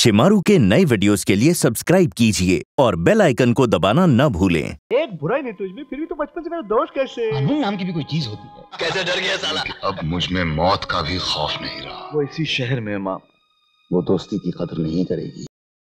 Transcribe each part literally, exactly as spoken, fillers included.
शिमारू के नए वीडियोस के लिए सब्सक्राइब कीजिए और बेल आइकन को दबाना न भूलें। एक बुराई नहीं तुझमें, फिर भी तो बचपन से मेरा दोस्त कैसे? कानून नाम की भी कोई चीज होती है। कैसे डर गया साला? अब मुझ में मौत का भी खौफ नहीं रहा। वो इसी शहर में माँ, वो दोस्ती की कदर नहीं करेगी।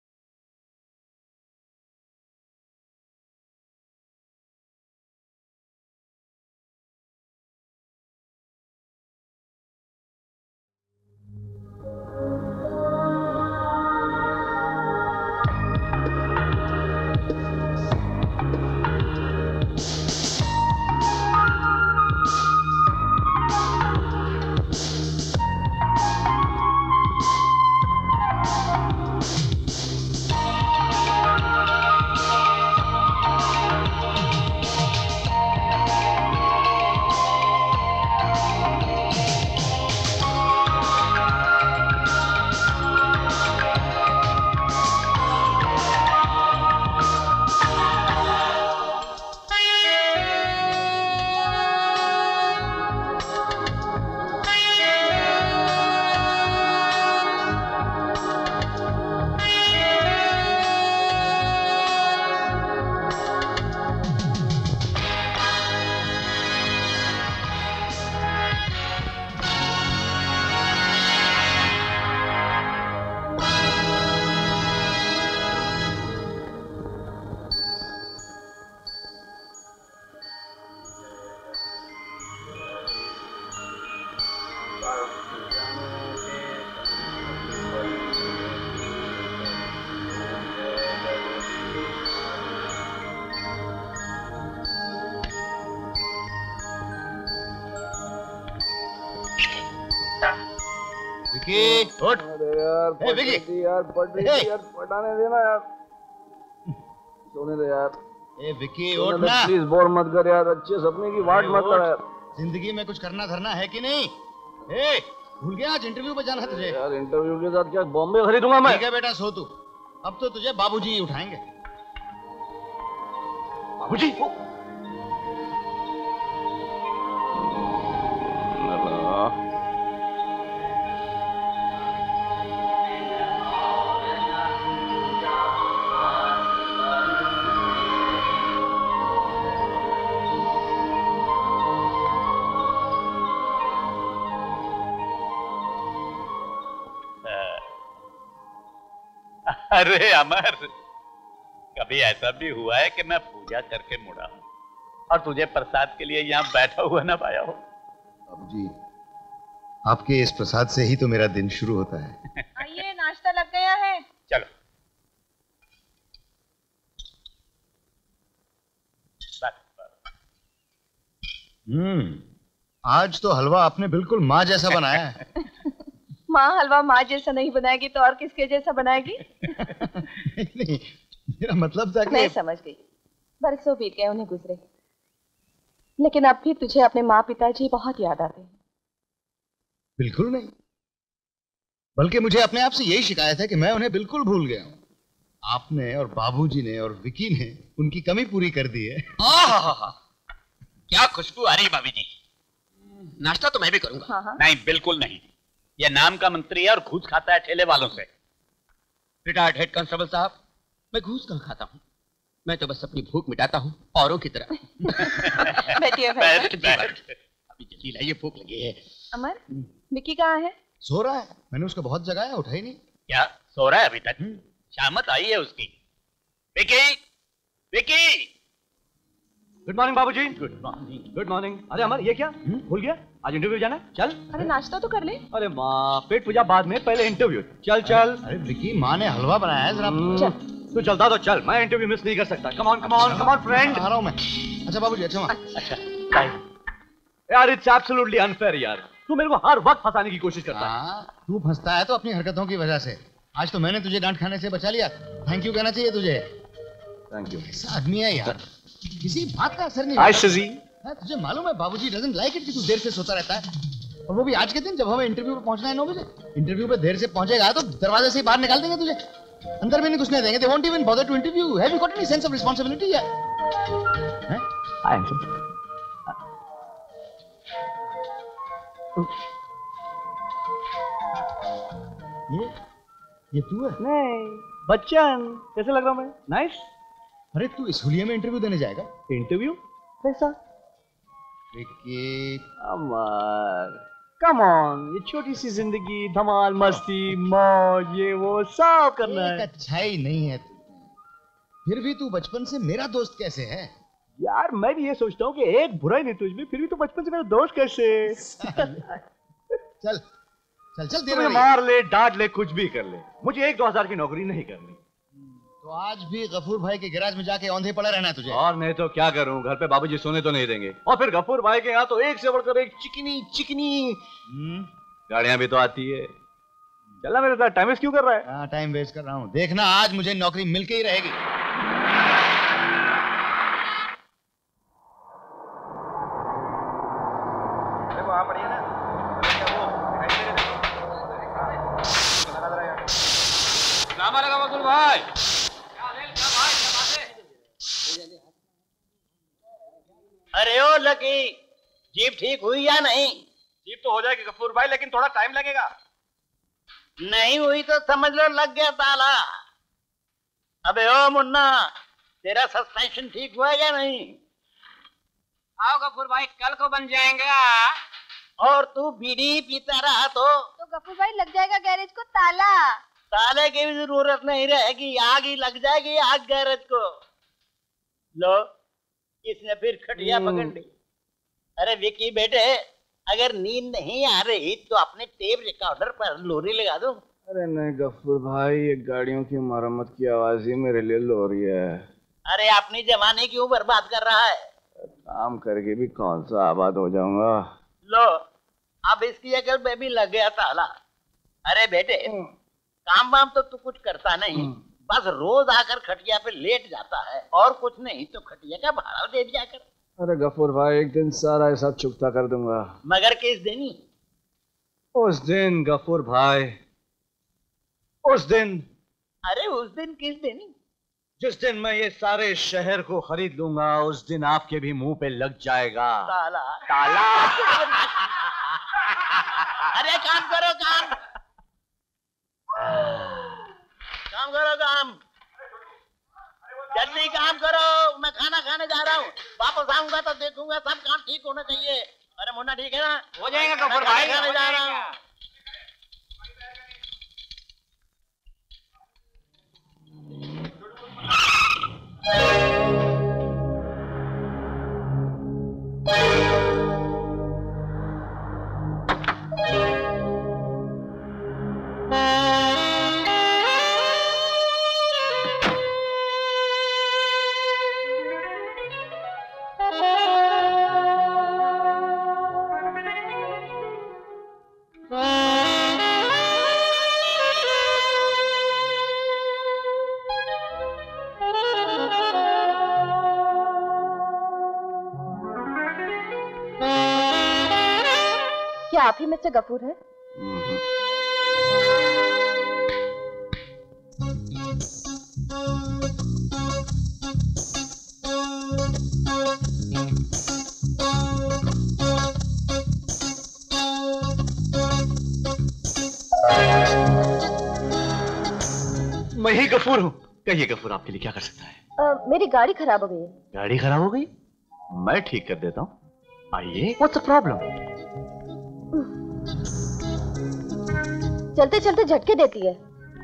विकी, उठ। अरे यार ए, विकी। यार पढ़ रही थी यार, पढ़ाने देना यार, सोने दे यार। ए विकी, उठ ना। प्लीज बोर मत कर यार, अच्छे सपने की वाट मत कर यार। जिंदगी में कुछ करना धरना है कि नहीं? ए, भूल गया आज इंटरव्यू पे जाना है तुझे? यार इंटरव्यू के साथ क्या बॉम्बे खरीदूंगा मैं? ठीक है बेटा, सो तू। अब तो तुझे बाबूजी ही उठाएंगे। बाबूजी? अरे अमर, कभी ऐसा भी हुआ है कि मैं पूजा करके मुड़ा हूं और तुझे प्रसाद के लिए यहाँ बैठा हुआ ना पाया हो? बाबूजी, आपके इस प्रसाद से ही तो मेरा दिन शुरू होता है। आइए, नाश्ता लग गया है। चलो। हम्म, आज तो हलवा आपने बिल्कुल माँ जैसा बनाया है। माँ हलवा माँ जैसा नहीं बनाएगी तो और किसके जैसा बनाएगी? नहीं, मेरा मतलब था कि मैं समझ गई। बरसों बीत गए उन्हें गुजरे, लेकिन अब भी तुझे अपने माँ पिताजी बहुत याद आते हैं। बिल्कुल नहीं, बल्कि मुझे अपने आप से यही शिकायत है कि मैं उन्हें बिल्कुल भूल गया हूँ। आपने और बाबूजी ने और विकी ने उनकी कमी पूरी कर दी है। क्या खुशबू आ रही है भाभी जी। नाश्ता तो मैं भी करूंगा। हाँ हाँ। नहीं, बिल्कुल नहीं। ये नाम का मंत्री है और घूस खाता है ठेले वालों से। रिटायर्ड हेड कांस्टेबल साहब, मैं घूस कहाँ खाता हूँ? मैं तो बस अपनी भूख मिटाता हूँ औरों की तरह। बैठिए बैठ, बैठ। अभी जल्दी लाइए, भूख लगी है। अमर, विकी कहाँ है? सो रहा है, मैंने उसको बहुत जगाया, उठा ही नहीं। क्या सो रहा है अभी तक? शामत आई है उसकी। विकी, विकी। गुड मॉर्निंग बाबूजी। Good morning. Good morning. अरे अमर, ये क्या भूल गया? आज इंटरव्यू जाना है, चल। अरे नाश्ता तो कर ले। अरे माँ, पेट पूजा बाद में, पहले इंटरव्यू। चल चल। अरे विकी, माँ ने हलवा बनाया है, जरा चल। तू चलता तो चल, मैं इंटरव्यू मिस नहीं कर सकता। Come on come on come on friend. आ रहा हूँ मैं। अच्छा बाबूजी, अच्छा माँ। अच्छा, यार इट्स एब्सोल्युटली अनफेयर यार, तू मेरे को हर वक्त फंसाने की कोशिश करता है। हाँ, तू फंसता है तो अपनी हरकतों की वजह से। आज तो मैंने तुझे डांट खाने से बचा लिया। थैंक यू कहना चाहिए तुझे। Thank you. ऐसा आदमी है यार, किसी बात का असर नहीं हाय होता। शजी। हाँ, तुझे मालूम है बाबूजी डजंट लाइक इट कि तू देर से सोता रहता है। और वो भी आज के दिन जब हमें इंटरव्यू पे पहुंचना है नौ बजे। इंटरव्यू पे देर से पहुंचेगा तो दरवाजे से ही बाहर निकाल देंगे तुझे, अंदर भी नहीं घुसने देंगे। They won't even bother to interview. Have you got any sense of responsibility? हैं? I am sorry. ये ये तू है? नहीं, बच्चन। कैसे लग रहा हूँ मैं? नाइस। अरे तू इस हुलिया में इंटरव्यू देने जाएगा? इंटरव्यू? कैसा? क्रिकेट। अमर, कम ऑन, ये छोटी सी जिंदगी, धमाल, मस्ती, मौज, ये वो सब करना है। एक अच्छाई नहीं है तू। फिर भी तू बचपन से मेरा दोस्त कैसे है? यार मैं भी ये सोचता हूँ कि एक बुराई नहीं तुझ में, फिर भी तो बचपन से मेरा दोस्त कैसे? चल चल चल देर तुम्हें मार ले, डांट ले, कुछ भी कर ले, मुझे एक दो हजार की नौकरी नहीं करनी। तो आज भी गफूर भाई के गैराज में जाके औंधे पड़ा रहना है तुझे। और नहीं तो क्या करूं, घर पे बाबूजी सोने तो नहीं देंगे, और फिर गफूर भाई के यहाँ तो एक से बढ़कर एक चिकनी चिकनी गाड़ियां भी तो आती है। चला मेरे साथ, टाइम वेस्ट क्यों कर रहा है? हाँ टाइम वेस्ट कर रहा हूँ, देखना आज मुझे नौकरी मिलके ही रहेगी। वहां पड़ी है ना, भाई। अरे ओ लकी, जीप ठीक हुई या नहीं? जीप तो हो जाएगी गफूर भाई, लेकिन थोड़ा टाइम लगेगा। नहीं हुई तो समझ लो लग गया ताला। अबे ओ मुन्ना, तेरा सस्पेंशन ठीक हुआ या नहीं? आओ गफूर भाई, कल को बन जाएगा। और तू बीड़ी पीता रहा तो तो गफूर भाई लग जाएगा गैरेज को ताला। ताले की भी जरूरत नहीं रहेगी, आग ही लग जाएगी आग गैरेज को। लो, इसने फिर खटिया पकड़ ली। अरे विकी बेटे, अगर नींद नहीं आ रही तो अपने टेप रिकॉर्डर पर लोरी लगा दो। अरे नहीं गफूर भाई, ये गाड़ियों की मरम्मत की आवाज ही मेरे लिए लोरी है। अरे अपनी जवानी क्यों बर्बाद कर रहा है? काम करके भी कौन सा आबाद हो जाऊंगा। लो, अब इसकी अकल पे भी लग गया ताला। अरे बेटे, काम वाम तो तू कुछ करता नहीं, बस रोज आकर खटिया पे लेट जाता है, और कुछ नहीं तो खटिया का भाड़ा दे दिया कर। अरे गफूर भाई, एक दिन सारा हिसाब चुकता कर दूंगा। मगर किस दिन? उस दिन गफूर भाई, उस दिन। अरे उस दिन किस दिन? जिस दिन मैं ये सारे शहर को खरीद लूंगा, उस दिन आपके भी मुंह पे लग जाएगा ताला। ताला। अरे काम करो, काम काम करो, काम जल्दी काम करो। मैं खाना खाने जा रहा हूँ, वापस आऊंगा तो देखूंगा सब काम ठीक होना चाहिए। अरे मुन्ना ठीक है ना? हो जाएगा गफूर भाई, खाने जा रहा हूँ। क्या आप ही मिस्टर गफूर है? मैं ही गफूर हूँ। कहिए गफूर, आपके लिए क्या कर सकता है? आ, मेरी गाड़ी खराब हो गई है। गाड़ी खराब हो गई? मैं ठीक कर देता हूँ, आइए। What's the problem? चलते चलते झटके देती है।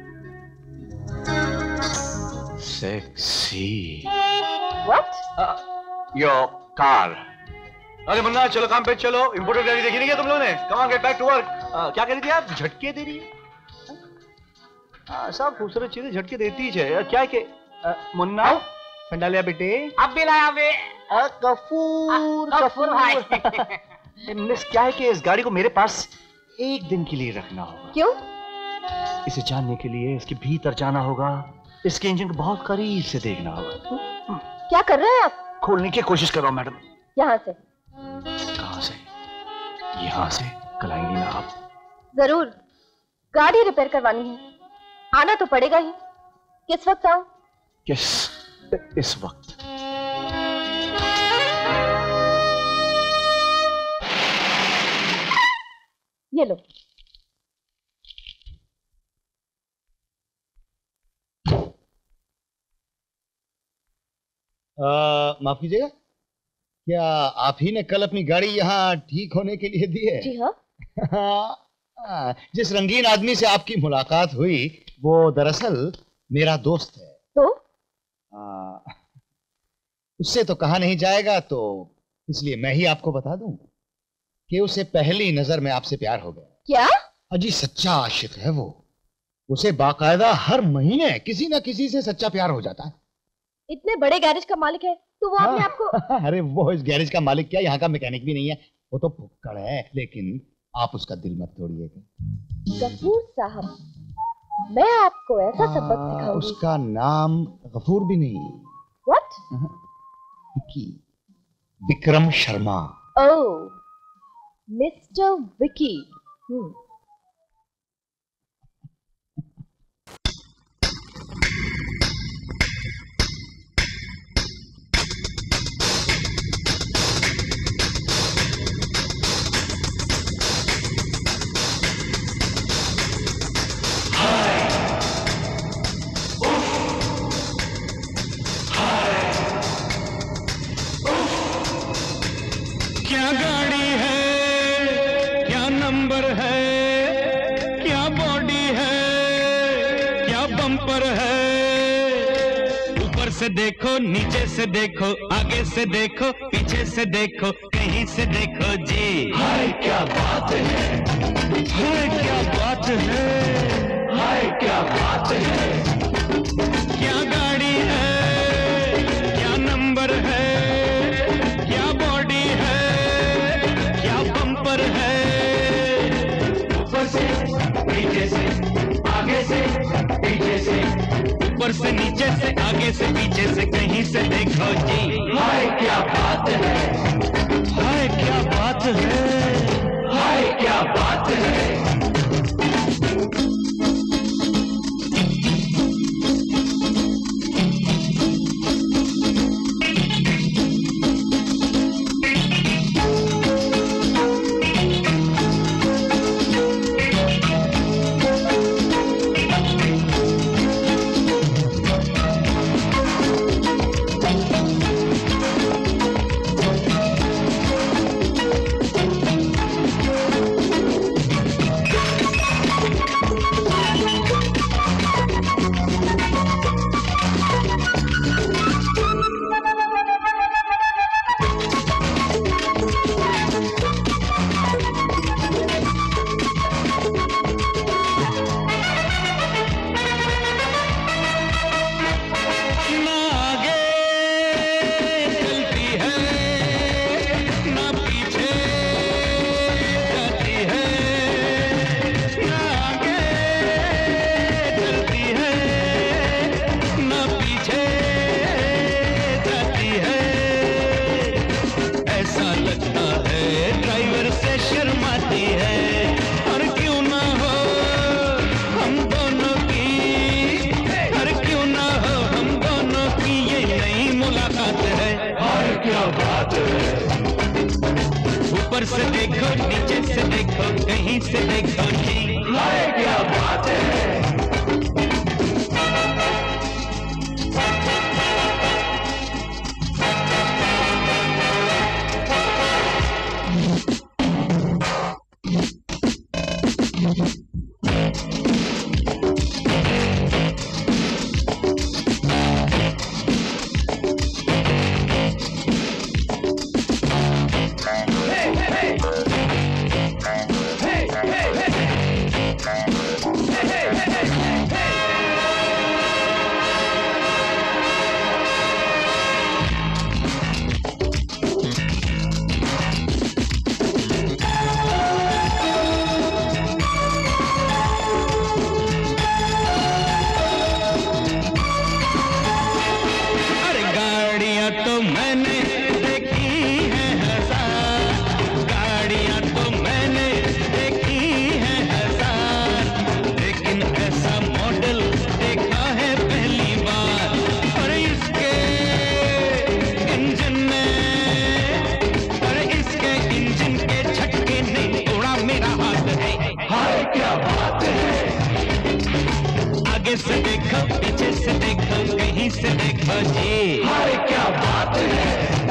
सेक्सी। व्हाट? Your car. अरे मुन्ना, चलो काम पे चलो। इंपोर्टेड गाड़ी देखी नहीं क्या तुम लोगों ने? Come on, get back to work. क्या कह रही थी आप? झटके दे रही है? हाँ, सब खूबसूरत चीजें झटके देती है। क्या है के मुन्ना ठंडा लिया बेटे? अब भी लाया बे। गफूर, गफूर भाई। मिस, क्या है कि इस गाड़ी को मेरे पास एक दिन के लिए रखना होगा। क्यों? इसे जानने के लिए इसके भीतर जाना होगा, इसके इंजन को बहुत करीब से देखना होगा। क्या कर रहे हैं आप? खोलने की कोशिश कर रहा हूं मैडम। यहाँ से? कहाँ से? यहाँ से। कल आएंगी ना आप? जरूर। गाड़ी रिपेयर करवानी है, आना तो पड़ेगा ही। किस वक्त आऊं? किस? इस वक्त। ये लो। माफ कीजिएगा, क्या आप ही ने कल अपनी गाड़ी यहाँ ठीक होने के लिए दी है? जी हाँ। जिस रंगीन आदमी से आपकी मुलाकात हुई वो दरअसल मेरा दोस्त है। तो आ, उससे तो कहा नहीं जाएगा, तो इसलिए मैं ही आपको बता दूं कि उसे पहली नजर में आपसे प्यार हो गया। क्या? अजी सच्चा आशिक है वो। उसे बाकायदा हर महीने किसी ना किसी से सच्चा प्यार हो जाता है। इतने बड़े गैरेज का मालिक है तो वो अपने आप को। अरे वो इस गैरेज का मालिक क्या, यहाँ का मैकेनिक भी नहीं है, वो तो फुक्कड़ है। लेकिन आप उसका दिल मत तोड़िएगा। गफूर साहब, मैं आपको ऐसा सबक सिखाऊंगी। उसका नाम गफूर भी नहीं। What? Vicky, Vikram Sharma. Oh, mister Vicky. Hmm. क्या गाड़ी है, क्या नंबर है, क्या बॉडी है, क्या बम्पर है। ऊपर से देखो, नीचे से देखो, आगे से देखो, पीछे से देखो, कहीं से देखो जी। हाय क्या बात है, हाय क्या बात है, हाय क्या बात है। क्या गाड़ी है, क्या नंबर है, क्या बॉडी है, क्या बम्पर है। ऊपर से नीचे से, आगे से पीछे से, ऊपर से नीचे से, आगे से पीछे से, कहीं से देखो जी। हाय क्या बात है, हाय क्या बात है, हाय क्या बात है। ऊपर से देखो, नीचे से देखो, कहीं से देखो जी। हाय क्या बात है। आगे से देखो, पीछे से देखो, कहीं कहीं से देखा जी। हाय क्या बात है।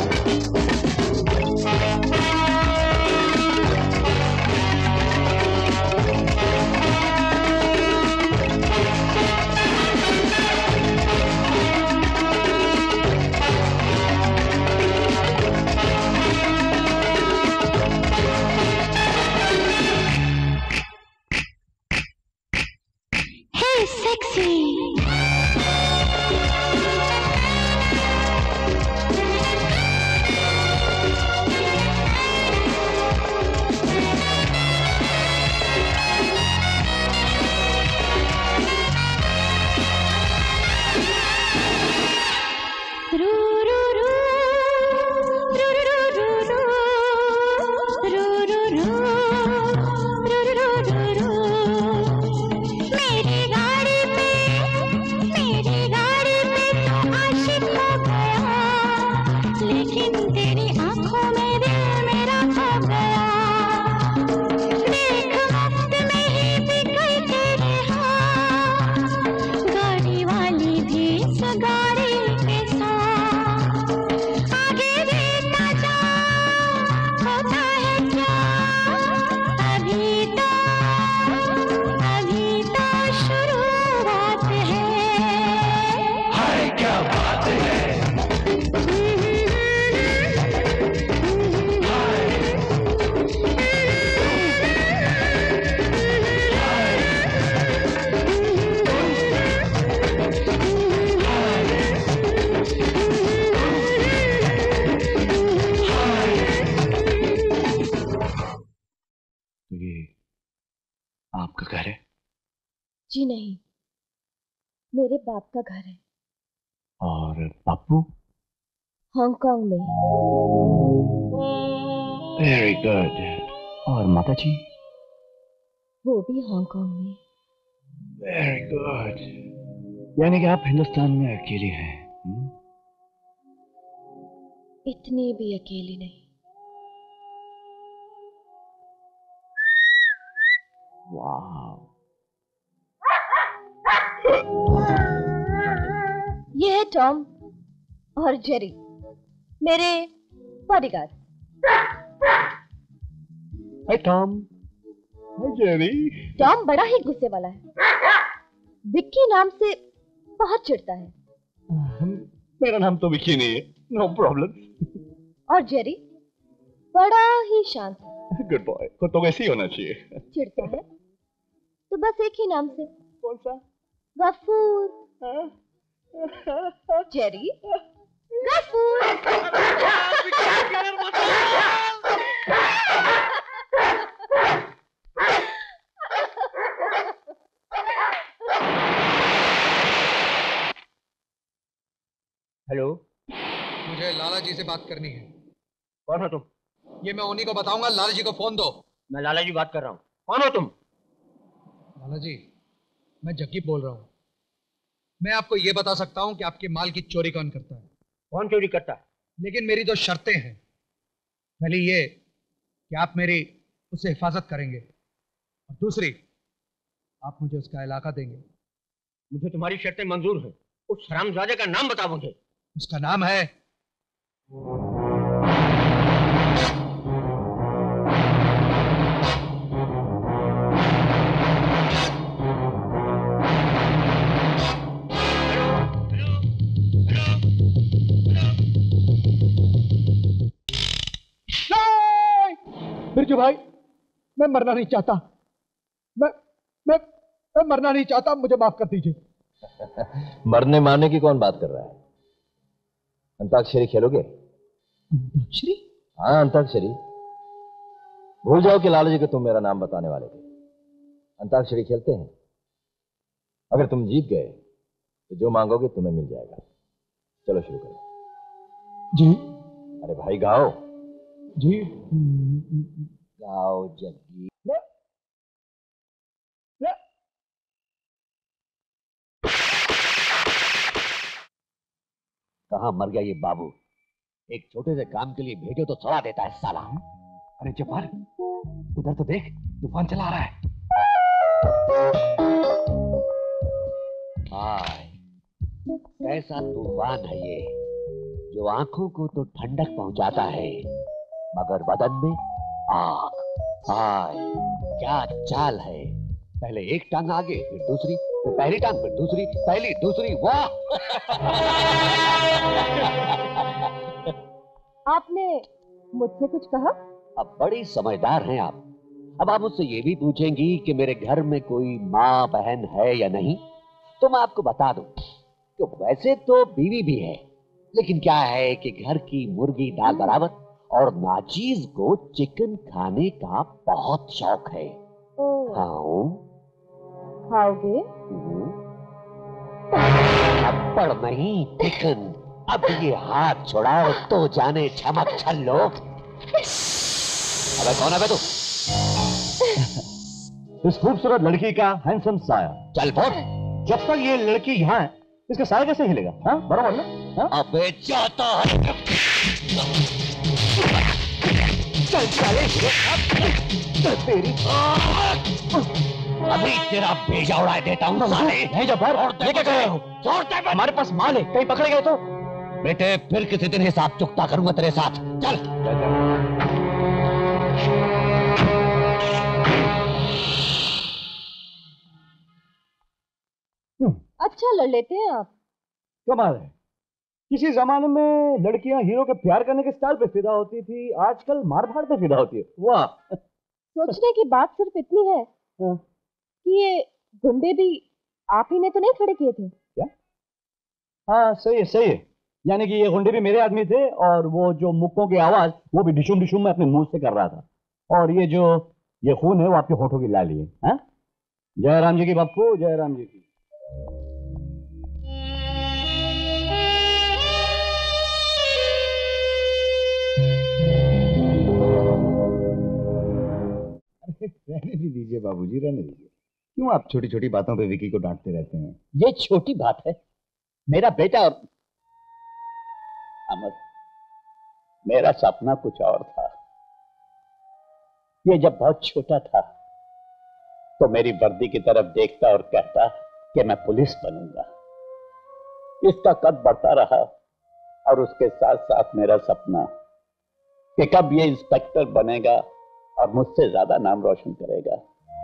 आपका घर है? जी नहीं, मेरे बाप का घर है। और बापू? हांगकांग में। Very good. और माता जी? वो भी हांगकांग में। Very good. यानी कि आप हिंदुस्तान में अकेली हैं? हुँ? इतनी भी अकेली नहीं। वाह। ये है टॉम और जेरी, मेरे bodyguard. Hi Tom. Hi Jerry. Tom बड़ा ही गुस्से वाला है, विक्की नाम से बहुत चिढ़ता है। मेरा नाम तो विक्की नहीं है, नो प्रॉब्लम। और जेरी बड़ा ही शांत है। गुड बॉय, को तो वैसे ही होना चाहिए। चिढ़ता है तो बस एक ही नाम से। कौन सा? गफूर। जेरी गफूर। हेलो, मुझे लाला जी से बात करनी है। कौन हो तुम? ये मैं उन्हीं को बताऊंगा, लाला जी को फोन दो। मैं लाला जी बात कर रहा हूँ। कौन हो तुम? लाला जी, मैं जग्गी बोल रहा हूँ। मैं आपको ये बता सकता हूँ कि आपके माल की चोरी कौन करता है। कौन चोरी करता है? लेकिन मेरी दो शर्तें हैं। पहली ये कि आप मेरी उससे हिफाजत करेंगे, और दूसरी आप मुझे उसका इलाका देंगे। मुझे तुम्हारी शर्तें मंजूर हैं। उस हरामजादे का नाम बताओ मुझे। उसका नाम है बिरजू भाई। मैं मरना नहीं चाहता। मैं मैं मैं मरना नहीं चाहता, मुझे माफ कर दीजिए। मरने मारने की कौन बात कर रहा है? अंताक्षरी खेलोगे? अंताक्षरी? हाँ, अंताक्षरी। भूल जाओ कि लाला जी को तुम मेरा नाम बताने वाले थे। अंताक्षरी खेलते हैं। अगर तुम जीत गए तो जो मांगोगे तुम्हें मिल जाएगा। चलो शुरू करो। जी। अरे भाई गाओ। जी। गाओ जग्गी। कहाँ मर गया ये बाबू? एक छोटे से काम के लिए भेजो तो सड़ा देता है साला। अरे जब्बार, उधर तो देख, तूफान चला रहा है। हाय, कैसा तूफान है ये, जो आंखों को तो ठंडक पहुंचाता है मगर बदन में आग। हाय क्या चाल है, पहले एक टांग आगे फिर दूसरी, फिर पहली टांग फिर दूसरी, पहली दूसरी, वाह। आपने मुझसे कुछ कहा? अब बड़ी समझदार हैं आप। अब आप मुझसे ये भी पूछेंगी कि मेरे घर में कोई माँ बहन है या नहीं, तो मैं आपको बता दूं कि वैसे तो बीवी भी है, लेकिन क्या है कि घर की मुर्गी दाल बराबर और नाचीज को चिकन खाने का बहुत शौक है। खाऊं? खाओगे? थप्पड़ नहीं, चिकन। अब ये हाथ छुड़ाओ तो जाने छमक छल्लो। अबे कौन है बे तू? इस खूबसूरत लड़की का हैंडसम साया। चल फोड़। जब तक ये लड़की यहाँ है, इसका साया कैसे हिलेगा? हाँ, बराबर ना? हाँ? अबे जाता है। चल चले तेरी अभी तेरा भेजा उड़ा देता हूँ साले। भेजा पर ये क्या कर रहे हो? हमारे पास माल है, कहीं पकड़े गए तो? बेटे फिर किसी दिन हिसाब चुकता करूंगा तेरे साथ। चल, चल, चल। अच्छा लड़ लेते हैं आप। कमाल है, किसी जमाने में लड़कियां हीरो के प्यार करने के स्टाइल पे फिदा होती थी, आजकल मार धाड़ पे फिदा होती है। वाह। सोचने की बात सिर्फ इतनी है कि ये गुंडे भी आप ही ने तो नहीं खड़े किए थे क्या? हाँ सही है, सही है। यानी कि ये गुंडे भी मेरे आदमी थे और वो जो मुक्कों की आवाज वो भी डिशुम डिशुम में अपने मुंह से कर रहा था, और ये जो ये खून है वो आपके होठों की लाली है। हाँ? जय राम जी की बापू, जय राम जी की। रहने भी दीजिए बाबूजी, रहने दीजिए। क्यों आप छोटी छोटी बातों पे विकी को डांटते रहते हैं? ये छोटी बात है, मेरा बेटा और अमर, मेरा सपना कुछ और था। ये जब बहुत छोटा था तो मेरी वर्दी की तरफ देखता और कहता कि मैं पुलिस बनूंगा। इसका कद बढ़ता रहा और उसके साथ साथ मेरा सपना कि कब ये इंस्पेक्टर बनेगा और मुझसे ज्यादा नाम रोशन करेगा।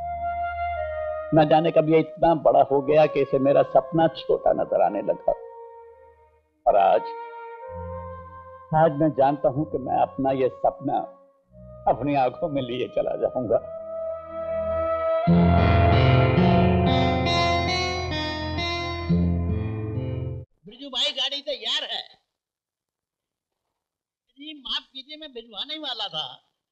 न जाने कब ये इतना बड़ा हो गया कि इसे मेरा सपना छोटा नजर आने लगा। और आज आज मैं जानता हूं कि मैं अपना ये सपना अपनी आंखों में लिए चला जाऊंगा। बिरजू भाई गाड़ी तैयार है जी, माफ कीजिए मैं भिजवाने वाला था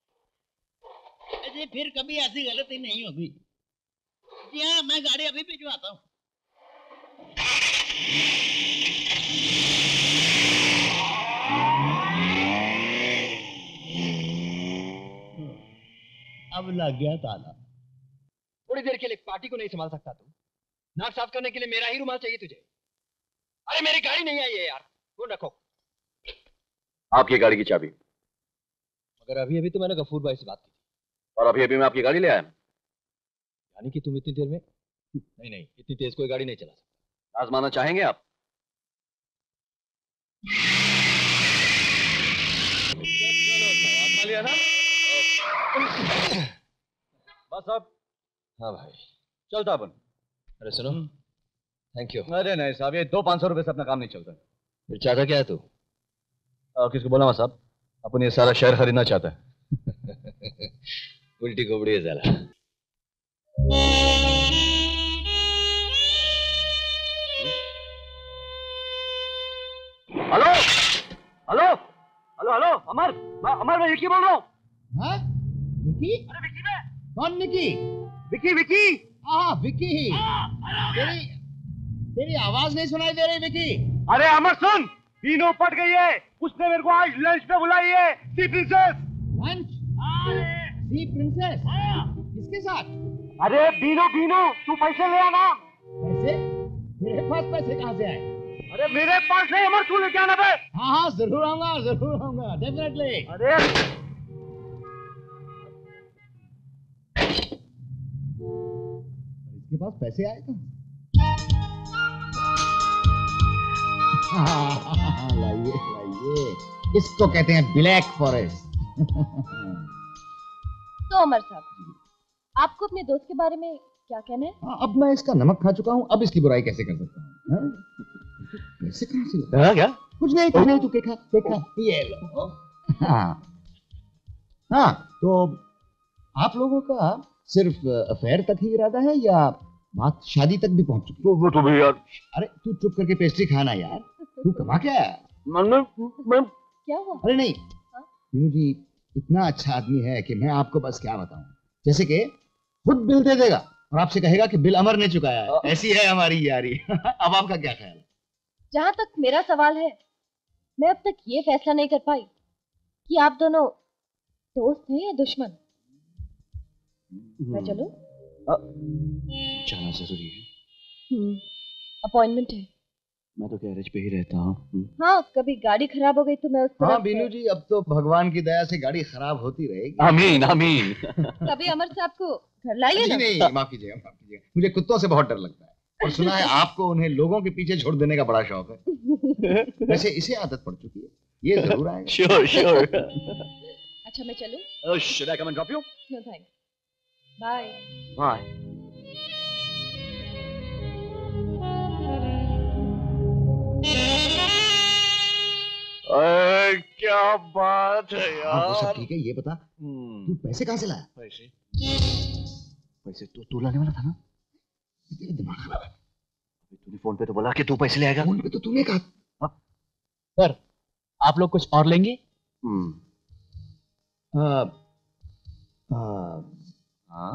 जी, फिर कभी ऐसी गलती नहीं होगी। जी हाँ, मैं गाड़ी अभी भिजवाता हूँ। अब लग गया ताला। थोड़ी देर के लिए पार्टी को नहीं संभाल सकता तू? नाक साफ करने के लिए मेरा ही रुमाल चाहिए तुझे? अरे मेरी गाड़ी नहीं आई है यार, फोन रखो। आपकी गाड़ी की चाबी? मगर अभी अभी तो मैंने गफूर भाई से बात की थी। और अभी अभी मैं आपकी गाड़ी ले आया। यानी कि तुम इतनी देर में? नहीं नहीं, इतनी तेज कोई गाड़ी नहीं चला सकता। आजमाना चाहेंगे आप? लिया ना? बस अब। हाँ भाई चलता अपन। अरे सुनो, थैंक यू। अरे नहीं साहब, ये दो पाँच सौ रुपए से अपना काम नहीं चलता। फिर चाहता क्या है तू? किसको बोला साहब, अपन ये सारा शहर खरीदना चाहता है। उल्टी खोपड़ी है साला। Hello hello hello hello Amar, मैं अमर मैं विकी बोल रहा हूँ। हाँ विकी? अरे विकी मैं। कौन विकी? विकी विकी हाँ विकी ही। तेरी तेरी आवाज नहीं सुनाई दे रही विकी। अरे अमर सुन, बीनो पट गई है, उसने मेरे को आज लंच पे बुलाई है। Sea princess. Lunch? Sea princess? किसके साथ? अरे बीनो बीनो, तू पैसे ले आना। पैसे? मेरे पास पैसे कहाँ से आए? अरे मेरे पास नहीं अमर, तू लेके आना बे। हाँ हाँ जरूर आऊंगा, जरूर आऊंगा, डेफिनेटली। अरे इसके पास पैसे आए तो लाइए लाइए, इसको कहते हैं ब्लैक फॉरेस्ट। तो अमर साहब, आपको अपने दोस्त के बारे में क्या कहना है? हाँ, अब मैं इसका नमक खा चुका हूँ, अब इसकी बुराई कैसे कर सकता हूँ? कैसे कहाँ से लगा? क्या? कुछ नहीं कुछ नहीं, तू देखा देखा ये लो। हाँ हाँ, तो आप लोगों का सिर्फ अफेयर तक ही इरादा है या बात शादी तक भी पहुंच चुकी? वो तो भी यार। अरे तू चुप करके पेस्ट्री खाना यार, तू कमा क्या है? मैं, मैं... क्या हुआ? अरे नहीं, मीनू जी इतना अच्छा आदमी है कि मैं आपको बस क्या बताऊं, जैसे कि खुद बिल दे देगा और आपसे कहेगा कि बिल अमर ने चुकाया है। ऐसी है हमारी यारी। अब आपका क्या ख्याल है? जहाँ तक मेरा सवाल है, मैं अब तक ये फैसला नहीं कर पाई कि आप दोनों दोस्त हैं या दुश्मन। मैं चलूं? जाना जरूरी है। हम्म, अपॉइंटमेंट है। मैं तो गैरेज पे ही रहता हूँ। हाँ, कभी गाड़ी खराब हो गई तो मैं उस तरफ। हाँ बीनू जी, अब तो भगवान की दया से गाड़ी खराब होती रहेगी। आमीन आमीन। कभी अमर साहब को घर लाइए ना। नहीं नहीं, माफ कीजिएगा माफ कीजिएगा, मुझे कुत्तों से बहुत डर लगता है और सुना है आपको उन्हें लोगों के पीछे छोड़ देने का बड़ा शौक है। वैसे इसे आदत पड़ चुकी है, ये जरूर आएगा। Sure sure. अच्छा मैं चलूं? Should I come and drop you? No thanks, bye bye. अरे क्या बात है यार। हाँ, वो सब ठीक है, ये बता तू पैसे कहाँ से लाया? पैसे पैसे तो तू लाने वाला था ना? तेरा दिमाग खराब है। तूने फोन पे तो बोला कि तू पैसे ले आएगा। फोन पे तो तूने कहा। सर आप लोग कुछ और लेंगे? हाँ हाँ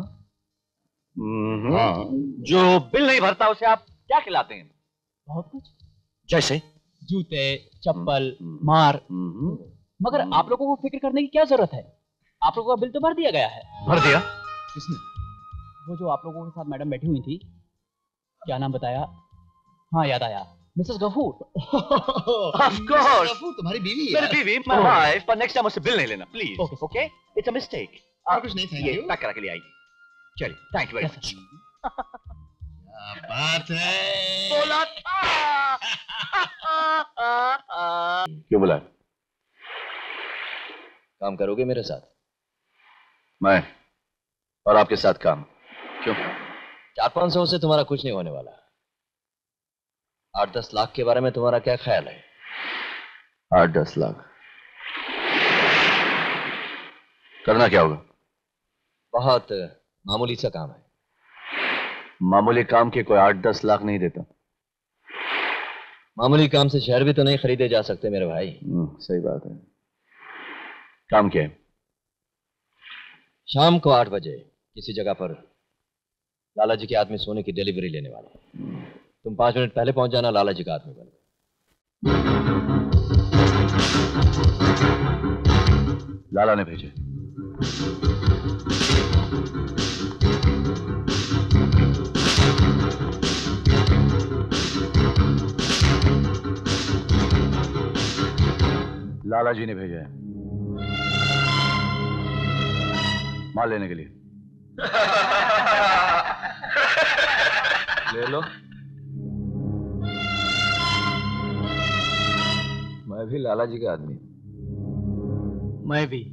जो बिल नहीं भरता उसे आप क्या खिलाते हैं? बहुत कुछ, जैसे जूते, चप्पल, मार। मगर आप लोगों को फिक्र करने की क्या जरूरत है? आप लोगों का बिल तो भर दिया गया है। भर दिया? किसने? वो जो आप लोगों के साथ मैडम बैठी हुई थी, क्या नाम बताया? हाँ याद आया, Mrs Gafoor. Of course. Gafoor तुम्हारी बीवी है? मेरी बीवी, my wife, पर नेक्स्ट टाइम उससे बिल नहीं लेना please. Okay okay, it's a mistake. और कुछ नहीं, थैंक ये यू। पैक करा के लिए आएगी। चलिए, थैंक यू वेरी मच। क्या बात है। बोला था। क्यों बुलाया? काम करोगे मेरे साथ? मैं और आपके साथ काम क्यों? चार पांच सौ से तुम्हारा कुछ नहीं होने वाला। आठ दस लाख के बारे में तुम्हारा क्या ख्याल है? आठ दस लाख करना क्या होगा? बहुत मामूली सा काम है। मामूली काम के कोई आठ दस लाख नहीं देता। मामूली काम से शहर भी तो नहीं खरीदे जा सकते मेरे भाई। सही बात है। काम क्या है? शाम को आठ बजे किसी जगह पर लाला जी के आदमी सोने की डिलीवरी लेने वाले। तुम पांच मिनट पहले पहुंच जाना, लाला जी का आदमी बन। लाला ने भेजे। लाला जी ने भेजा है माल लेने के लिए। ले लो। मैं भी लाला जी का आदमी। मैं भी,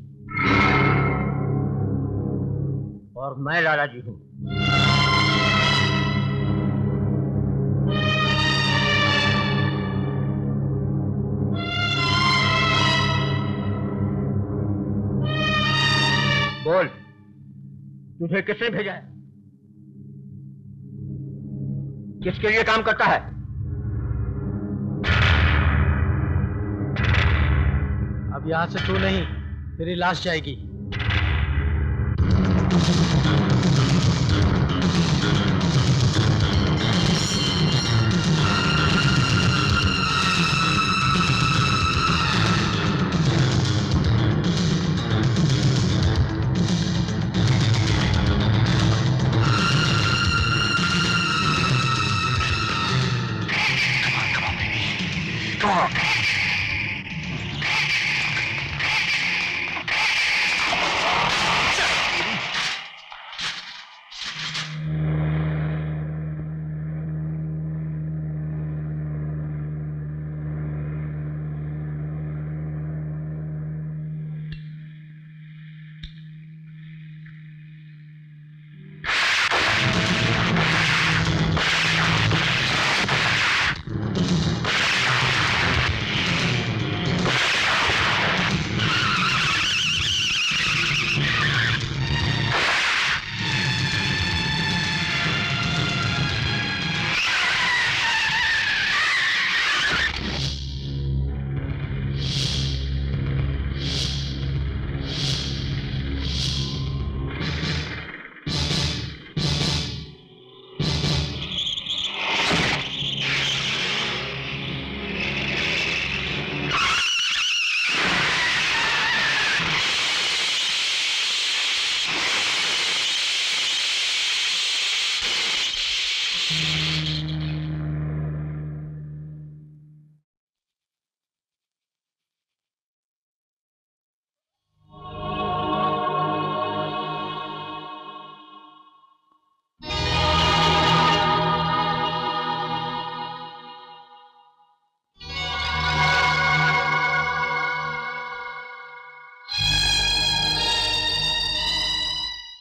और मैं लाला जी हूं। बोल, तुझे किसने भेजा है? किसके लिए काम करता है? अब यहां से तू नहीं, तेरी लाश जाएगी।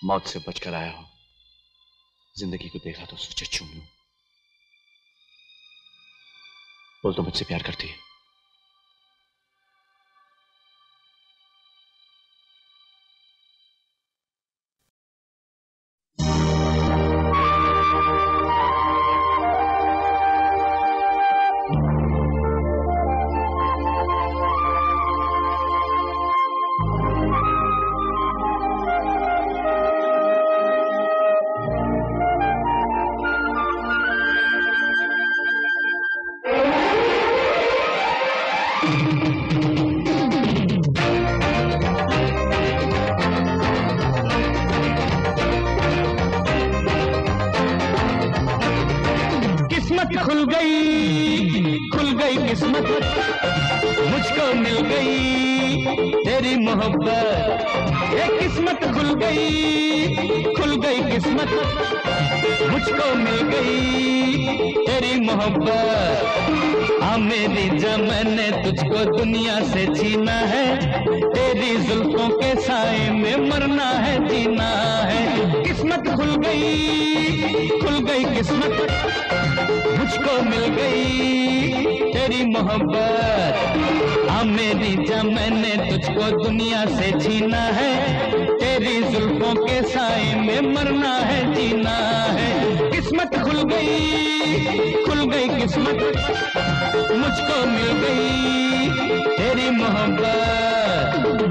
मौत से बचकर आया हूं, जिंदगी को देखा तो सोचे चूम लूं। बोल, तो मुझसे प्यार करती है? खुल गई खुल गई किस्मत, मुझको मिल गई तेरी मोहब्बत। ये किस्मत खुल गई खुल गई किस्मत, मुझको मिल गई तेरी मोहब्बत। हाँ मेरी जान, मैंने तुझको दुनिया से छीना है, तेरी जुल्फों के साए में मरना है जीना है। किस्मत खुल गई खुल गई किस्मत, मुझको मिल गई तेरी मोहब्बत। हाँ मेरी जान, मैंने तुझको दुनिया से छीना है, तेरी जुल्फों के साए में मरना है जीना है। किस्मत खुल गई खुल गई किस्मत, मुझको मिल गई तेरी मोहब्बत।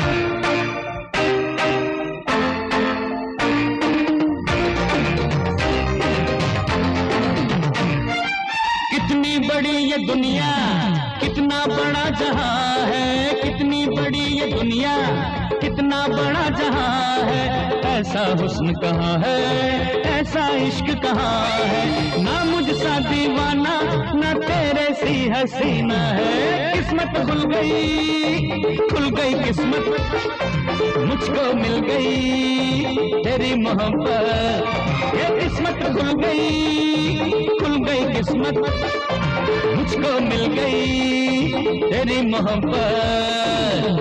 कितनी बड़ी ये दुनिया, कितना बड़ा जहां है, कितनी बड़ी ये दुनिया, कितना बड़ा जहां है। ऐसा हुस्न कहाँ है, ऐसा इश्क कहाँ है, ना मुझसा दीवाना ना तेरे सी हसीना है। किस्मत खुल गई खुल गई किस्मत, मुझको मिल गई तेरी मोहब्बत। ये किस्मत खुल गई खुल गई किस्मत, मुझको मिल गई तेरी मोहब्बत।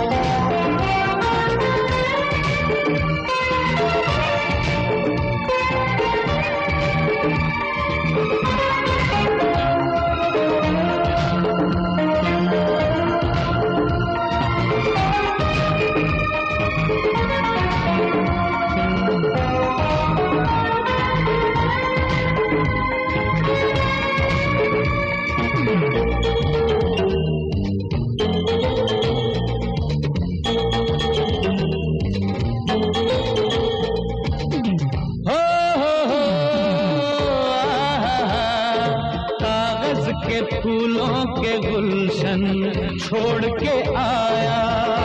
छोड़ के आया,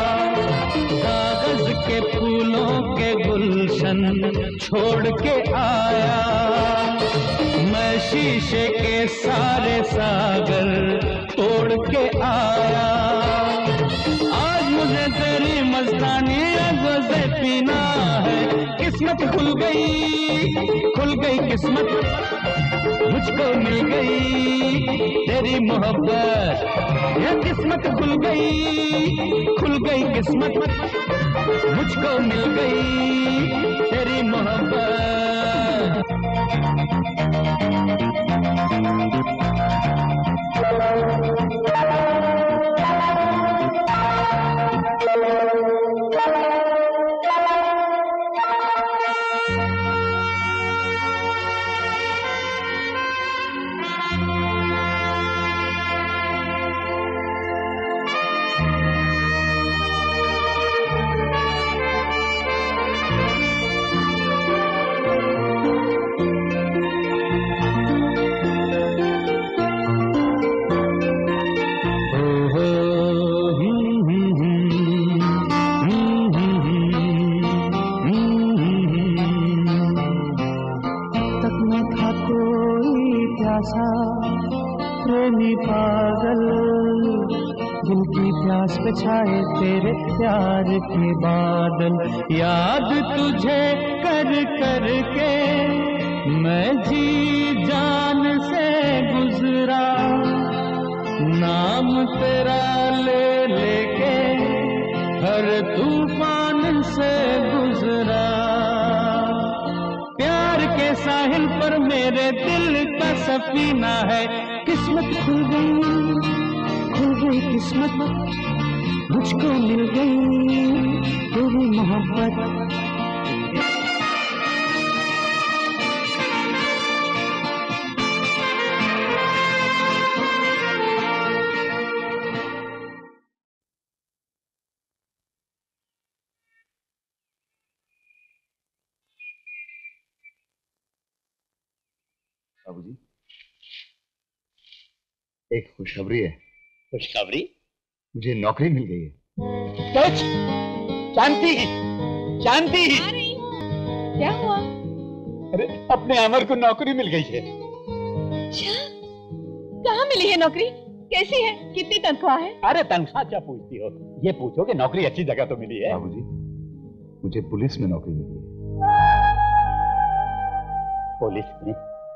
कागज के फूलों के गुलशन छोड़ के आया। मैं शीशे के सारे सागर तोड़ के आया। आज मुझे तेरी मस्तानी अज़ से पीना है। किस्मत खुल गई खुल गई किस्मत, मुझको मिल गई तेरी मोहब्बत। ये किस्मत खुल गई खुल गई किस्मत, मुझको मिल गई तेरी मोहब्बत। प्रेमी पागल दिल की प्यास पे छाए तेरे प्यार के बादल। याद तुझे कर कर के मैं जी जान से गुजरा, नाम तेरा ले लेके हर तूफान से गुजरा। साहिल पर मेरे दिल का सफीना है। किस्मत खुल गई, खुल गई किस्मत, मुझको मिल गई तेरी मोहब्बत। बाबूजी, एक खुशखबरी है। खुशखबरी? मुझे नौकरी मिल गई है। सच? शांति, शांति। क्या हुआ? अरे अपने अमर को नौकरी मिल गई है। अच्छा, कहाँ मिली है नौकरी? कैसी है? कितनी तनख्वाह है? अरे तनख्वाह क्या पूछती हो, ये पूछो कि नौकरी अच्छी जगह तो मिली है। बाबूजी, मुझे पुलिस में नौकरी मिली है। पुलिस में?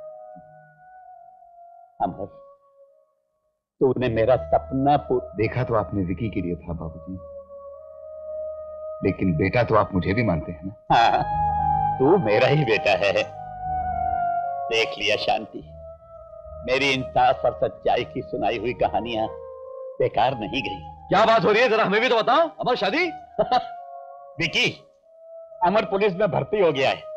अमर, तूने मेरा सपना देखा तो आपने विकी के लिए था बाबूजी, लेकिन बेटा तो आप मुझे भी मानते हैं ना। हाँ, तू मेरा ही बेटा है। देख लिया शांति, मेरी इंसाफ और सच्चाई की सुनाई हुई कहानियां बेकार नहीं गई। क्या बात हो रही है, जरा हमें भी तो बताओ। अमर शादी? विकी, अमर पुलिस में भर्ती हो गया है।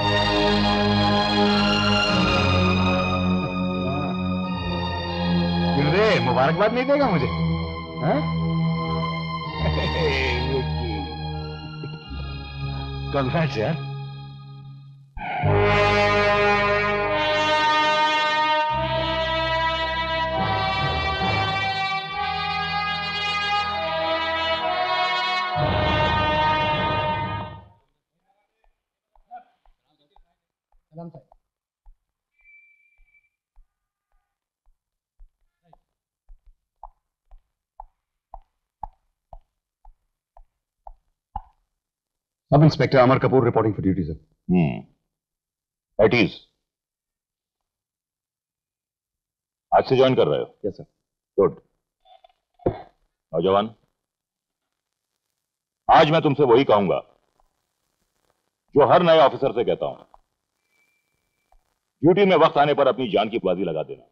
मुबारकबाद नहीं देगा मुझे? कंग्रेट्स यार। Sub inspector Amar Kapoor reporting for duty sir. Hmm eight is. आज से ज्वाइन कर रहे हो? Yes sir. गुड। नौजवान, आज मैं तुमसे वही कहूंगा जो हर नए ऑफिसर से कहता हूं। ड्यूटी में वक्त आने पर अपनी जान की बाजी लगा देना।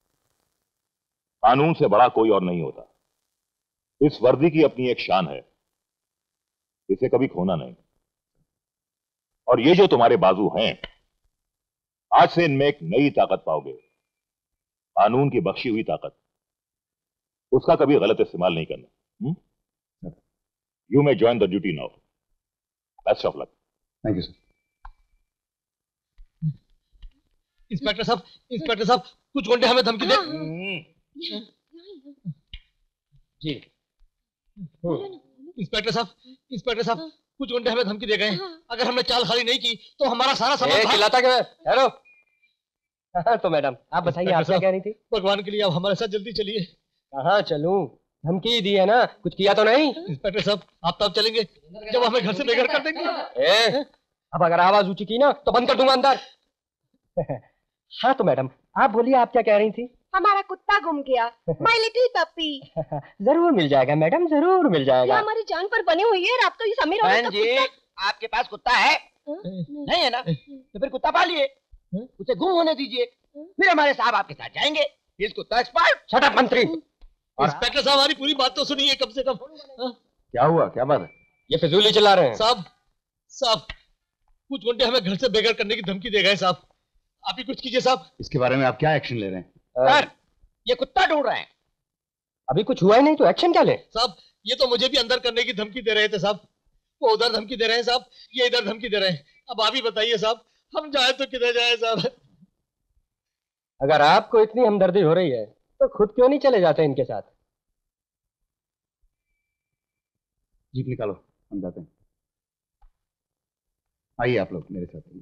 कानून से बड़ा कोई और नहीं होता। इस वर्दी की अपनी एक शान है, इसे कभी खोना नहीं। और ये जो तुम्हारे बाजू हैं, आज से इनमें एक नई ताकत पाओगे, कानून की बख्शी हुई ताकत। उसका कभी गलत इस्तेमाल नहीं करना। You may join the duty now. Best of luck. Thank you sir. Inspector साहब, इंस्पेक्टर साहब, कुछ गुंडे हमें धमकी दे। जी इंस्पेक्टर साहब, इंस्पेक्टर साहब, कुछ गुंडे हमें धमकी दे गए। अगर हमने चाल खाली नहीं की तो हमारा सारा सामान। चिल्लाता क्या? हेलो। तो मैडम आप बताइए, आप क्या कह रही थी? भगवान के लिए आप हमारे साथ जल्दी चलिए। कहाँ चलूं? धमकी दी है ना, कुछ किया तो नहीं? इंस्पेक्टर साहब, आप तब चलेंगे जब हमें घर से बेघर कर देंगे। ए, अब अगर आवाज ऊंची की ना तो बंद कर दूंगा अंदर। हाँ तो मैडम आप बोलिए, आप क्या कह रही थी? हमारा कुत्ता गुम गया, माय लिटिल पप्पी। जरूर मिल जाएगा मैडम, जरूर मिल जाएगा। हमारी जान पर बनी हुई है। आप तो ये समीर बहन जी, आपके पास कुत्ता है? नहीं है ना? तो फिर कुत्ता पालिए, उसे गुम होने दीजिए, फिर हमारे साहब आपके साथ जाएंगे। इस कुत्ता एक्सपायर्ड। शट अप मंत्री। इंस्पेक्टर साहब, हमारी पूरी बात तो सुनिए कम से कम। क्या हुआ, क्या बात है? ये फिजूली चला रहे हैं साहब। साहब, कुछ गुंडे हमें घर से बेघर करने की धमकी दे गए साहब। आप ही कुछ कीजिए साहब। इसके बारे में आप क्या एक्शन ले रहे हैं? सर, ये कुत्ता ढूंढ रहे हैं। अभी कुछ हुआ ही नहीं तो एक्शन क्या ले? साहब, ये तो मुझे भी अंदर करने की धमकी दे रहे थे साहब। वो उधर धमकी दे रहे हैं साहब, ये इधर धमकी दे रहे हैं। अब आप ही बताइए साहब, हम जाए तो किधर जाए साहब? अगर आपको इतनी हमदर्दी हो रही है तो खुद क्यों नहीं चले जाते इनके साथ? जीप निकालो, हम जाते हैं। आइए आप लोग मेरे साथ।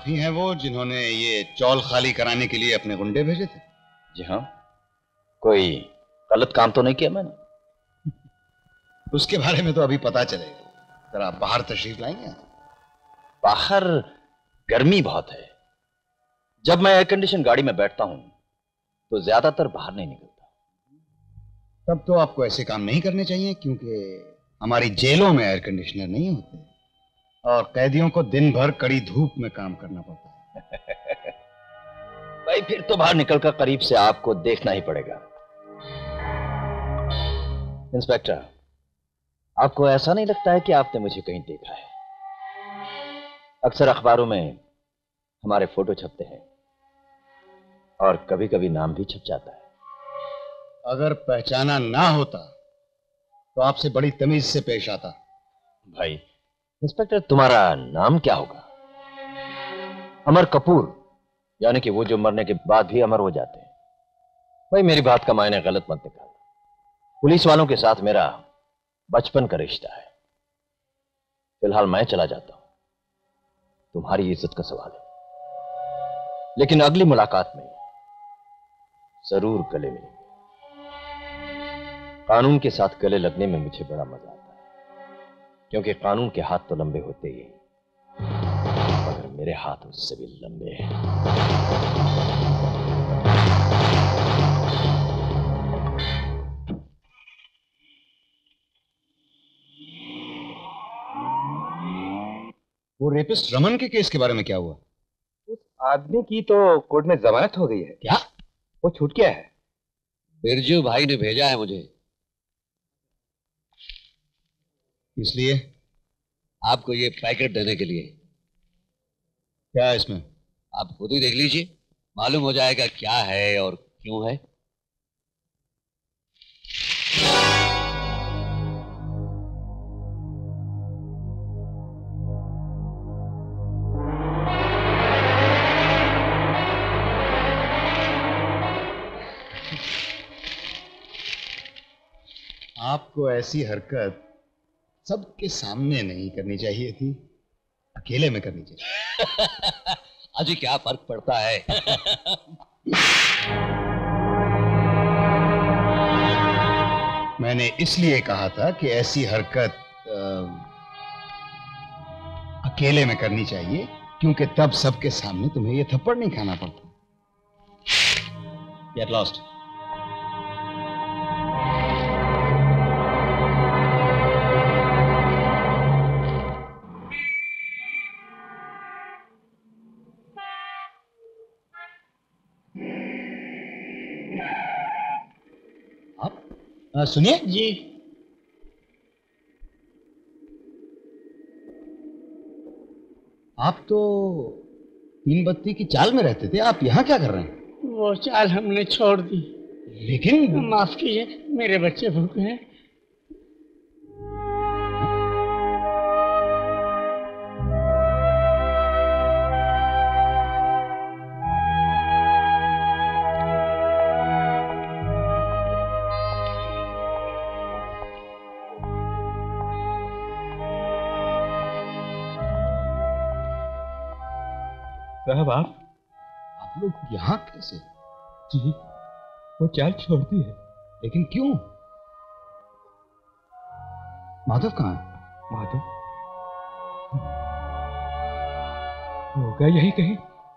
आप ही हैं वो जिन्होंने ये चौल खाली कराने के लिए अपने गुंडे भेजे थे? जी हाँ। कोई गलत काम तो नहीं किया मैंने? उसके बारे में तो अभी पता चलेगा। जरा बाहर तशरीफ लाएंगे? बाहर गर्मी बहुत है। जब मैं एयर कंडीशन गाड़ी में बैठता हूं तो ज्यादातर बाहर नहीं निकलता। तब तो आपको ऐसे काम नहीं करने चाहिए, क्योंकि हमारी जेलों में एयर कंडीशनर नहीं होते और कैदियों को दिन भर कड़ी धूप में काम करना पड़ता है। भाई फिर तो बाहर निकलकर करीब से आपको देखना ही पड़ेगा। इंस्पेक्टर, आपको ऐसा नहीं लगता है कि आपने मुझे कहीं देखा है? अक्सर अखबारों में हमारे फोटो छपते हैं और कभी कभी नाम भी छप जाता है। अगर पहचाना ना होता तो आपसे बड़ी तमीज से पेश आता। भाई इंस्पेक्टर, तुम्हारा नाम क्या होगा? अमर कपूर, यानी कि वो जो मरने के बाद भी अमर हो जाते हैं। भाई मेरी बात का मायने गलत मत निकाल। पुलिस वालों के साथ मेरा बचपन का रिश्ता है। फिलहाल मैं चला जाता हूं, तुम्हारी इज्जत का सवाल है, लेकिन अगली मुलाकात में जरूर गले मिलेंगे। कानून के साथ गले लगने में मुझे बड़ा मजा आता है, क्योंकि कानून के हाथ तो लंबे होते ही, मगर मेरे हाथ उससे भी लंबे हैं। वो रेपिस्ट रमन के केस के बारे में क्या हुआ? उस आदमी की तो कोर्ट में जमानत हो गई है। क्या? वो छूट गया है। बिरजू भाई ने भेजा है मुझे। इसलिए? आपको ये पैकेट देने के लिए। क्या है इसमें? आप खुद ही देख लीजिए, मालूम हो जाएगा क्या है और क्यों है। आपको ऐसी हरकत सबके सामने नहीं करनी चाहिए थी, अकेले में करनी चाहिए। अजी क्या फर्क पड़ता है? मैंने इसलिए कहा था कि ऐसी हरकत आ, अकेले में करनी चाहिए, क्योंकि तब सबके सामने तुम्हें ये थप्पड़ नहीं खाना पड़ता। Get lost. सुनिए जी। आप तो तीन बत्ती की चाल में रहते थे, आप यहाँ क्या कर रहे हैं? वो चाल हमने छोड़ दी। लेकिन माफ कीजिए, मेरे बच्चे भूखे हैं। साहब आप आप लोग यहाँ कैसे? जी वो चाल छोड़ दी है। लेकिन क्यों? माधव कहाँ है? माधव होगा यही कहीं।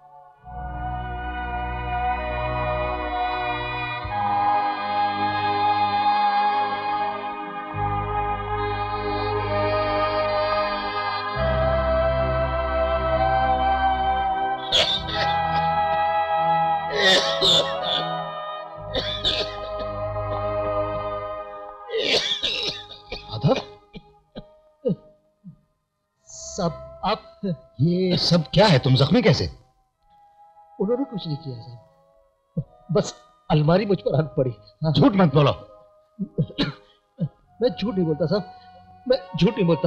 सब आप ये सब क्या है? तुम जख्मी कैसे? उन्होंने कुछ नहीं किया साहब, बस अलमारी मुझ पर हक पड़ी। हाँ। झूठ मत बोलो। मैं झूठ नहीं बोलता साहब, मैं झूठ नहीं बोलता।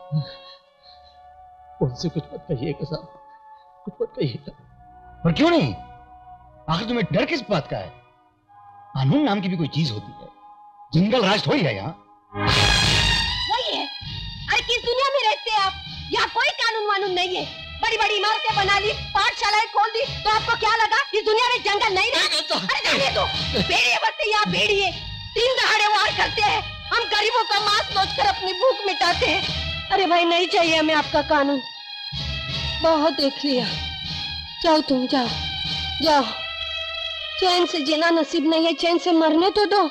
उनसे कुछ मत कहिएगा साहब, कुछ मत कहिएगा। पर क्यों नहीं? आखिर तुम्हें डर किस बात का है? कानून नाम की भी कोई चीज होती है। जंगल राज थोड़ी है यहाँ। वही है। अरे किस दुनिया में रहते हैं आप? यहाँ कोई कानून वानून नहीं है। बड़ी बड़ी इमारतें बना ली, पाठशालाएं खोल दी, तो आपको क्या लगा इस दुनिया में जंगल नहीं रहा? अरे जाने दो, भेड़िए बसते यहाँ भेड़िए, दिन दहाड़े वार करते हैं, हम गरीबों का मांस नोचकर अपनी भूख मिटाते हैं। अरे भाई नहीं चाहिए हमें आपका कानून, बहुत देख लिया। जाओ तुम जाओ जाओ, चैन से जीना नसीब नहीं है, चैन से मरने तो दो।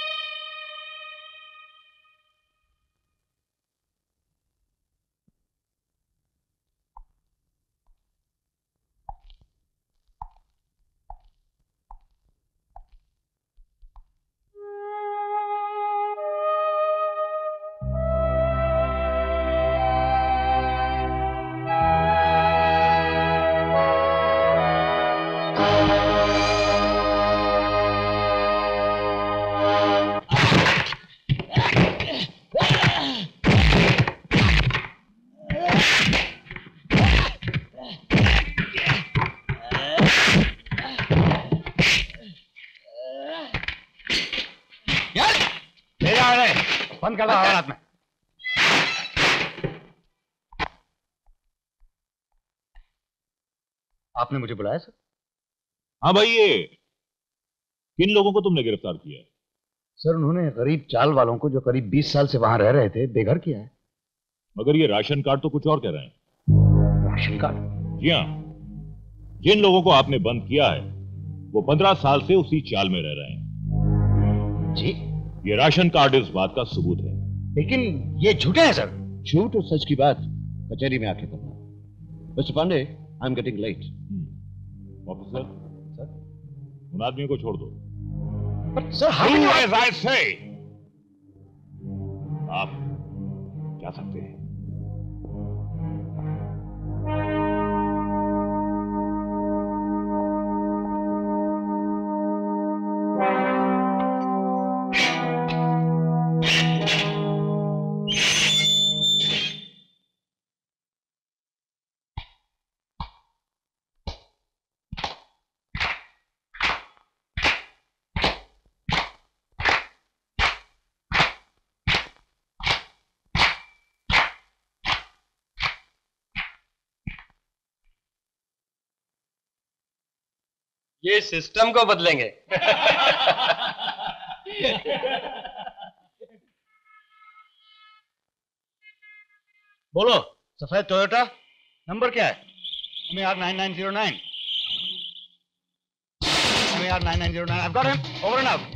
बंद कर दो हाथ में। आपने मुझे बुलाया सर? हाँ भाई, ये किन लोगों को तुमने गिरफ्तार किया है? सर उन्होंने गरीब चाल वालों को जो करीब बीस साल से वहां रह रहे थे बेघर किया है। मगर ये राशन कार्ड तो कुछ और कह रहे हैं। Ration card? जी हाँ, जिन लोगों को आपने बंद किया है वो पंद्रह साल से उसी चाल में रह रहे हैं। जी? ये राशन कार्ड इस बात का सबूत है। लेकिन ये झूठे हैं सर। झूठ और सच की बात कचहरी में आके करना। Mister Pandey, I am getting late. Officer, sir उन आदमियों को छोड़ दो। But sir, how Do do as I say. आप जा सकते हैं। ये सिस्टम को बदलेंगे। बोलो, सफेद टोयोटा नंबर क्या है? M A R nine nine zero nine. M A R nine nine zero nine. I've got him. Over and out.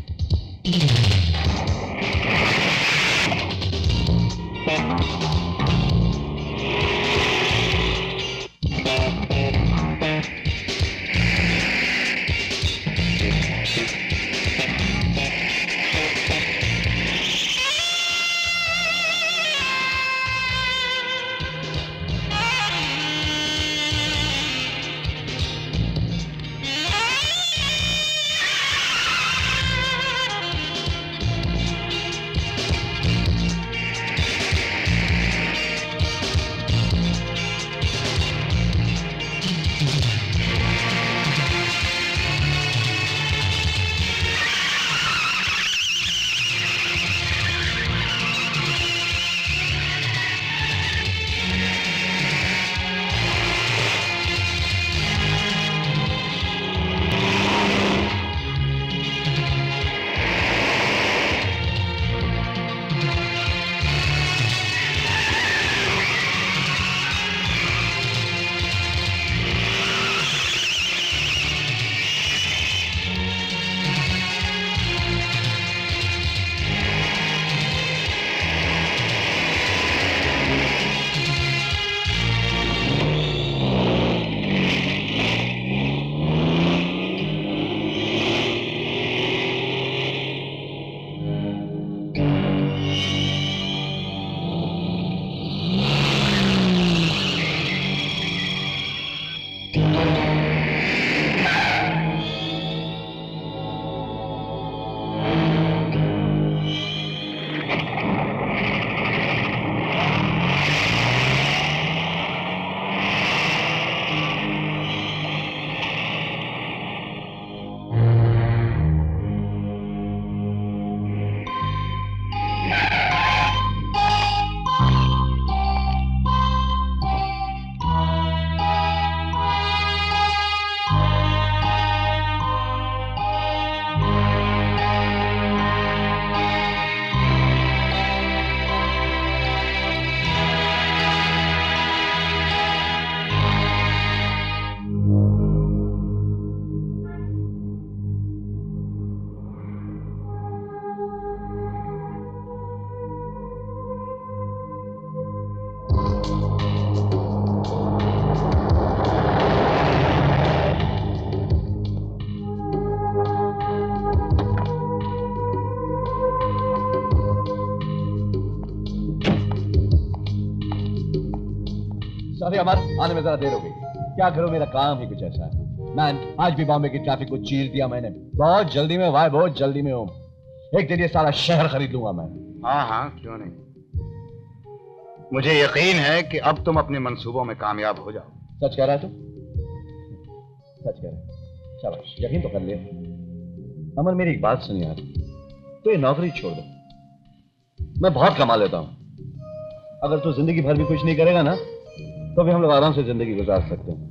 अभी अमर आने में जरा देर हो गई। क्या करूं, मेरा काम ही कुछ ऐसा है। मैन, आज भी बॉम्बे की ट्रैफिक को चीर दिया मैंने। बहुत जल्दी में भाई, बहुत जल्दी में हूं। एक दिन ये सारा शहर खरीद लूंगा मैं। हाँ हाँ, क्यों नहीं। मुझे यकीन है कि अब तुम अपने मंसूबों में कामयाब हो जाओ। सच कह रहा है तू? सच कह रहा है? शाबाश, यकीन तो कर लिया। अमर, मेरी एक बात सुन यार, तो ये नौकरी छोड़ दो। मैं बहुत कमा लेता हूं। अगर तू जिंदगी भर भी कुछ नहीं करेगा ना, तो भी हम लोग आराम से जिंदगी गुजार सकते हैं।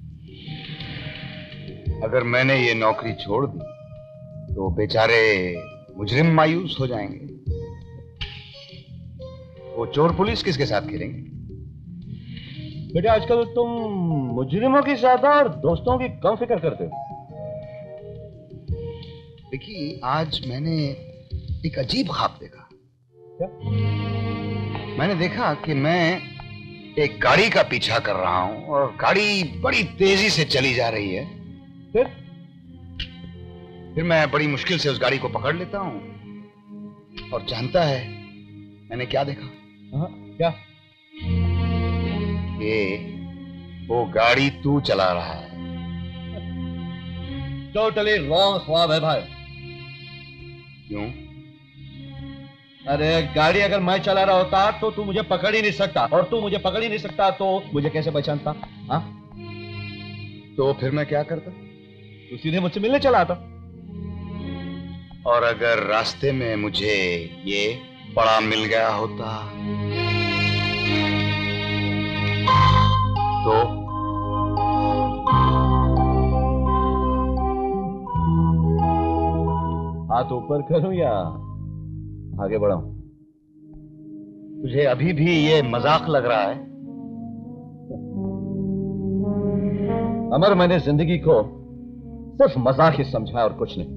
अगर मैंने ये नौकरी छोड़ दी तो बेचारे मुजरिम मायूस हो जाएंगे। वो चोर पुलिस किसके साथ खेलेंगे? बेटे, आजकल तुम मुजरिमों की ज्यादा और दोस्तों की कम फिक्र करते हो। देखिए, आज मैंने एक अजीब ख्वाब देखा। क्या? मैंने देखा कि मैं एक गाड़ी का पीछा कर रहा हूं और गाड़ी बड़ी तेजी से चली जा रही है। फिर फिर मैं बड़ी मुश्किल से उस गाड़ी को पकड़ लेता हूं और जानता है मैंने क्या देखा? हाँ, क्या? ये वो गाड़ी तू चला रहा है। टोटली रॉन्ग ख्वाब है भाई। क्यों? अरे, गाड़ी अगर मैं चला रहा होता तो तू मुझे पकड़ ही नहीं सकता, और तू मुझे पकड़ ही नहीं सकता तो मुझे कैसे पहचानता? हाँ, तो फिर मैं क्या करता? तू सीधे मुझसे मिलने चला आता। और अगर रास्ते में मुझे ये पड़ा मिल गया होता तो? हाथ ऊपर करूं या आगे बढ़ाऊं? तुझे अभी भी ये मजाक लग रहा है? अमर, मैंने जिंदगी को सिर्फ मजाक ही समझा और कुछ नहीं।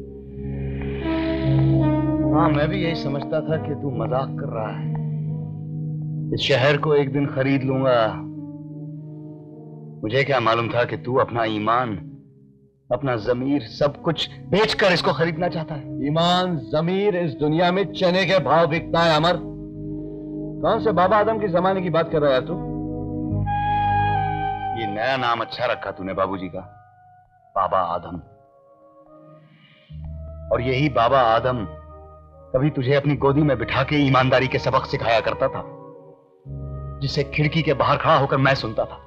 हाँ, मैं भी यही समझता था कि तू मजाक कर रहा है। इस शहर को एक दिन खरीद लूंगा। मुझे क्या मालूम था कि तू अपना ईमान, अपना जमीर, सब कुछ बेचकर इसको खरीदना चाहता है। ईमान, जमीर इस दुनिया में चने के भाव बिकता है अमर। कौन से बाबा आदम के जमाने की बात कर रहा है तू? ये नया नाम अच्छा रखा तूने बाबूजी का, बाबा आदम। और यही बाबा आदम कभी तुझे अपनी गोदी में बिठा के ईमानदारी के सबक सिखाया करता था, जिसे खिड़की के बाहर खड़ा होकर मैं सुनता था।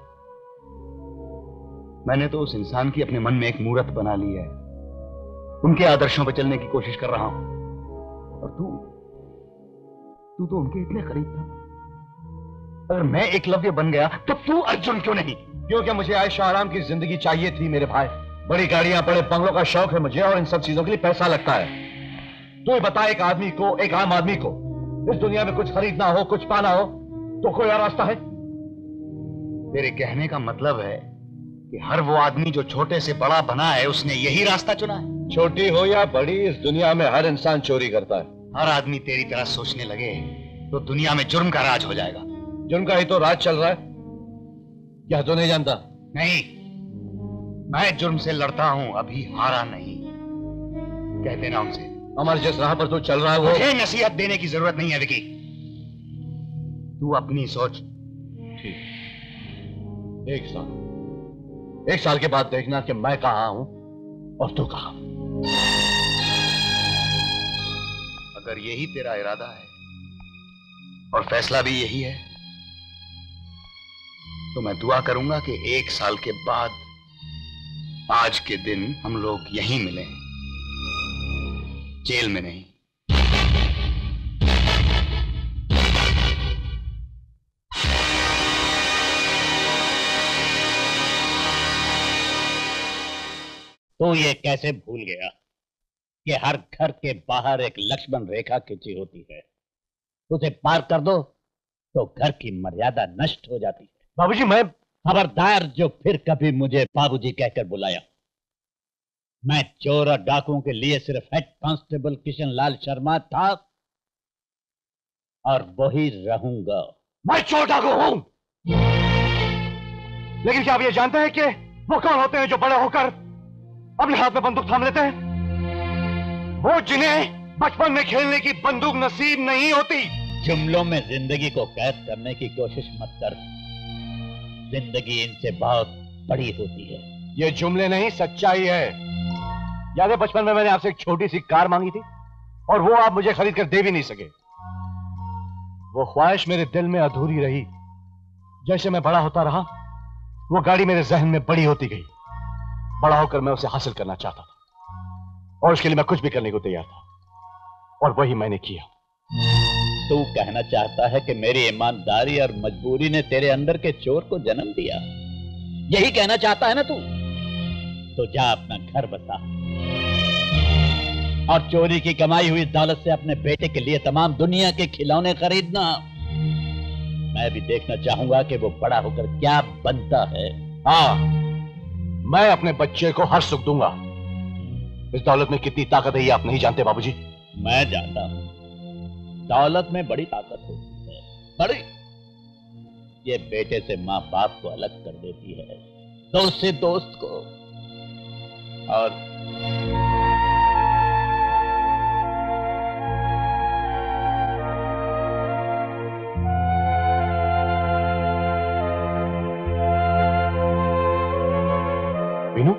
मैंने तो उस इंसान की अपने मन में एक मूर्त बना ली है। उनके आदर्शों पर चलने की कोशिश कर रहा हूं। और तू तू तो उनके इतने करीब था। अगर मैं एकलव्य बन गया तो तू अर्जुन क्यों नहीं? क्योंकि मुझे आयशो आराम की जिंदगी चाहिए थी मेरे भाई। बड़ी गाड़ियां, बड़े बंगलों का शौक है मुझे, और इन सब चीजों के लिए पैसा लगता है। तू ही बता, एक आदमी को, एक आम आदमी को इस दुनिया में कुछ खरीदना हो, कुछ पाना हो, तो कोई और रास्ता है? तेरे कहने का मतलब है कि हर वो आदमी जो छोटे से बड़ा बना है, उसने यही रास्ता चुना है? छोटी हो या बड़ी, इस दुनिया में हर इंसान चोरी करता है। हर आदमी तेरी तरह सोचने लगे तो दुनिया में जुर्म का राज हो जाएगा। जुर्म का ही तो राज चल रहा है, क्या तो नहीं जानता? नहीं, मैं जुर्म से लड़ता हूं, अभी हारा नहीं। कह देना उनसे। अमर, जिस राह पर तू चल रहा है वो... मुझे नसीहत देने की जरूरत नहीं है विकी, तू अपनी सोच। ठीक, एक साल एक साल के बाद देखना कि मैं कहां हूं और तू कहां। अगर यही तेरा इरादा है और फैसला भी यही है, तो मैं दुआ करूंगा कि एक साल के बाद आज के दिन हम लोग यहीं मिलें, जेल में नहीं। तो ये कैसे भूल गया कि हर घर के बाहर एक लक्ष्मण रेखा खींची होती है, उसे पार कर दो तो घर की मर्यादा नष्ट हो जाती है। बाबूजी, मैं... खबरदार जो फिर कभी मुझे बाबूजी कहकर बुलाया। मैं चोर और डाकुओं के लिए सिर्फ हेड कांस्टेबल किशन लाल शर्मा था और वही रहूंगा। मैं चोर डाकू हूं, लेकिन क्या आप ये जानते हैं कि वो कौन होते हैं जो बड़े होकर अपने हाथ में बंदूक थाम लेते हैं? वो जिन्हें बचपन में खेलने की बंदूक नसीब नहीं होती। जुमलों में जिंदगी को कैद करने की कोशिश मत कर। जिंदगी इनसे बहुत बड़ी होती है। ये जुमले नहीं, सच्चाई है। याद है बचपन में मैंने आपसे एक छोटी सी कार मांगी थी और वो आप मुझे खरीद कर दे भी नहीं सके। वो ख्वाहिश मेरे दिल में अधूरी रही। जैसे मैं बड़ा होता रहा, वो गाड़ी मेरे जहन में बड़ी होती गई। बड़ा होकर मैं उसे हासिल करना चाहता था और उसके लिए मैं कुछ भी करने को तैयार था, और वही मैंने किया। तू कहना चाहता है कि मेरी ईमानदारी और मजबूरी ने तेरे अंदर के चोर को जन्म दिया, यही कहना चाहता है ना तू? तो जा अपना घर बसा और चोरी की कमाई हुई दौलत से अपने बेटे के लिए तमाम दुनिया के खिलौने खरीदना। मैं भी देखना चाहूंगा कि वो बड़ा होकर क्या बनता है। हाँ, मैं अपने बच्चे को हर सुख दूंगा। इस दौलत में कितनी ताकत है ये आप नहीं जानते बाबूजी। मैं जानता हूं, दौलत में बड़ी ताकत होती है, बड़ी। ये बेटे से माँ बाप को अलग कर देती है, दोस्त से दोस्त को। और मीनू,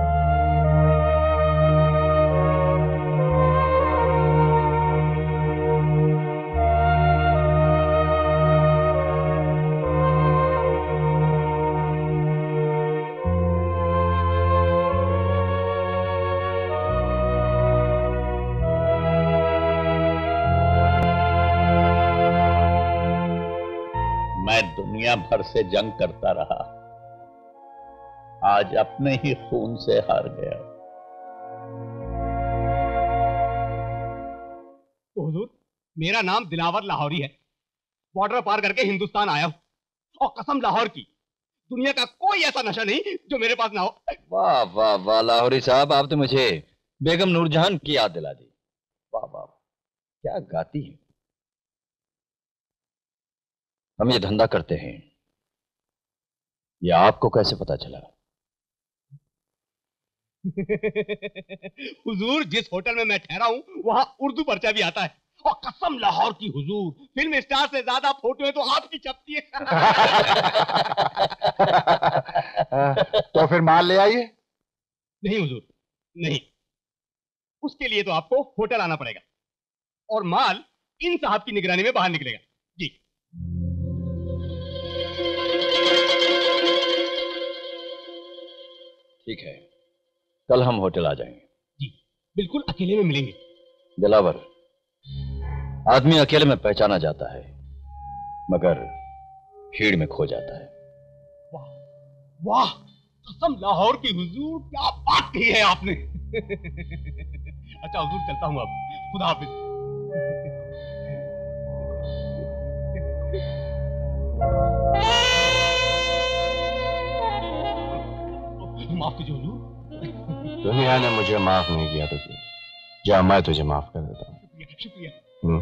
मैं दुनिया भर से जंग करता रहा, आज अपने ही खून से हार गया। तो हुजूर, मेरा नाम दिलावर लाहौरी है। बॉर्डर पार करके हिंदुस्तान आया हूं, और कसम लाहौर की, दुनिया का कोई ऐसा नशा नहीं जो मेरे पास ना हो। वाह वाह वाह लाहौरी साहब, आप तो मुझे बेगम नूरजहान की याद दिला दी। वाह वाह, क्या गाती है। हम ये धंधा करते हैं, ये आपको कैसे पता चला? हुजूर, जिस होटल में मैं ठहरा हूं वहां उर्दू पर्चा भी आता है, और कसम लाहौर की हुजूर, फिल्म स्टार से ज्यादा फोटो तो आपकी छपती है। तो फिर माल ले आइए। नहीं हुजूर, नहीं, उसके लिए तो आपको होटल आना पड़ेगा, और माल इन साहब की निगरानी में बाहर निकलेगा। जी ठीक है, कल हम होटल आ जाएंगे। जी बिल्कुल, अकेले में मिलेंगे। दिलावर, आदमी अकेले में पहचाना जाता है, मगर भीड़ में खो जाता है। वाह वाह, कसम लाहौर की हुजूर, क्या बात कही है आपने। अच्छा हुजूर, चलता हूं अब, खुदा हाफिज। माफ कीजिए हुजूर। दुनिया ने मुझे माफ नहीं किया तो जा, मैं तुझे माफ कर देता हूँ। शुक्रिया शुक्रिया। हम्म।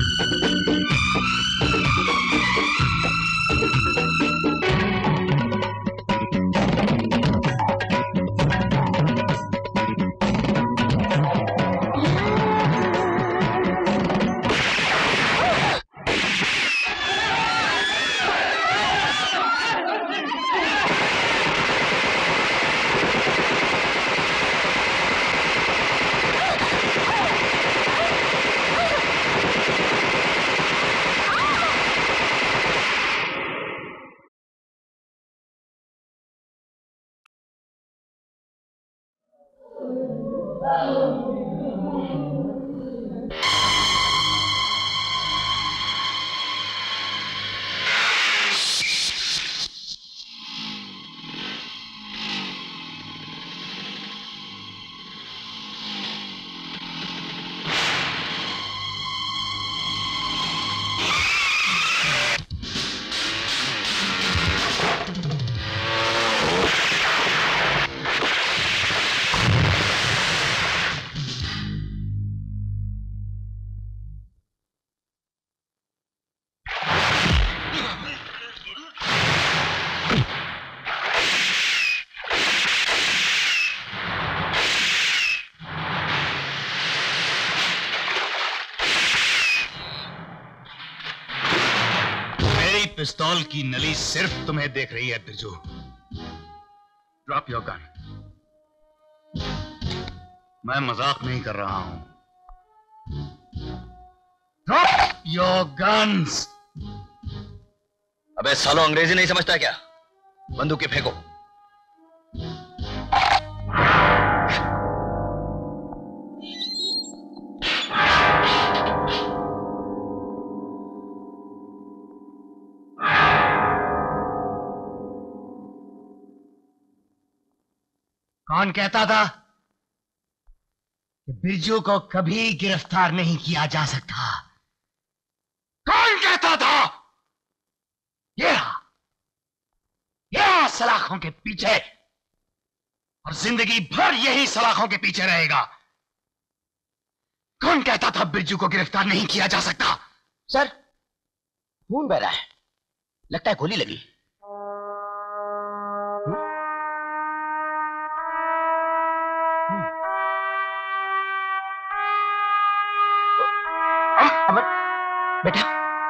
पिस्तौल की नली सिर्फ तुम्हें देख रही है बिरजू। Drop your gun. मैं मजाक नहीं कर रहा हूं। Drop your guns. अबे सालो अंग्रेजी नहीं समझता क्या? बंदूकें फेंको। कौन कहता था कि बिरजू को कभी गिरफ्तार नहीं किया जा सकता? कौन कहता था? ये रहा, ये रहा सलाखों के पीछे, और जिंदगी भर यही सलाखों के पीछे रहेगा। कौन कहता था बिरजू को गिरफ्तार नहीं किया जा सकता? सर, खून बह रहा है, लगता है गोली लगी। बेटा।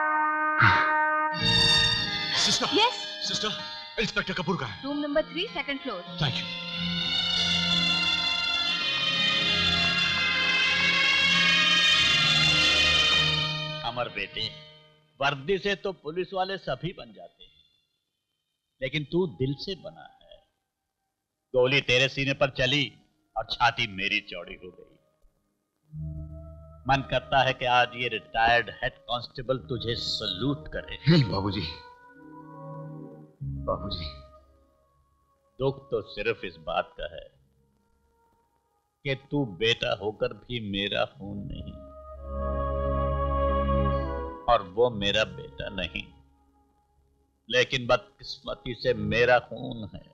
Sister. Yes sister, inspector Kapoor का है। Room number three, second floor. Thank you. Amar बेटे, वर्दी से तो पुलिस वाले सभी बन जाते हैं, लेकिन तू दिल से बना है। गोली तेरे सीने पर चली और छाती मेरी चौड़ी हो गई। मन करता है कि आज ये रिटायर्ड हेड कांस्टेबल तुझे सल्यूट करे। नहीं बाबूजी, बाबूजी। दुख तो सिर्फ इस बात का है कि तू बेटा होकर भी मेरा खून नहीं, और वो मेरा बेटा नहीं, लेकिन बदकिस्मती से मेरा खून है।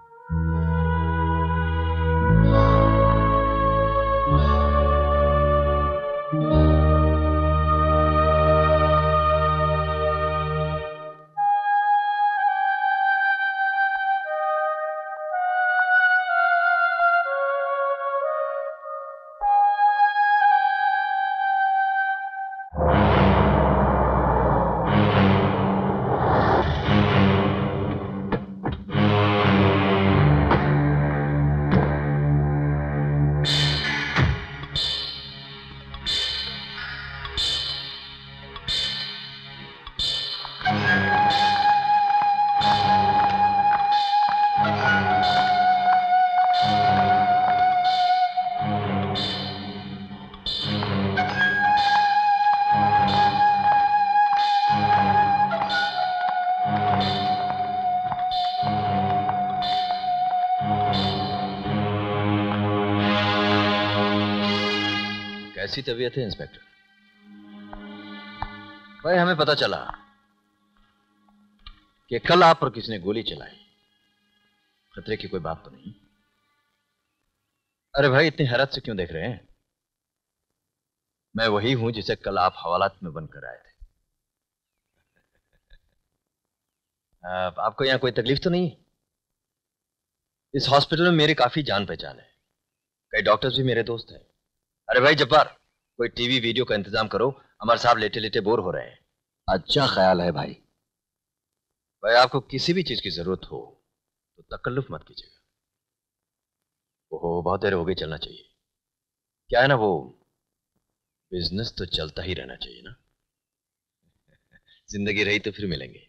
कैसी तबीयत है इंस्पेक्टर? भाई हमें पता चला कि कल आप पर किसी ने गोली चलाई। खतरे की कोई बात तो नहीं? अरे भाई इतनी हैरत से क्यों देख रहे हैं? मैं वही हूं जिसे कल आप हवालात में बनकर आए थे। आप, आपको यहाँ कोई तकलीफ तो नहीं? इस हॉस्पिटल में मेरी काफी जान पहचान है, कई डॉक्टर्स भी मेरे दोस्त हैं। अरे भाई जब्बार, कोई टीवी वीडियो का इंतजाम करो, अमर साहब लेटे लेटे बोर हो रहे हैं। अच्छा ख्याल है भाई। भाई आपको किसी भी चीज की जरूरत हो तो तकल्लुफ मत कीजिएगा। ओहो बहुत देर हो गई, चलना चाहिए। क्या है ना, वो बिजनेस तो चलता ही रहना चाहिए ना। जिंदगी रही तो फिर मिलेंगे।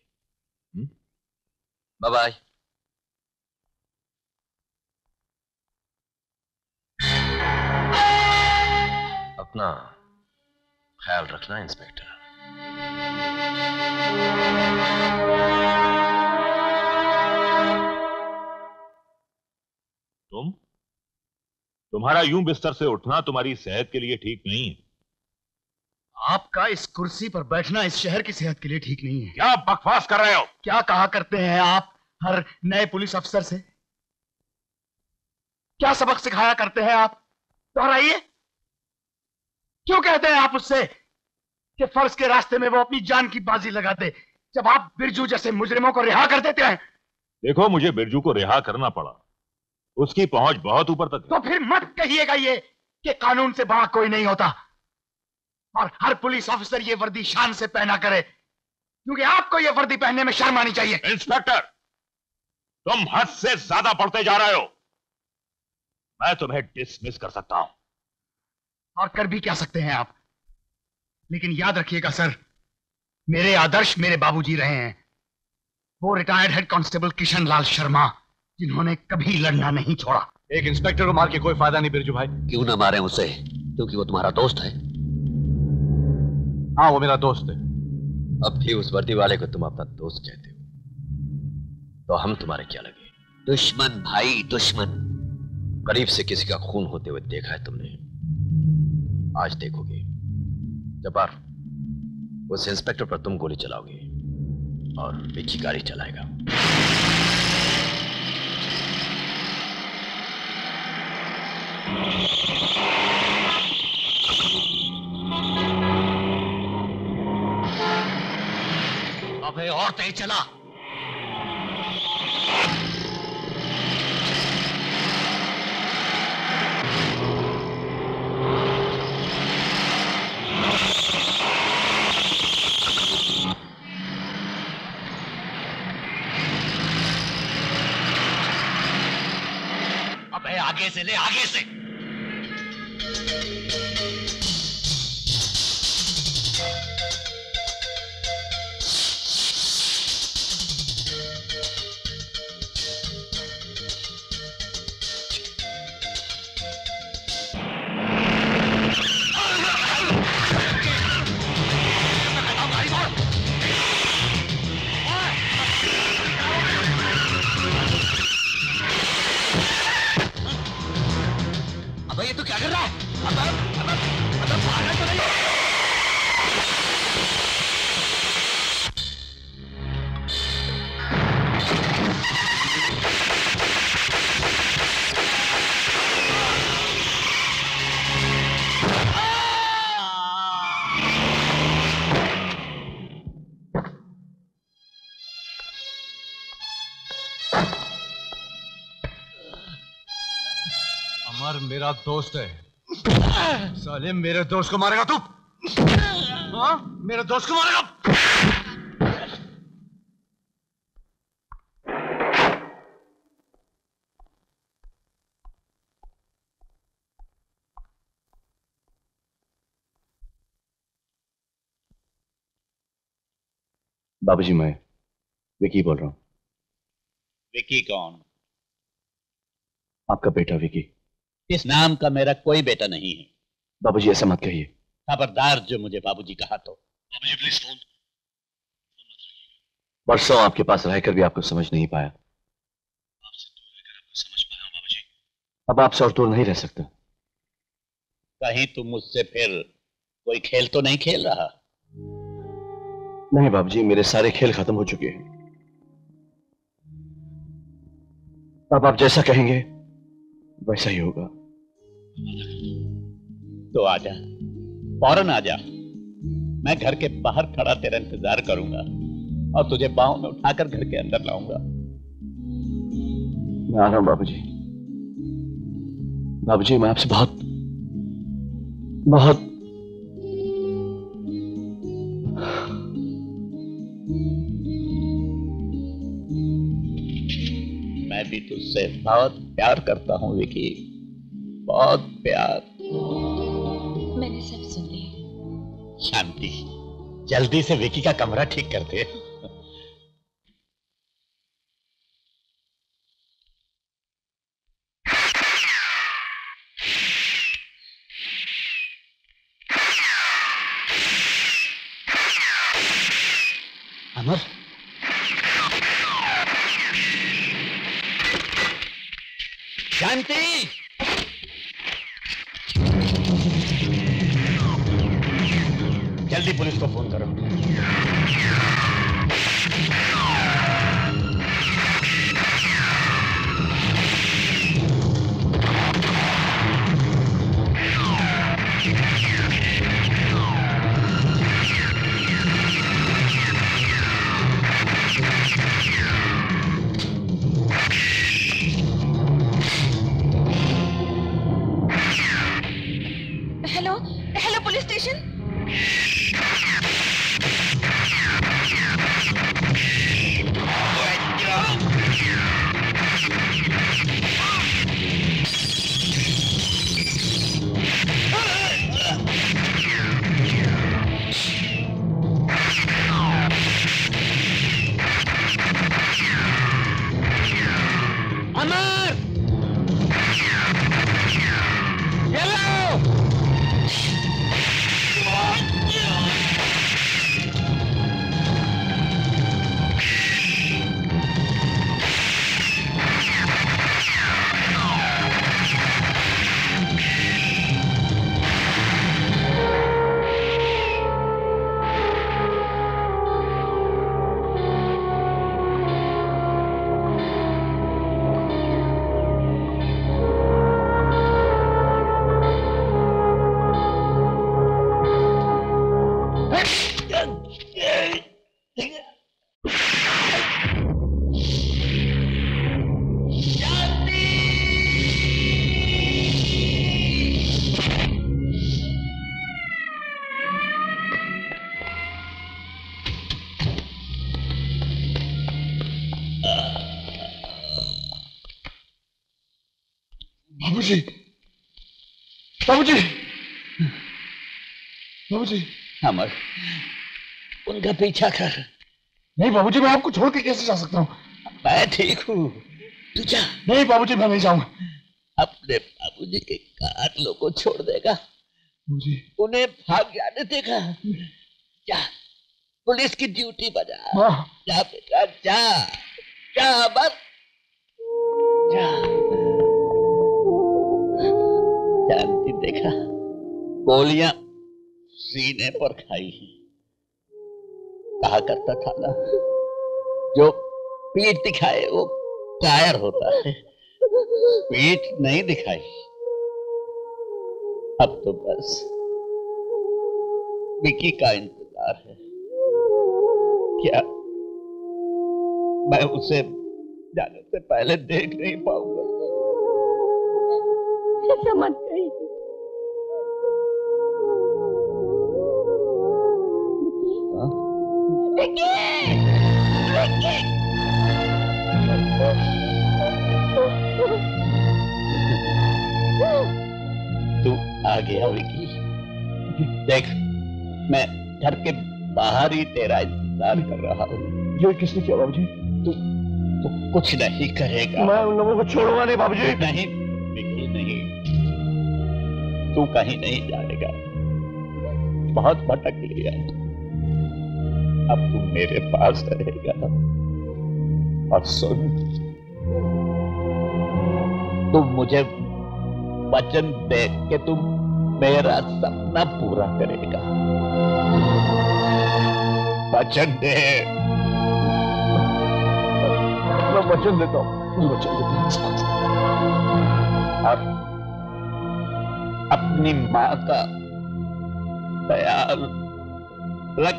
Bye bye. अपना ख्याल रखना इंस्पेक्टर। तुम तुम्हारा यूं बिस्तर से उठना तुम्हारी सेहत के लिए ठीक नहीं है। आपका इस कुर्सी पर बैठना इस शहर की सेहत के लिए ठीक नहीं है। क्या बकवास कर रहे हो? क्या कहा करते हैं आप हर नए पुलिस अफसर से? क्या सबक सिखाया करते हैं आप? दोहराइए। क्यों कहते हैं आप उससे कि फर्ज के रास्ते में वो अपनी जान की बाजी लगाते, जब आप बिरजू जैसे मुजरिमों को रिहा कर देते हैं? देखो, मुझे बिरजू को रिहा करना पड़ा, उसकी पहुंच बहुत ऊपर तक। तो फिर मत कहिएगा ये कि कानून से बड़ा कोई नहीं होता और हर पुलिस ऑफिसर ये वर्दी शान से पहना करे, क्योंकि आपको ये वर्दी पहनने में शर्म आनी चाहिए। इंस्पेक्टर, तुम हद से ज्यादा बढ़ते जा रहे हो। मैं तुम्हें डिसमिस कर सकता हूं। और कर भी क्या सकते हैं आप, लेकिन याद रखिएगा सर, मेरे आदर्श मेरे बाबूजी रहे हैं, वो retired head constable Kishan Lal Sharma, जिन्होंने कभी लड़ना नहीं छोड़ा। एक इंस्पेक्टर को मार के कोई फायदा नहीं बिरजू भाई। क्यों ना मारे उसे, क्योंकि वो तुम्हारा दोस्त है। हाँ, वो मेरा दोस्त है। अब भी उस वर्दी वाले को तुम अपना दोस्त कहते हो, तो हम तुम्हारे क्या लगे? दुश्मन भाई, दुश्मन। करीब से किसी का खून होते हुए देखा है तुमने, आज देखोगे। जब्बार, उस इंस्पेक्टर पर तुम गोली चलाओगे और विकी गाड़ी चलाएगा। अबे और तेज चला। अबे आगे से ले, आगे से। अबे ये तो क्या कर रहा है? अब अब अब अब पागल तो नहीं? अमर मेरा दोस्त है। साले मेरे दोस्त को मारेगा तू? हाँ, मेरे दोस्त को मारेगा? बाबूजी, मैं विकी बोल रहा हूँ। विकी कौन? आपका बेटा विकी। इस नाम का मेरा कोई बेटा नहीं है। बाबूजी ऐसा मत कहिए। खबरदार जो मुझे बाबूजी कहा तो। बाबूजी प्लीज फोन। बरसों आपके पास रहकर भी आपको समझ नहीं पाया। आपसे दूर रहकर आपको समझ पाया हूं बाबूजी। अब आपसे और दूर नहीं रह सकता। कहीं तुम मुझसे फिर कोई खेल तो नहीं खेल रहा? नहीं बाबूजी, मेरे सारे खेल खत्म हो चुके हैं। अब आप जैसा कहेंगे वैसा ही होगा। तो आजा, फौरन आ जा। मैं घर के बाहर खड़ा तेरा इंतजार करूंगा और तुझे बाहों में उठाकर घर के अंदर लाऊंगा। मैं आ रहा हूं बाबूजी। बाबूजी मैं आपसे बहुत बहुत मैं भी तुझसे बहुत प्यार करता हूं विकी, बहुत प्यार। मैंने सब सुन लिया। शांति, जल्दी से विकी का कमरा ठीक कर दे। अमर, शांति, जल्दी पुलिस को फोन करो। Hello hello police station. Amar, बाबूजी, बाबूजी, बाबूजी। अमर, उनका पीछा कर। नहीं बाबूजी, मैं आपको छोड़ के कैसे जा सकता हूँ? मैं ठीक हूँ, तू जा। नहीं बाबूजी, मैं नहीं जाऊंगा। अपने बाबूजी के कातलों को छोड़ देगा? बाबूजी, उन्हें भाग जाने देगा? जा, पुलिस की ड्यूटी बजा। जा बेटा, जा जा अमर, जा। शांति देखा, गोलियां सीने पर खाई हैं। कहा करता था ना, जो पीठ दिखाए वो कायर होता है। पीठ नहीं दिखाई, अब तो बस विकी का इंतजार है। क्या मैं उसे जाने से पहले देख नहीं पाऊंगा? ऐसा मत कहिए। विकी, विकी, तू आ गया विकी। देख, मैं घर के बाहर ही तेरा इंतजार कर रहा हूँ। ये किसने किया बाबूजी? तू तू कुछ नहीं करेगा। मैं उन लोगों को छोड़ूंगा नहीं बाबूजी। नहीं विकी, नहीं, तू कहीं नहीं जाएगा। बहुत भटक लिया, अब तू मेरे पास रहेगा। और सुन, तुम मुझे वचन दे कि तुम मेरा सपना पूरा करेगा। वचन दे। मैं वचन देता हूँ, वचन देता हूँ। और अपनी माँ का ख्याल रख।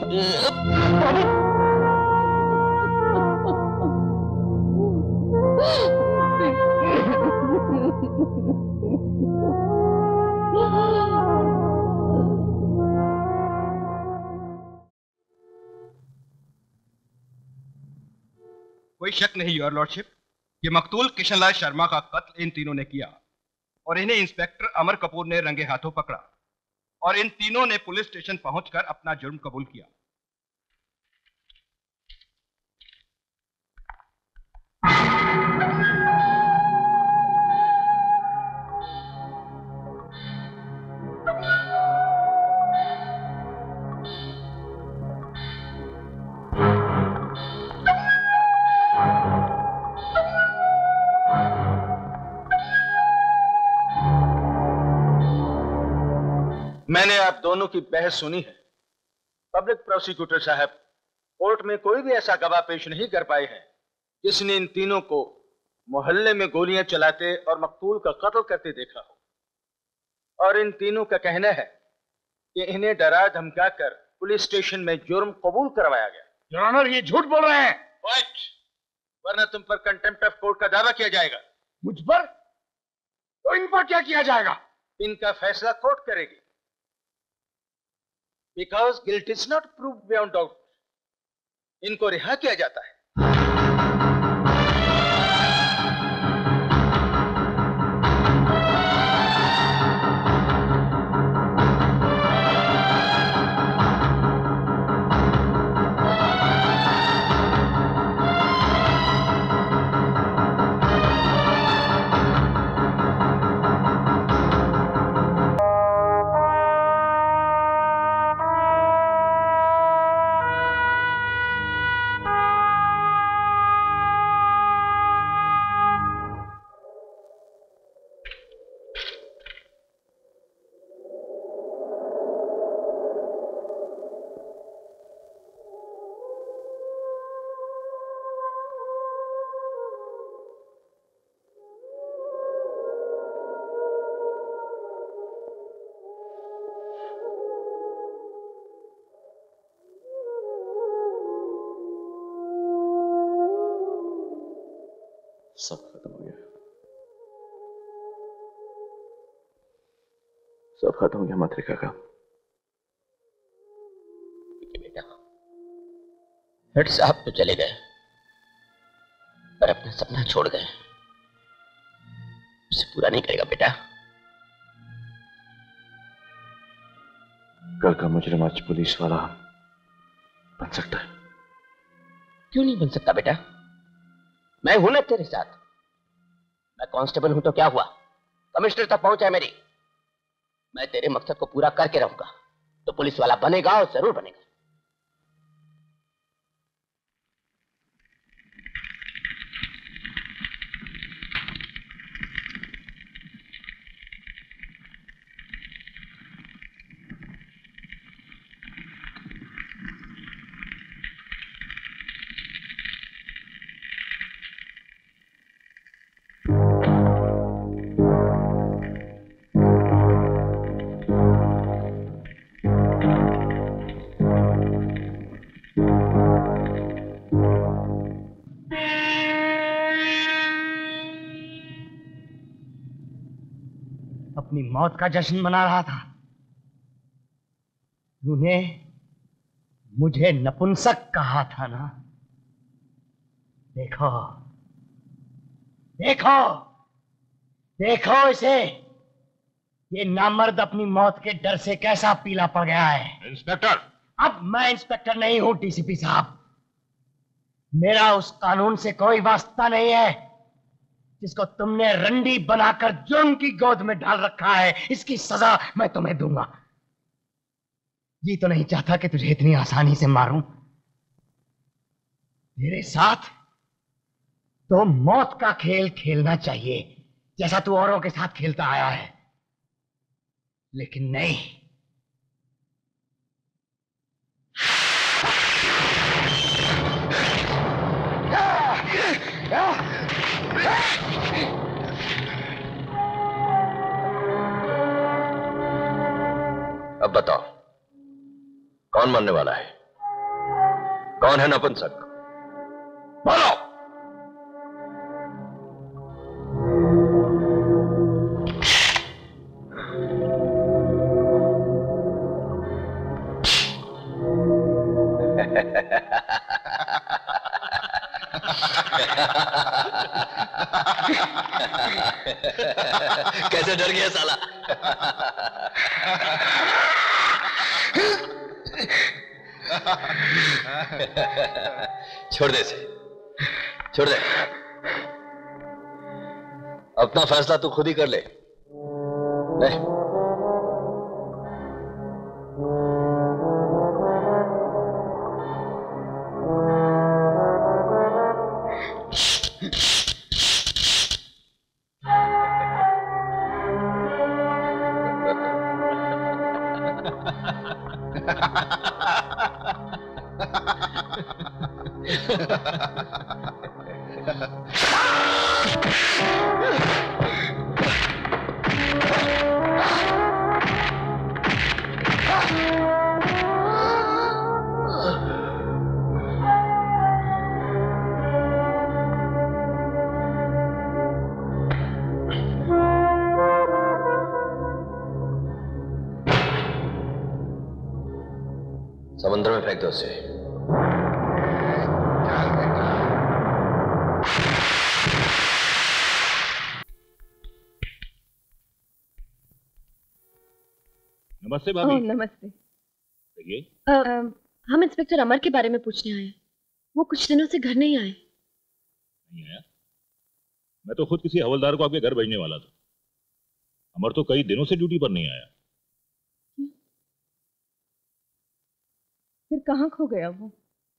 कोई शक नहीं योर लॉर्डशिप कि मकतूल किशनलाल शर्मा का कत्ल इन तीनों ने किया और इन्हें इंस्पेक्टर अमर कपूर ने रंगे हाथों पकड़ा और इन तीनों ने पुलिस स्टेशन पहुंचकर अपना जुर्म कबूल किया। मैंने आप दोनों की बहस सुनी है। पब्लिक प्रोसिक्यूटर साहब कोर्ट में कोई भी ऐसा गवाह पेश नहीं कर पाए हैं जिसने इन तीनों को मोहल्ले में गोलियां चलाते और मकतूल का कत्ल करते देखा हो। और इन तीनों का कहना है कि इन्हें डरा धमका कर पुलिस स्टेशन में जुर्म कबूल करवाया गया। योर ऑनर, ये झूठ बोल रहे हैं। व्हाट? वरना तुम पर कंटेम्प्ट ऑफ कोर्ट का दावा किया जाएगा। मुझ पर? तो इन पर क्या किया जाएगा? इनका फैसला कोर्ट करेगी। Because guilt is not proved beyond doubt, इनको रिहा किया जाता है। सब खत्म हो गया, सब खत्म हो गया मातृका का। बेटा, हेड साहब तो चले गए पर अपना सपना छोड़ गए, उसे पूरा नहीं करेगा बेटा। कल का मुजरिम आज पुलिस वाला बन सकता है। क्यों नहीं बन सकता बेटा? मैं हूं ना तेरे साथ। मैं कांस्टेबल हूं तो क्या हुआ, कमिश्नर तक पहुंचा है मेरी। मैं तेरे मकसद को पूरा करके रहूंगा तो पुलिस वाला बनेगा और जरूर बनेगा। अपनी मौत का जश्न मना रहा था। तूने मुझे नपुंसक कहा था ना। देखो देखो देखो इसे, ये नामर्द अपनी मौत के डर से कैसा पीला पड़ गया है। इंस्पेक्टर, अब मैं इंस्पेक्टर नहीं हूं डीसीपी साहब। मेरा उस कानून से कोई वास्ता नहीं है जिसको तुमने रंडी बनाकर जुर्म की गोद में डाल रखा है। इसकी सजा मैं तुम्हें दूंगा। ये तो नहीं चाहता कि तुझे इतनी आसानी से मारूं। तेरे साथ तो मौत का खेल खेलना चाहिए जैसा तू औरों के साथ खेलता आया है, लेकिन नहीं। अब बताओ, कौन मरने वाला है? कौन है नपुंसक? बोलो। कैसे डर गया साला? छोड़ दे इसे, छोड़ दे। अपना फैसला तू खुद ही कर ले। ले। समुद्र में फेंक दो उसे। नमस्ते भाभी। ओह, नमस्ते। देखिए, अ, अ, हम इंस्पेक्टर अमर के बारे में पूछने आए हैं। वो कुछ दिनों से घर नहीं आए। नहीं आया? मैं तो खुद किसी हवलदार को आपके घर भेजने वाला था। अमर तो कई दिनों से ड्यूटी पर नहीं आया। फिर कहाँ खो गया वो?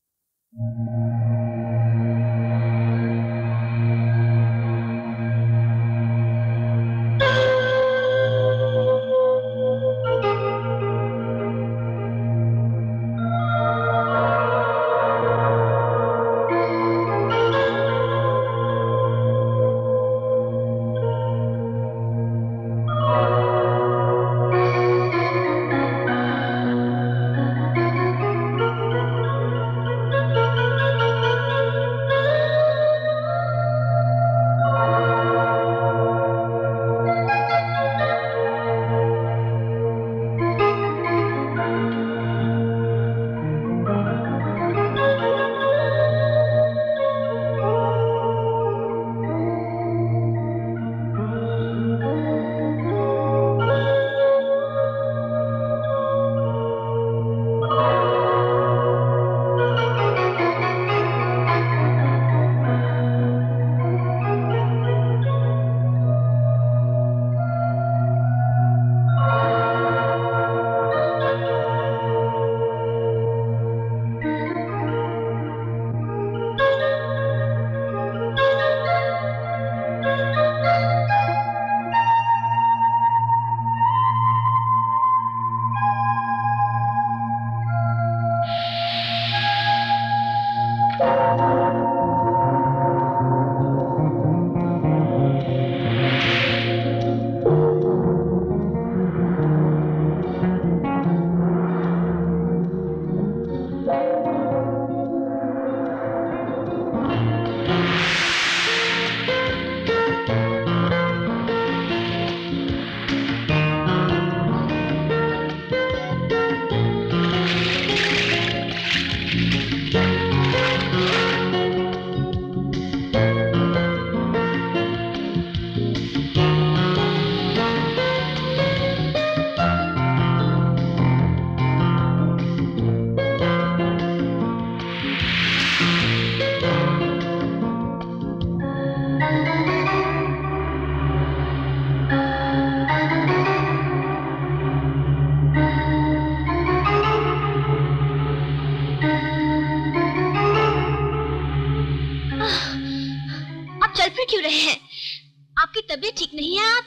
क्यों रहे हैं? आपकी तबीयत ठीक नहीं है? आप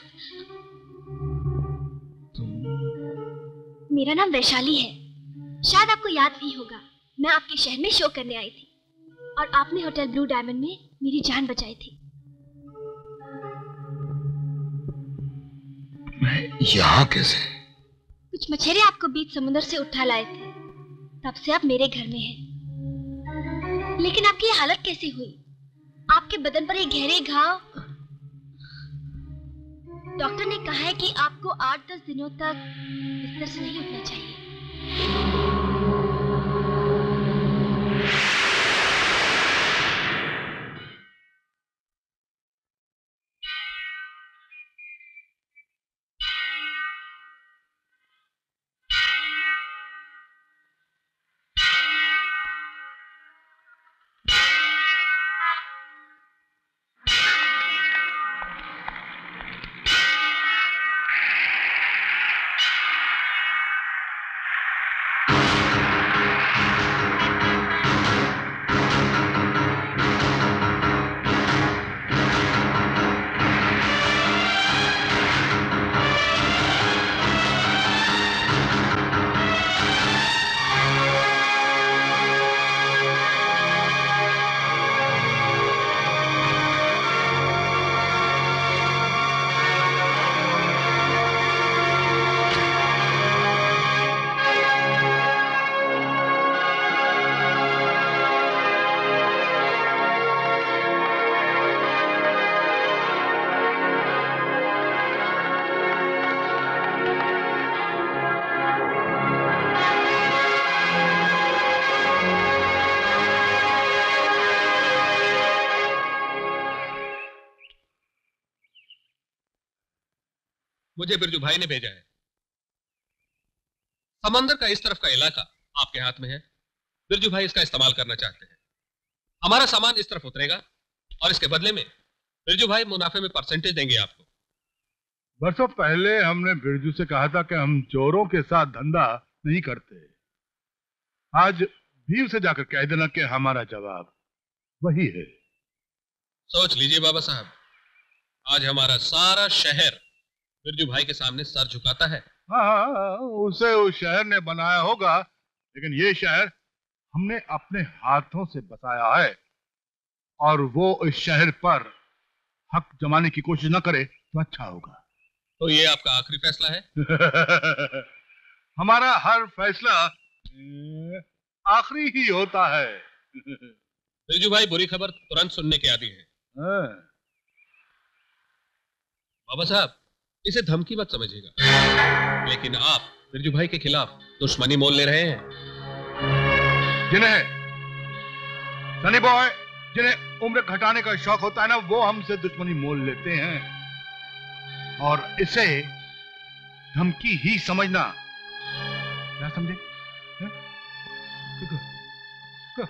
मेरा नाम वैशाली है, शायद आपको याद भी होगा। मैं आपके शहर में शो करने आई थी और आपने होटल ब्लू डायमंड में मेरी जान बचाई थी। मैं यहाँ कैसे? कुछ मछेरे आपको बीच समुद्र से उठा लाए थे तब से आप मेरे घर में हैं। लेकिन आपकी ये हालत कैसे हुई? आपके बदन पर ये गहरे घाव। डॉक्टर ने कहा है कि आपको आठ दस दिनों तक बिस्तर से नहीं उठना चाहिए। मुझे बिरजू भाई ने भेजा है। समंदर का इस तरफ का इलाका आपके हाथ में है। बिरजू भाई इसका इस्तेमाल करना चाहते हैं। हमारा सामान इस तरफ उतरेगा और इसके बदले में बिरजू भाई मुनाफे में परसेंटेज देंगे आपको। बरसों पहले हमने बिरजू से कहा था कि हम चोरों के साथ धंधा नहीं करते। आज भी उसे जाकर कह देना कि हमारा जवाब वही है। सोच लीजिए बाबा साहब, आज हमारा सारा शहर बिरजू भाई के सामने सर झुकाता है। हाँ, उसे उस शहर ने बनाया होगा, लेकिन ये शहर हमने अपने हाथों से बसाया है, और वो इस शहर पर हक जमाने की कोशिश न करे तो अच्छा होगा। तो ये आपका आखिरी फैसला है? हमारा हर फैसला आखिरी ही होता है। बिरजू भाई बुरी खबर तुरंत सुनने के आदी हैं। बाबा साहब, इसे धमकी मत समझिएगा, लेकिन आप बिरजू भाई के खिलाफ दुश्मनी मोल ले रहे हैं। जिन्हें सनी बॉय, जिन्हें उम्र घटाने का शौक होता है ना, वो हमसे दुश्मनी मोल लेते हैं, और इसे धमकी ही समझना। क्या समझे? देखो, देखो।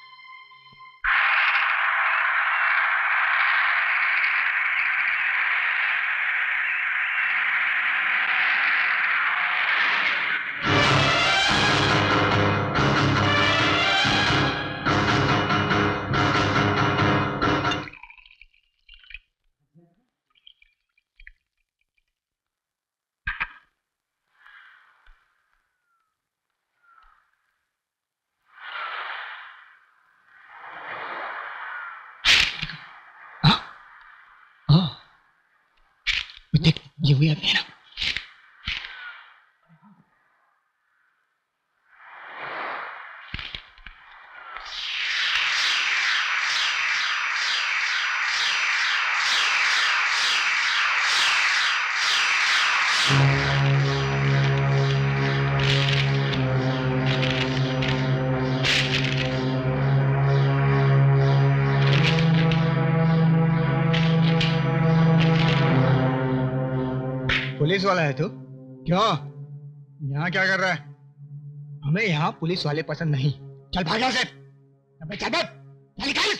देख, ये हुआ मेरा। पुलिस वाला है तू? क्यों? यहाँ क्या कर रहा है? हमें यहाँ पुलिस वाले पसंद नहीं। चल भाग यहाँ से। अबे चल बे, चल निकल।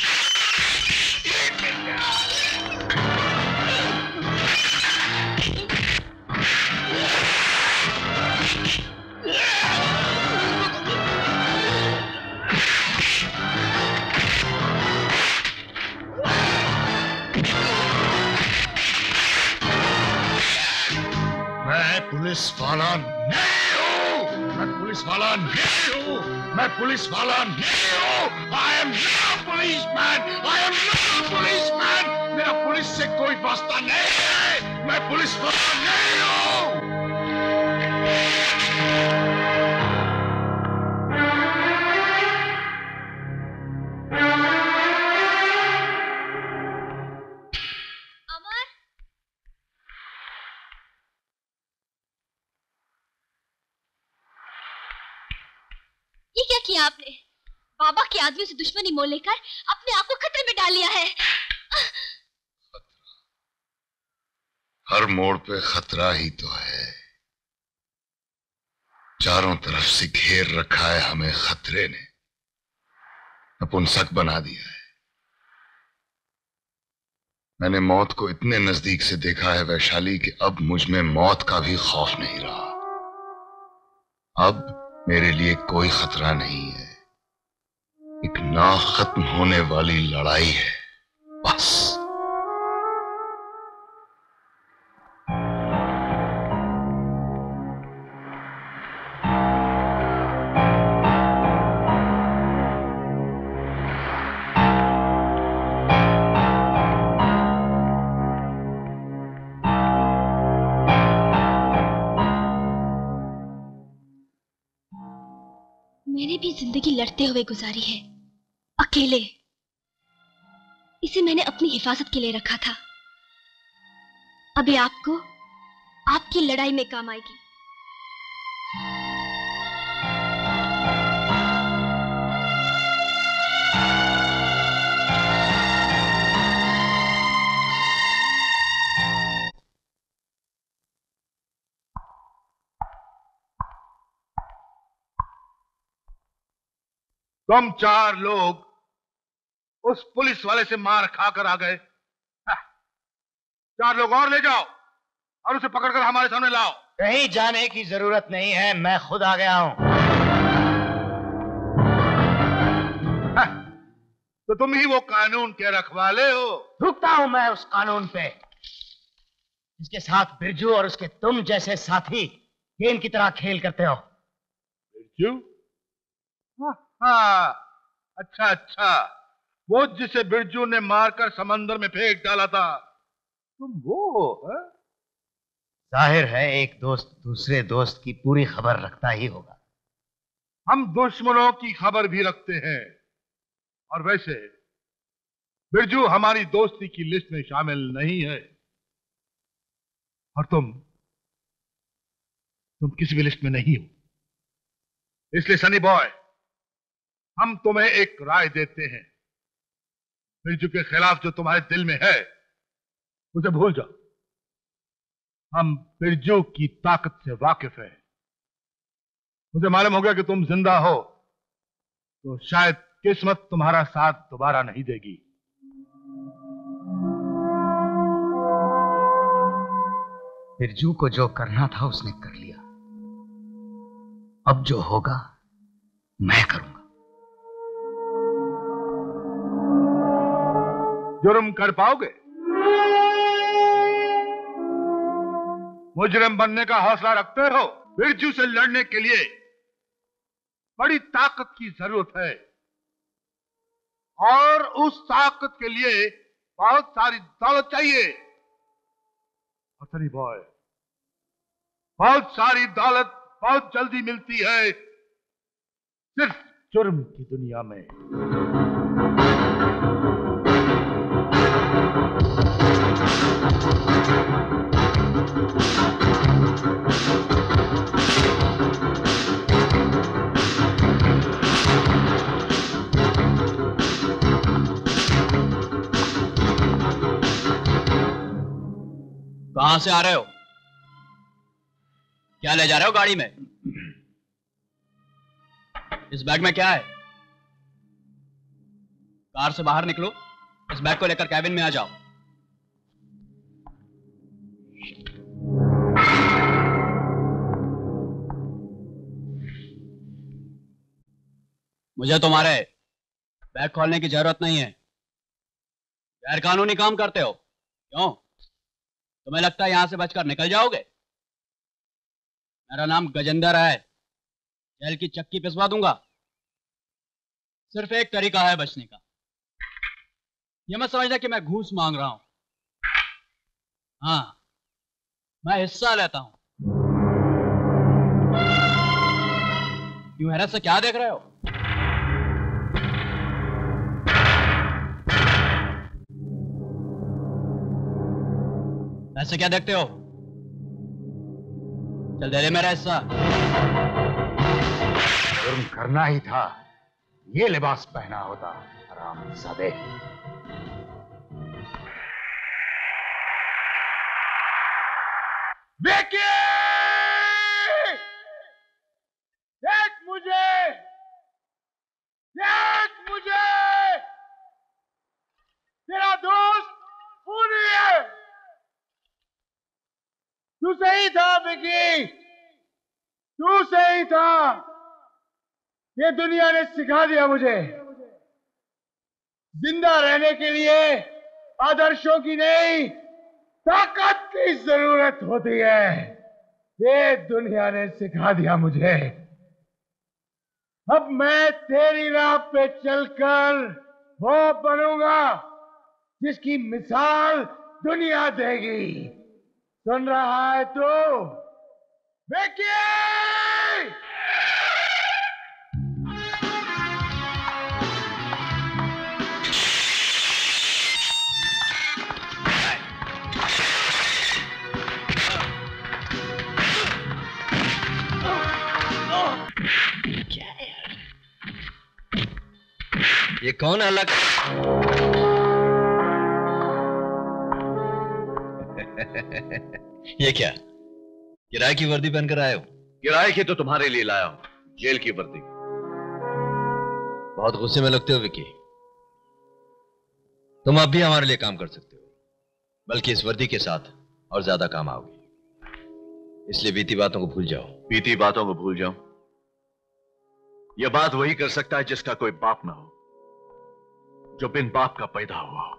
पुलिस वाला नहीं हूँ, मैं पुलिस वाला नहीं हूँ, मैं पुलिस वाला नहीं हूँ। I am not a policeman, I am not a policeman। मेरा पुलिस से कोई वास्ता नहीं है, मैं पुलिस वाला नहीं हूँ। आपने? बाबा के आदमी से दुश्मनी मोल लेकर अपने आप को खतरे में डाल लिया है। हर मोड़ पे खतरा ही तो है। चारों तरफ से घेर रखा है हमें खतरे ने, नपुंसक बना दिया है। मैंने मौत को इतने नजदीक से देखा है वैशाली कि अब मुझ में मौत का भी खौफ नहीं रहा। अब मेरे लिए कोई खतरा नहीं है, एक ना खत्म होने वाली लड़ाई है बस। मैंने भी जिंदगी लड़ते हुए गुजारी है, अकेले। इसे मैंने अपनी हिफाजत के लिए रखा था। अभी आपको आपकी लड़ाई में काम आएगी। तुम चार लोग उस पुलिस वाले से मार खाकर आ गए। चार लोग और ले जाओ और उसे पकड़कर हमारे सामने लाओ। कहीं जाने की जरूरत नहीं है, मैं खुद आ गया हूं। तो तुम ही वो कानून के रखवाले हो। रुकता हूं मैं उस कानून पे जिसके साथ बिरजू और उसके तुम जैसे साथी गेंद की तरह खेल करते हो। बिरजू? हाँ, अच्छा अच्छा, वो जिसे बिरजू ने मारकर समंदर में फेंक डाला था, तुम वो हो? है? जाहिर है एक दोस्त दूसरे दोस्त की पूरी खबर रखता ही होगा। हम दुश्मनों की खबर भी रखते हैं, और वैसे बिरजू हमारी दोस्ती की लिस्ट में शामिल नहीं है। और तुम तुम किसी भी लिस्ट में नहीं हो। इसलिए सनी बॉय, हम तुम्हें एक राय देते हैं। बिरजू के खिलाफ जो तुम्हारे दिल में है उसे भूल जाओ। हम बिरजू की ताकत से वाकिफ हैं। मुझे मालूम हो गया कि तुम जिंदा हो तो शायद किस्मत तुम्हारा साथ दोबारा नहीं देगी। बिरजू को जो करना था उसने कर लिया। अब जो होगा मैं करूंगा। जुर्म कर पाओगे? मुजरिम बनने का हौसला रखते हो? बिरजू से लड़ने के लिए बड़ी ताकत की जरूरत है, और उस ताकत के लिए बहुत सारी दौलत चाहिए। और सनी बॉय, बहुत सारी दौलत बहुत जल्दी मिलती है सिर्फ जुर्म की दुनिया में। कहां से आ रहे हो? क्या ले जा रहे हो गाड़ी में? इस बैग में क्या है? कार से बाहर निकलो, इस बैग को लेकर कैबिन में आ जाओ। मुझे तुम्हारे बैग खोलने की जरूरत नहीं है। गैर कानूनी काम करते हो। क्यों? तुम्हें लगता है यहां से बचकर निकल जाओगे? मेरा नाम गजेंद्र है, जेल की चक्की पिसवा दूंगा। सिर्फ एक तरीका है बचने का। यह मत समझना कि मैं घूस मांग रहा हूं। हाँ, मैं हिस्सा लेता हूं। क्यों हैरत से क्या देख रहे हो? ऐसे क्या देखते हो? चल दे दे मेरा हिस्सा। जुर्म करना ही था ये लिबास पहना होता हरामजादे। विकी! देख मुझे! देख मुझे! तेरा दोस्त खूनी है। तू सही था विकी, तू सही था। ये दुनिया ने सिखा दिया मुझे, जिंदा रहने के लिए आदर्शों की नहीं, ताकत की जरूरत होती है। ये दुनिया ने सिखा दिया मुझे। अब मैं तेरी राह पे चलकर वो बनूंगा जिसकी मिसाल दुनिया देगी। सुन रहा है तू विकी? क्या है यार? ये कौन अलग? ये क्या किराए की वर्दी पहनकर आए हो? किराए की तो तुम्हारे लिए लाया हूं, जेल की वर्दी। बहुत गुस्से में लगते हो विकी। तुम अब भी हमारे लिए काम कर सकते हो, बल्कि इस वर्दी के साथ और ज्यादा काम आओगे। इसलिए बीती बातों को भूल जाओ। बीती बातों को भूल जाओ? यह बात वही कर सकता है जिसका कोई बाप ना हो, जो बिन बाप का पैदा हुआ हो।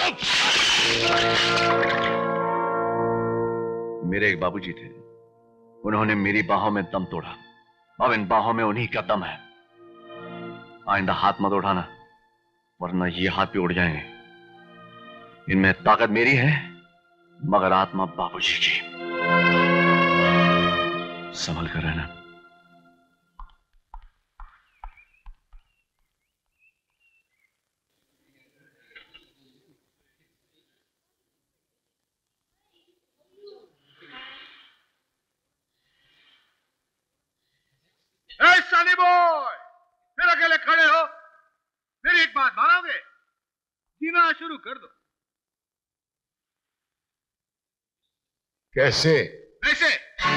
मेरे एक बाबूजी थे, उन्होंने मेरी बाहों में दम तोड़ा। अब इन बाहों में उन्हीं का दम है। आइंदा हाथ मत उठाना, वरना ये हाथ भी उड़ जाएंगे। इनमें ताकत मेरी है, मगर आत्मा बाबूजी की। संभल कर रहना। ए सनी बॉय, फिर अकेले खड़े हो? मेरी एक बात मानोगे? जीना शुरू कर दो। कैसे? ऐसे।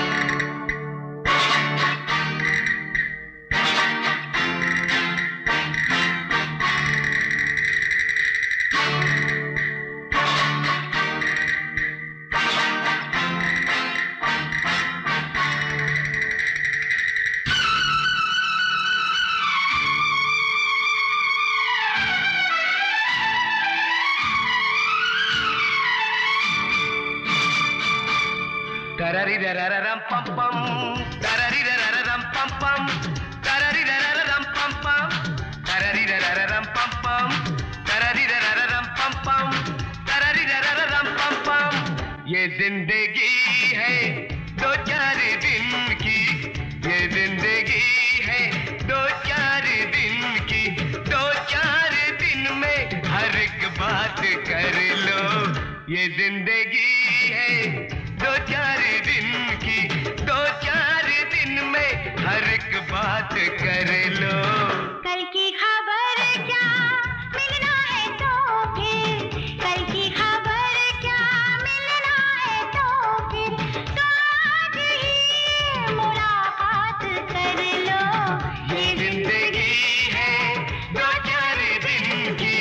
Tarari dararam pam pam, tarari dararam pam pam, tarari dararam pam pam, tarari dararam pam pam, tarari dararam pam pam, tarari dararam pam pam। ये जिंदगी है दो चार दिन की, ये जिंदगी है दो चार दिन की, दो चार दिन में हर एक बात कर लो। ये जिंदगी है दो चार दिन की, दो चार दिन में हर एक बात कर लो। कल की खबर क्या मिलना है तो फिर, कल की खबर क्या मिलना है तो फिर, तो आज ही मुलाकात कर लो। ये जिंदगी है दो चार दिन की।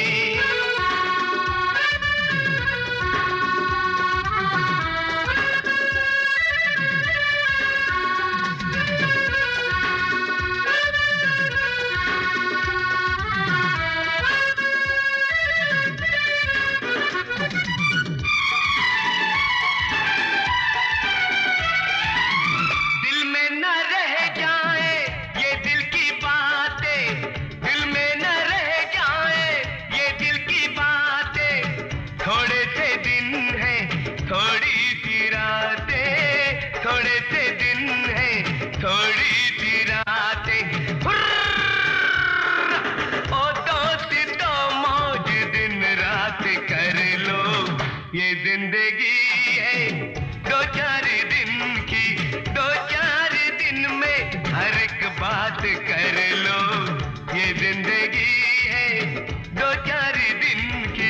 दिल में न रह जाए ये दिल की बातें, दिल में न रह जाए ये दिल की बातें। थोड़े से दिन है थोड़ी सी रातें, थोड़े से दिन है थोड़ी सी रातें। हुर्र! ओ दोस्त तो मौज दिन रात कर लो। ये जिंदगी है दो चार दिन की, दो चार दिन में हर एक बात कर लो। ये जिंदगी है दो चार दिन की।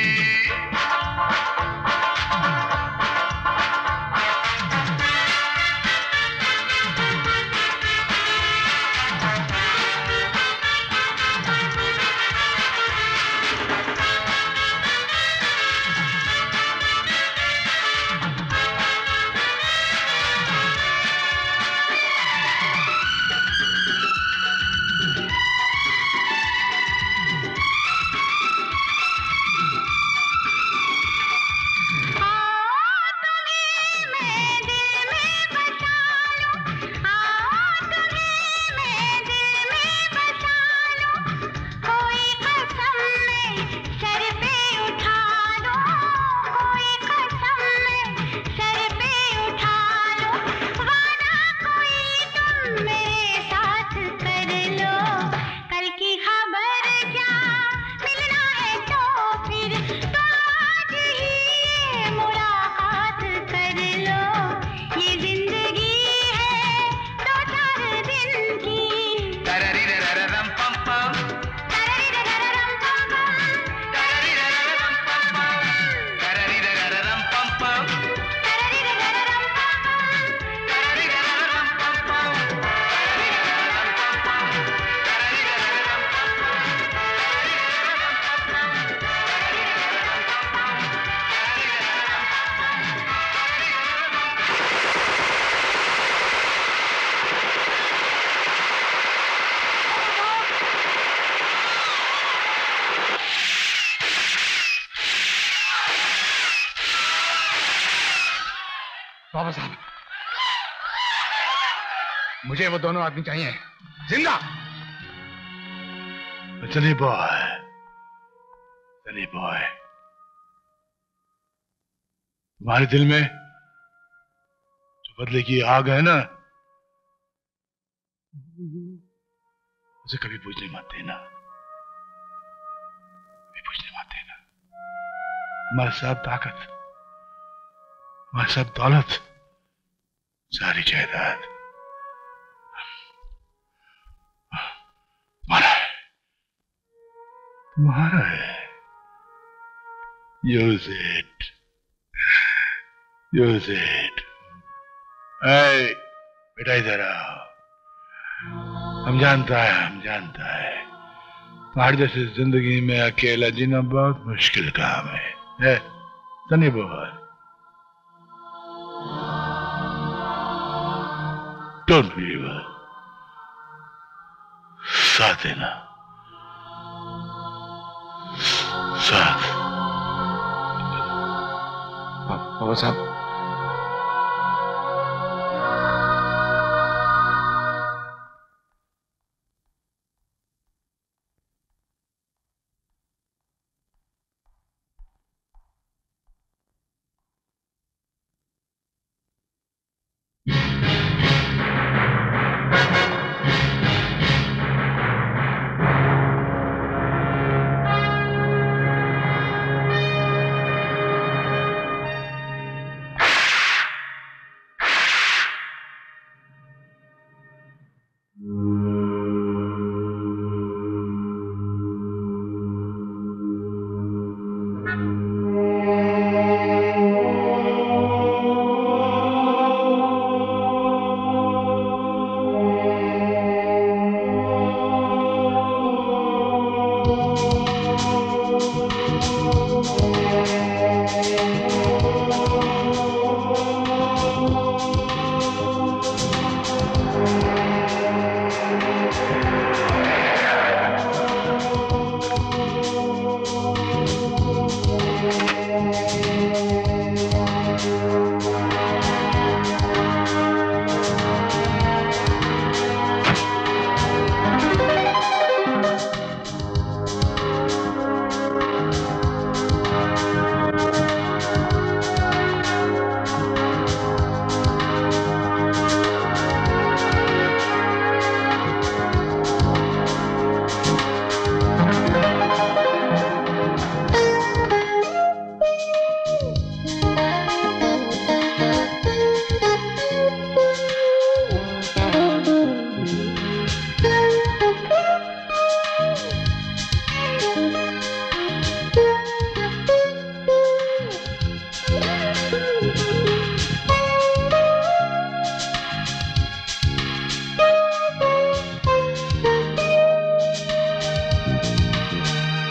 बाबा साहब, मुझे वो दोनों आदमी चाहिए जिंदा। सनी बॉय, सनी बॉय, तुम्हारे दिल में जो बदले की आग है ना, उसे कभी बुझने मत देना, कभी बुझने मत देना। हमारे सब ताकत, हमारे सब दौलत, सारी जायदाद तुम्हारा है, तुम्हारा है। Use it, use it। ऐ बेटा इधर आओ। हम जानता है, हम जानता है तुम्हारी जैसी जिंदगी में अकेला जीना बहुत मुश्किल काम है, है? सनी बॉय, डोंट लीव, साथ देना, साथ। बाबा साहब,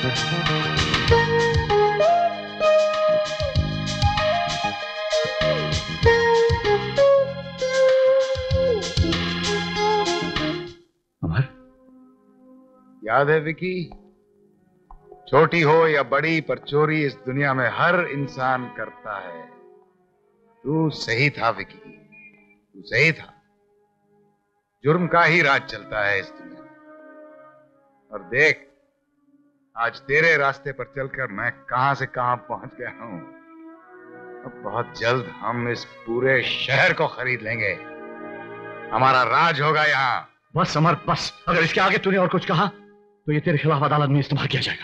अमर, याद है विकी? छोटी हो या बड़ी, पर चोरी इस दुनिया में हर इंसान करता है। तू सही था विकी, तू सही था। जुर्म का ही राज चलता है इस दुनिया में। और देख, आज तेरे रास्ते पर चलकर मैं कहां से कहां पहुंच गया हूं। अब बहुत जल्द हम इस पूरे शहर को खरीद लेंगे। हमारा राज होगा यहाँ। बस अमर, बस। अगर इसके आगे तूने और कुछ कहा तो ये तेरे खिलाफ अदालत में इस्तेमाल किया जाएगा।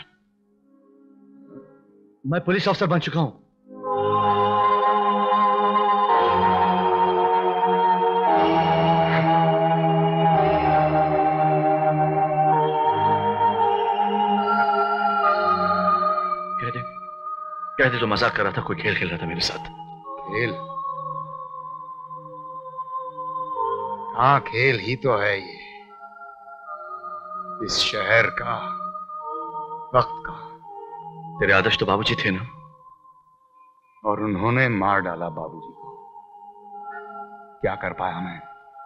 मैं पुलिस अफसर बन चुका हूं। कह दे, कह दे तो मजाक कर रहा था, कोई खेल खेल रहा था मेरे साथ। खेल? हाँ, खेल ही तो है ये, इस शहर का, वक्त का। तेरे आदर्श तो बाबूजी थे ना, और उन्होंने मार डाला बाबूजी को। क्या कर पाया मैं?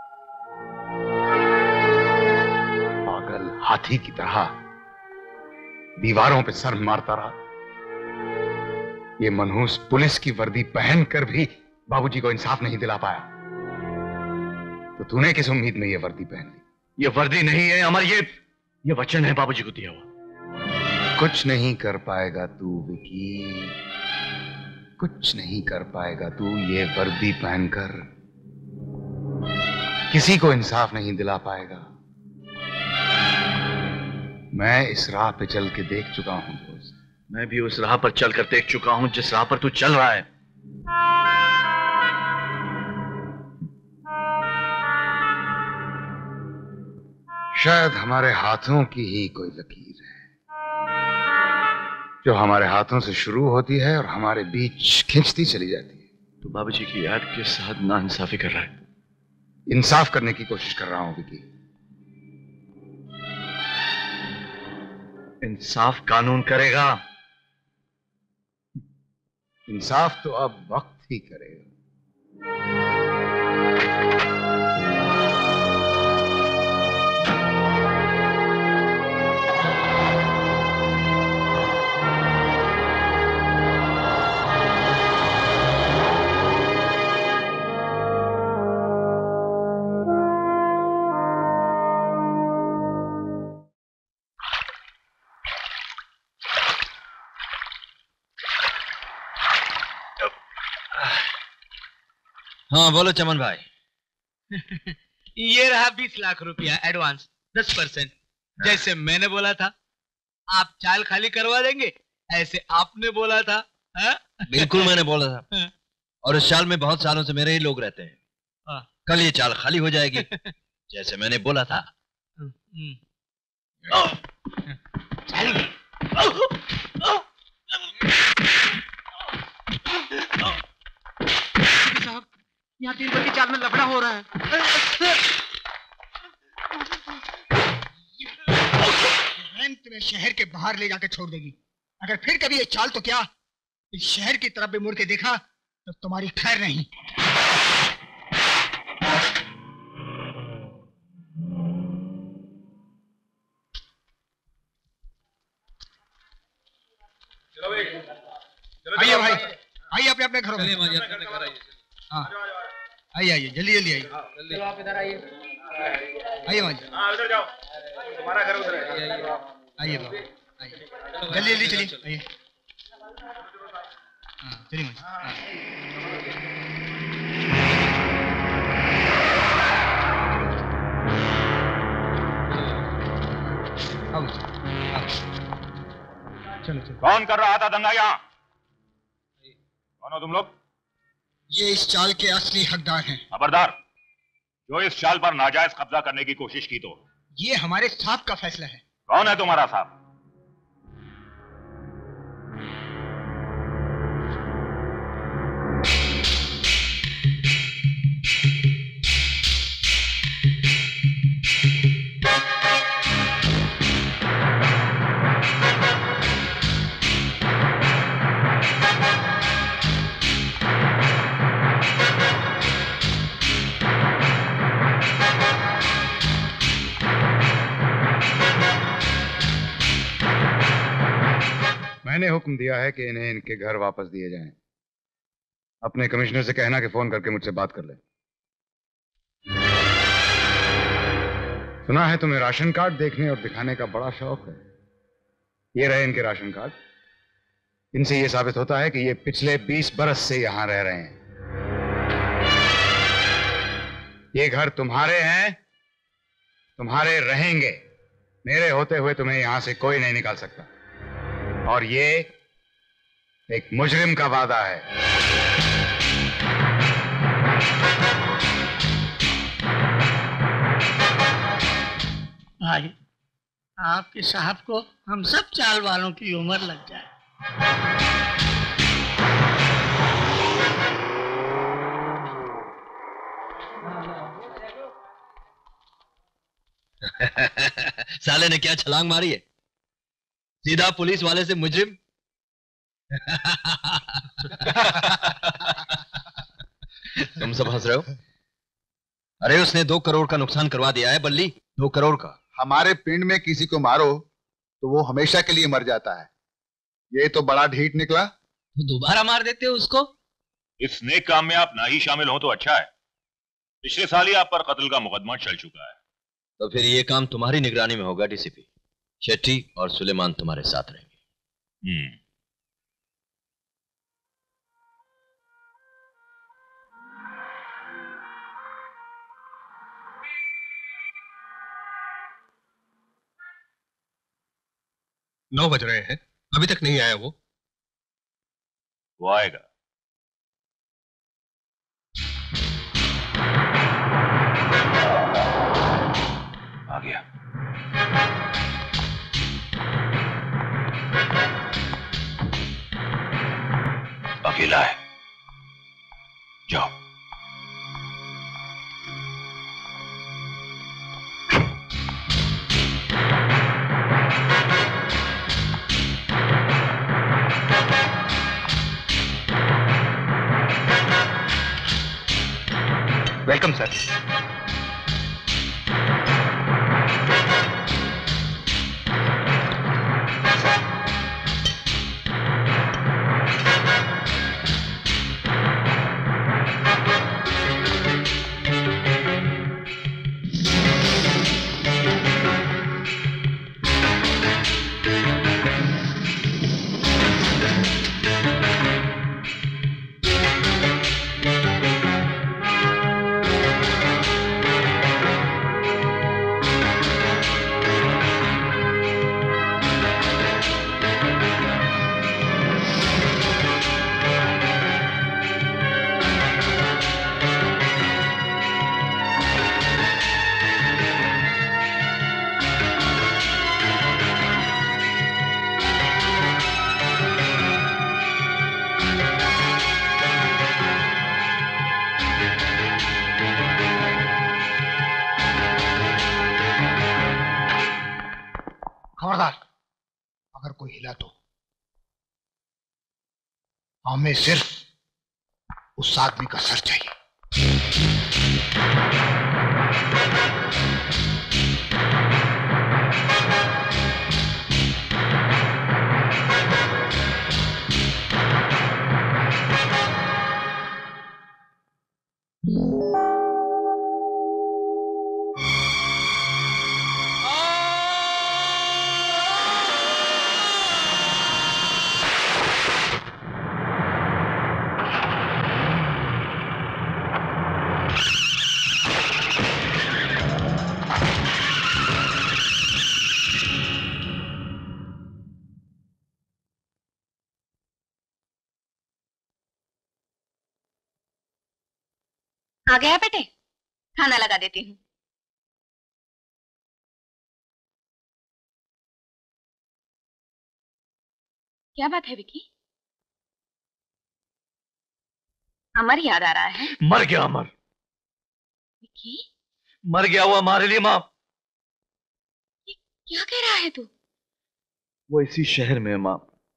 पागल हाथी की तरह दीवारों पे सर मारता रहा। ये मनहूस पुलिस की वर्दी पहनकर भी बाबूजी को इंसाफ नहीं दिला पाया। तो तूने किस उम्मीद में ये वर्दी पहन ली? ये वर्दी नहीं है अमर, ये ये वचन है बाबूजी को दिया हुआ। कुछ नहीं कर पाएगा तू विकी, कुछ नहीं कर पाएगा तू। ये वर्दी पहनकर किसी को इंसाफ नहीं दिला पाएगा। मैं इस राह पे चल के देख चुका हूं दोस्त। मैं भी उस राह पर चल कर देख चुका हूं जिस राह पर तू चल रहा है। शायद हमारे हाथों की ही कोई लकीर है जो हमारे हाथों से शुरू होती है और हमारे बीच खींचती चली जाती है। तो बाबूजी की याद के साथ नाइंसाफी कर रहा है। इंसाफ करने की कोशिश कर रहा हूं विकी। इंसाफ कानून करेगा। इंसाफ तो अब वक्त ही करेगा। हाँ बोलो चमन भाई। ये रहा बीस लाख रुपया एडवांस, दस परसेंट। जैसे मैंने बोला था आप चाल खाली करवा देंगे, ऐसे आपने बोला था। हा? बिल्कुल मैंने बोला था। और इस चाल में बहुत सालों से मेरे ही लोग रहते हैं। हाँ। कल ये चाल खाली हो जाएगी जैसे मैंने बोला था। चलेंगे। साहब, यहाँ तीन बत्ती चाल में लफड़ा हो रहा है। तुम्हें शहर के बाहर ले जाकर छोड़ देगी। अगर फिर कभी ये चाल तो क्या, इस शहर की तरफ भी मुड़ के देखा तो तुम्हारी खैर नहीं। आइए भाई, आइए अपने अपने घरों में। हाँ आइए आइए, जल्दी जल्दी आइए। चलो आप इधर आइए। आइए भाई। हाँ उधर जाओ, तुम्हारा घर उधर है। आइए बाबा, आइए जल्दी जल्दी चलिए। आइए हाँ चलिए भाई। हाँ। आओ, आओ। चलो चलो। कौन कर रहा था दंगा यहाँ? कौन हो तुम लोग? ये इस चाल के असली हकदार हैं। खबरदार, जो इस चाल पर नाजायज कब्जा करने की कोशिश की तो। ये हमारे साहब का फैसला है। कौन है तुम्हारा साहब? मैंने हुक्म दिया है कि इन्हें इनके घर वापस दिए जाएं। अपने कमिश्नर से कहना कि फोन करके मुझसे बात कर ले। सुना है तुम्हें राशन कार्ड देखने और दिखाने का बड़ा शौक है। ये रहे इनके राशन कार्ड। इनसे ये साबित होता है कि ये पिछले बीस बरस से यहां रह रहे हैं। ये घर तुम्हारे हैं, तुम्हारे रहेंगे। मेरे होते हुए तुम्हें यहां से कोई नहीं निकाल सकता। और ये एक मुजरिम का वादा है। भाई, आपके साहब को हम सब चाल वालों की उम्र लग जाए। साले ने क्या छलांग मारी है, सीधा पुलिस वाले से मुजरिम। तुम सब हंस रहे हो? अरे उसने दो करोड़ का नुकसान करवा दिया है बल्ली, दो करोड़ का। हमारे पिंड में किसी को मारो तो वो हमेशा के लिए मर जाता है। ये तो बड़ा ढीठ निकला। तो दोबारा मार देते हो उसको। इस नेक काम में आप ना ही शामिल हो तो अच्छा है। पिछले साल ही आप पर कत्ल का मुकदमा चल चुका है। तो फिर ये काम तुम्हारी निगरानी में होगा डीसीपी। शेट्टी और सुलेमान तुम्हारे साथ रहेंगे। हम्म नौ बज रहे हैं, अभी तक नहीं आया वो। वो आएगा। आ गया। अकेला है, जाओ। Welcome sir. खबरदार, अगर कोई हिला तो हमें सिर्फ उस आदमी का सर चाहिए। आ गया बेटे, खाना लगा देती हूँ। क्या बात है विकी? अमर याद आ रहा है? मर गया अमर, विकी मर गया वो हमारे लिए मां। क्या कह रहा है तू? वो इसी शहर में है मां।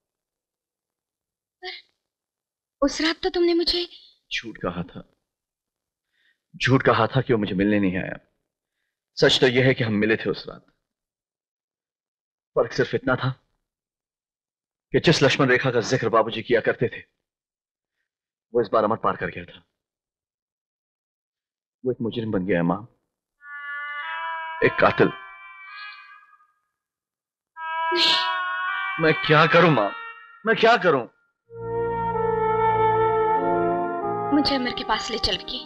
उस रात तो तुमने मुझे झूठ कहा था, झूठ कहा था कि वो मुझे मिलने नहीं आया। सच तो यह है कि हम मिले थे उस रात। फर्क सिर्फ इतना था कि जिस लक्ष्मण रेखा का जिक्र बाबूजी किया करते थे वो इस बार अमर पार कर गया था। वो एक मुजरिम बन गया है मां, एक कातिल। मैं क्या करूं मां, मैं क्या करूं? मुझे अमर के पास ले चलके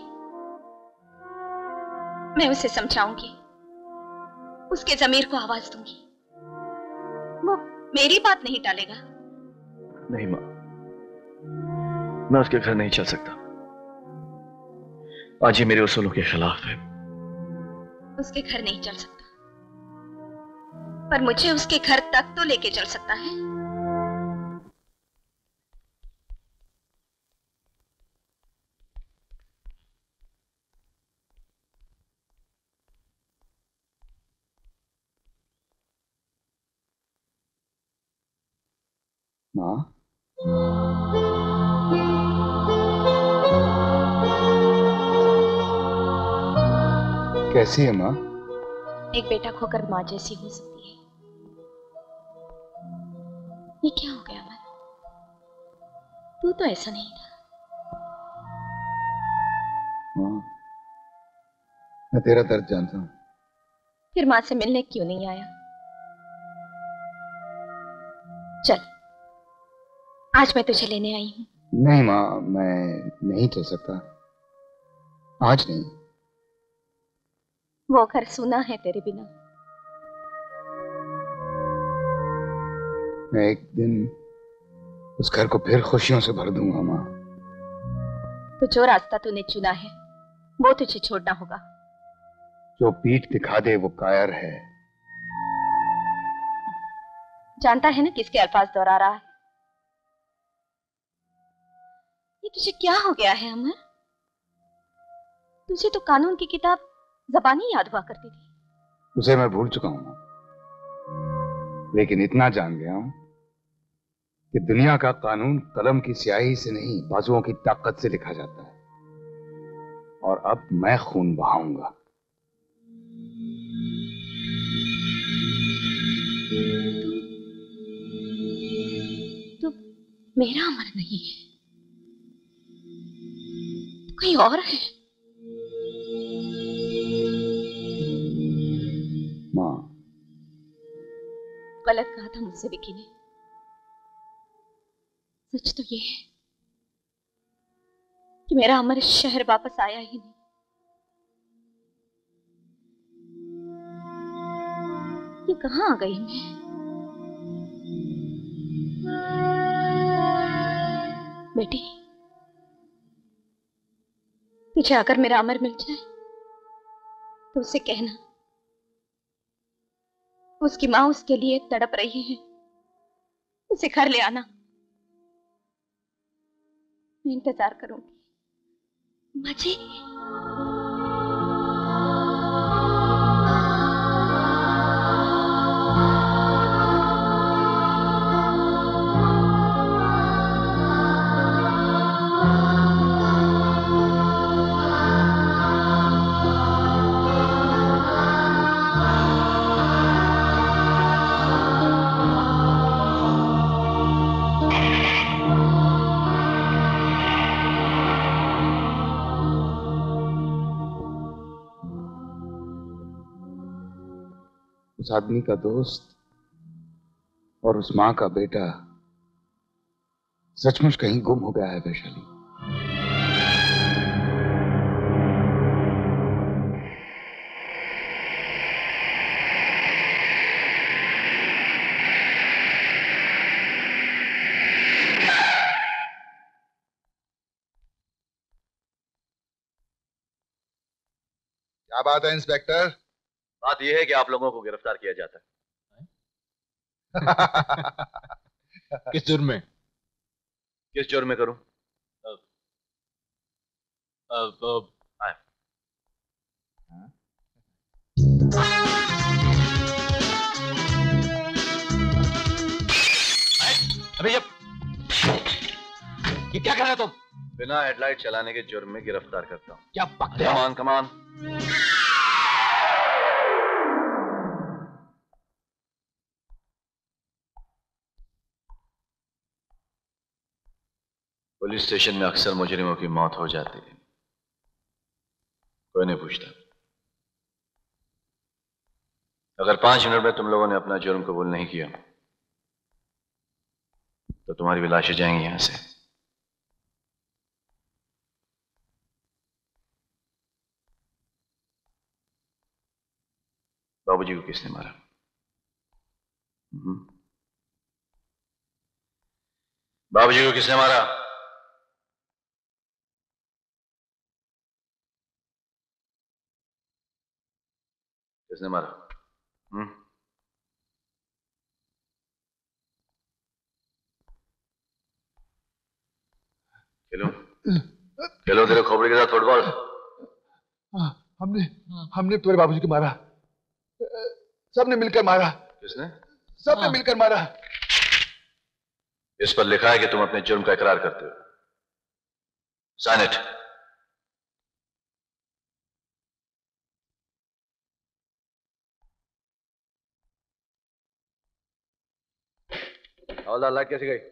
मैं उसे समझाऊंगी, उसके ज़मीर को आवाज दूंगी। वो मेरी बात नहीं टालेगा। नहीं मां, मैं उसके घर नहीं चल सकता। आज ये मेरे उसूलों के खिलाफ है। उसके घर नहीं चल सकता, पर मुझे उसके घर तक तो लेके चल सकता है। माँ, कैसी है माँ? एक बेटा खोकर माँ जैसी हो सकती है। ये क्या हो गया अमर? तू तो ऐसा नहीं था। माँ, मैं तेरा दर्द जानता हूँ। फिर माँ से मिलने क्यों नहीं आया? चल, आज मैं तुझे लेने आई हूँ। नहीं माँ, मैं नहीं चल सकता, आज नहीं। वो घर सूना है तेरे बिना। मैं एक दिन उस घर को फिर खुशियों से भर दूंगा माँ। तो जो रास्ता तूने चुना है वो तुझे छोड़ना होगा। जो पीठ दिखा दे वो कायर है। जानता है ना किसके अल्फाज दोहरा रहा है? ये तुझे क्या हो गया है अमर? तुझे तो कानून की किताब ज़बानी याद हुआ करती थी। उसे मैं भूल चुका हूं, लेकिन इतना जान गया हूं कि दुनिया का कानून कलम की स्याही से नहीं, बाजुओं की ताकत से लिखा जाता है। और अब मैं खून बहाऊंगा। तू मेरा अमर नहीं है, कोई और है। माँ, गलत कहा था मुझसे विकी ने। सच तो ये है कि मेरा अमर इस शहर वापस आया ही नहीं। ये कहाँ आ गई मैं? बेटी, तुझे अगर मेरा अमर मिल जाए तो उसे कहना उसकी माँ उसके लिए तड़प रही है, उसे घर ले आना। मैं इंतजार करूंगी। माँ जी, उस आदमी का दोस्त और उस माँ का बेटा सचमुच कहीं गुम हो गया है वैशाली। क्या बात है इंस्पेक्टर? बात यह है कि आप लोगों को गिरफ्तार किया जाता है। किस जुर्म में? किस जुर्म में करूं? आए। अबे ये ये क्या कर रहे हो तुम? बिना हेडलाइट चलाने के जुर्म में गिरफ्तार करता हूं। क्या बकते हो? कमान कमान। पुलिस स्टेशन में अक्सर मुजरिमों की मौत हो जाती है, कोई नहीं पूछता। अगर पांच मिनट में तुम लोगों ने अपना जुर्म कबूल नहीं किया तो तुम्हारी भी लाशें जाएंगी यहां से। बाबूजी को किसने मारा? बाबूजी को किसने मारा? किसने मारा? हम्म? खेलो खेलो तेरे खोपड़ी के साथ फुटबॉल। हाँ, हमने हमने तुम्हारे बाबूजी को मारा, सबने मिलकर मारा। किसने? सबने मिलकर मारा। इस पर लिखा है कि तुम अपने जुर्म का इकरार करते हो। Sign it. हवलदार लाइट कैसी गई?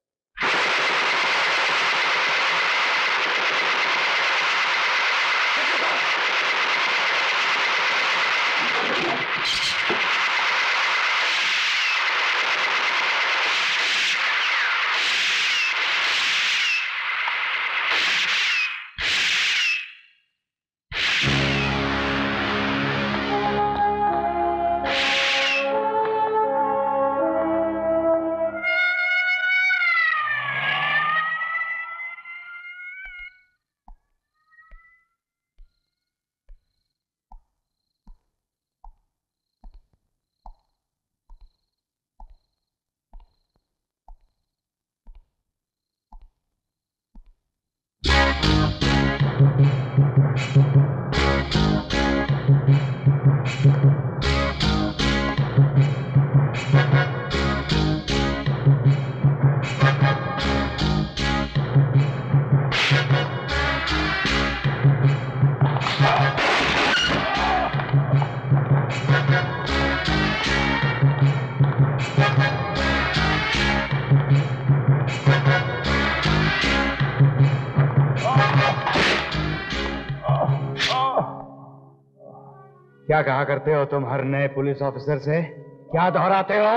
क्या कहा करते हो तुम हर नए पुलिस ऑफिसर से? क्या दोहराते हो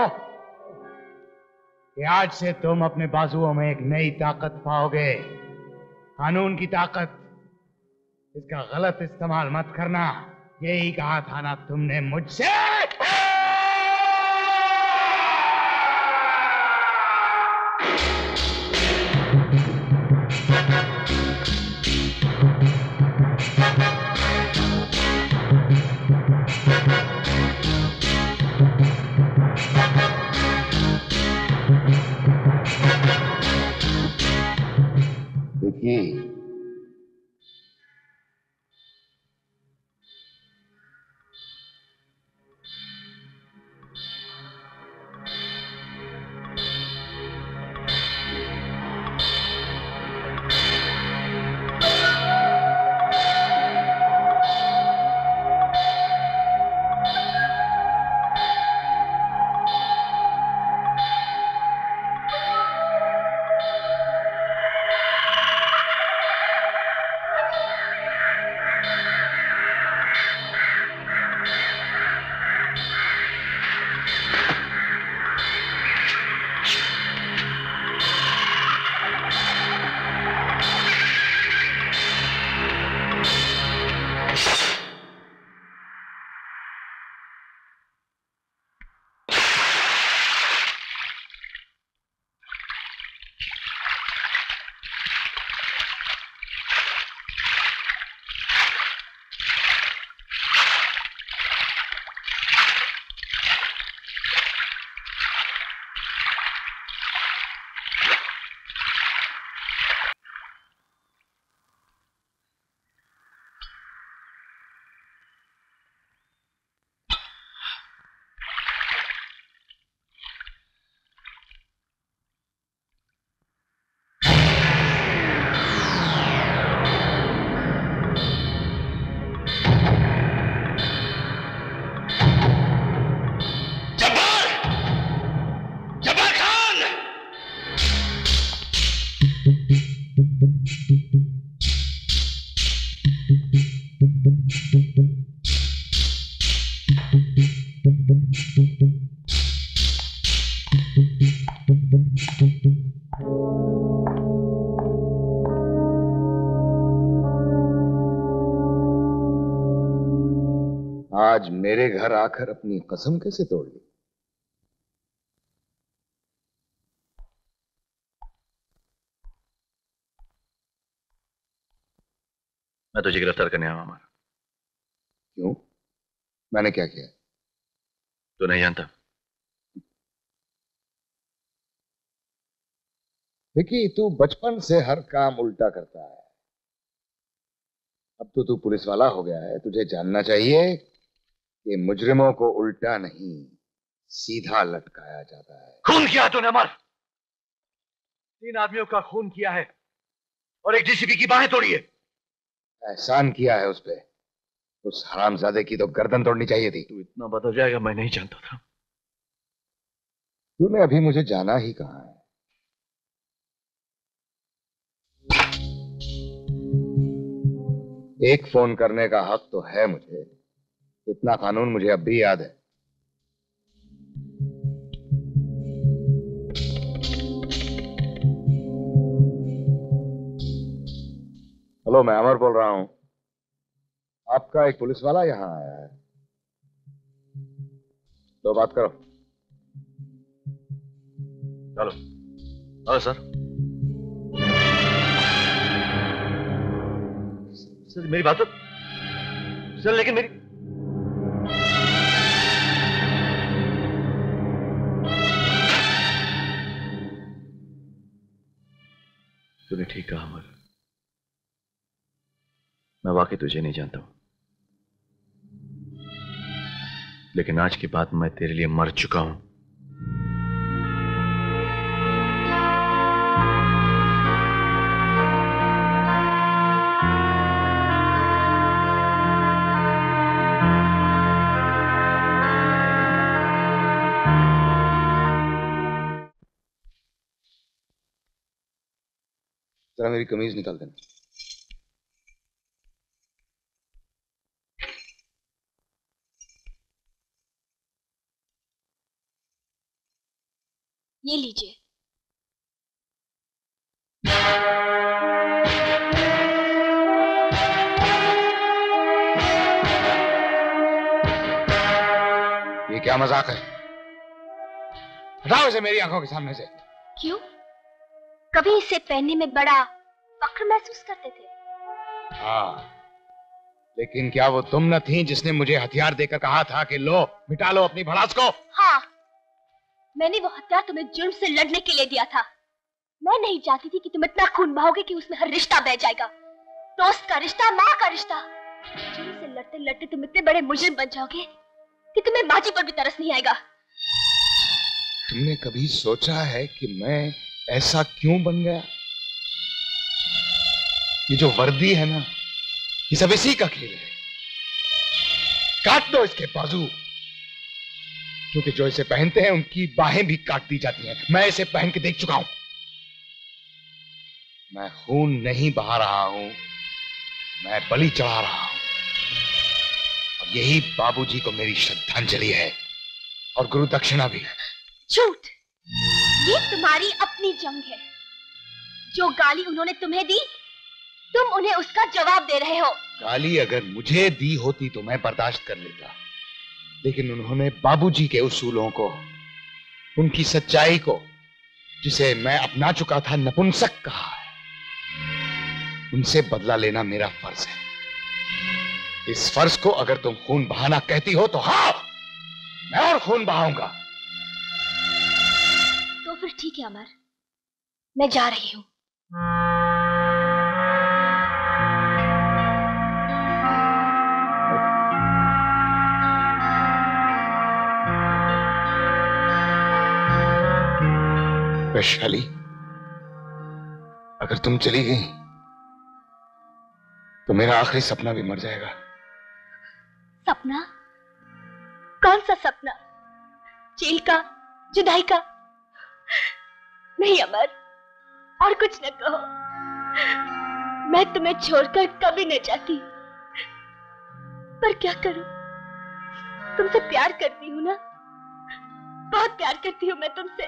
कि आज से तुम अपने बाजुओं में एक नई ताकत पाओगे, कानून की ताकत। इसका गलत इस्तेमाल मत करना, यही कहा था ना तुमने मुझसे? देखिए, आज मेरे घर आकर अपनी कसम कैसे तोड़ ली? मैं तुझे गिरफ्तार करने आया हूं अमर। क्यों? मैंने क्या किया? तू नहीं जानता? विकी, तू बचपन से हर काम उल्टा करता है। अब तो तू पुलिस वाला हो गया है, तुझे जानना चाहिए कि मुजरिमों को उल्टा नहीं सीधा लटकाया जाता है। खून किया तूने अमर, तीन आदमियों का खून किया है और एक डीसीपी की बाहें तोड़ी है। एहसान किया है उस पे। उस हरामजादे की तो गर्दन तोड़नी चाहिए थी। तू इतना बदल जाएगा मैं नहीं जानता था। तूने अभी मुझे जाना ही कहां है? एक फोन करने का हक तो है मुझे, इतना कानून मुझे अब भी याद है। हेलो, मैं अमर बोल रहा हूं। आपका एक पुलिस वाला यहां आया है, तो बात करो। चलो। Hello sir. सर मेरी बात तो सर, लेकिन मेरी तूने ठीक कहा अमर, मैं वाकई तुझे नहीं जानता हूं, लेकिन आज के बाद मैं तेरे लिए मर चुका हूं। जरा मेरी कमीज निकाल देना। ये लीजिए। ये क्या मजाक है? हटाओ इसे मेरी आंखों के सामने से। क्यों? कभी इसे पहनने में बड़ा फख्र महसूस करते थे? हाँ, लेकिन क्या वो तुम न थी जिसने मुझे हथियार देकर कहा था कि लो मिटा लो अपनी भड़ास को? हाँ, मैंने वो हथियार तुम्हें जुर्म से लड़ने के लिए दिया था। मैं नहीं चाहती थी कि तुम इतना खून बहाओगे कि उसमें हर रिश्ता बह जाएगा। दोस्त का रिश्ता, माँ का रिश्ता। जुर्म से लड़ते लड़ते तुम इतने बड़े मुजरिम बन जाओगे कि तुम्हें बाजी पर भी तरस नहीं आएगा। तुमने कभी सोचा है कि मैं ऐसा क्यों बन गया? ये जो वर्दी है ना, ये सब इसी का खेल है। काट दो इसके बाजू, क्योंकि जो इसे पहनते हैं उनकी बाहें भी काट दी जाती हैं। मैं इसे पहन के देख चुका हूं। मैं खून नहीं बहा रहा हूं, मैं बलि चढ़ा रहा हूं। और यही बाबूजी को मेरी श्रद्धांजलि है, और गुरु दक्षिणा भी। झूठ! ये तुम्हारी अपनी जंग है। जो गाली उन्होंने तुम्हें दी, तुम उन्हें उसका जवाब दे रहे हो। गाली अगर मुझे दी होती तो मैं बर्दाश्त कर लेता, लेकिन उन्होंने बाबूजी के उसूलों को, उनकी सच्चाई को, जिसे मैं अपना चुका था, नपुंसक कहा है। उनसे बदला लेना मेरा फर्ज है। इस फर्ज को अगर तुम खून बहाना कहती हो तो हाँ, मैं और खून बहाऊंगा। तो फिर ठीक है अमर, मैं जा रही हूं। वैशाली, अगर तुम चली गई तो मेरा आखिरी सपना भी मर जाएगा। सपना? कौन सा सपना? जेल का? जुदाई का? नहीं अमर, और कुछ न कहो। मैं तुम्हें छोड़कर कभी न जाती, पर क्या करूं? तुमसे प्यार करती हूं ना, बहुत प्यार करती हूं मैं तुमसे।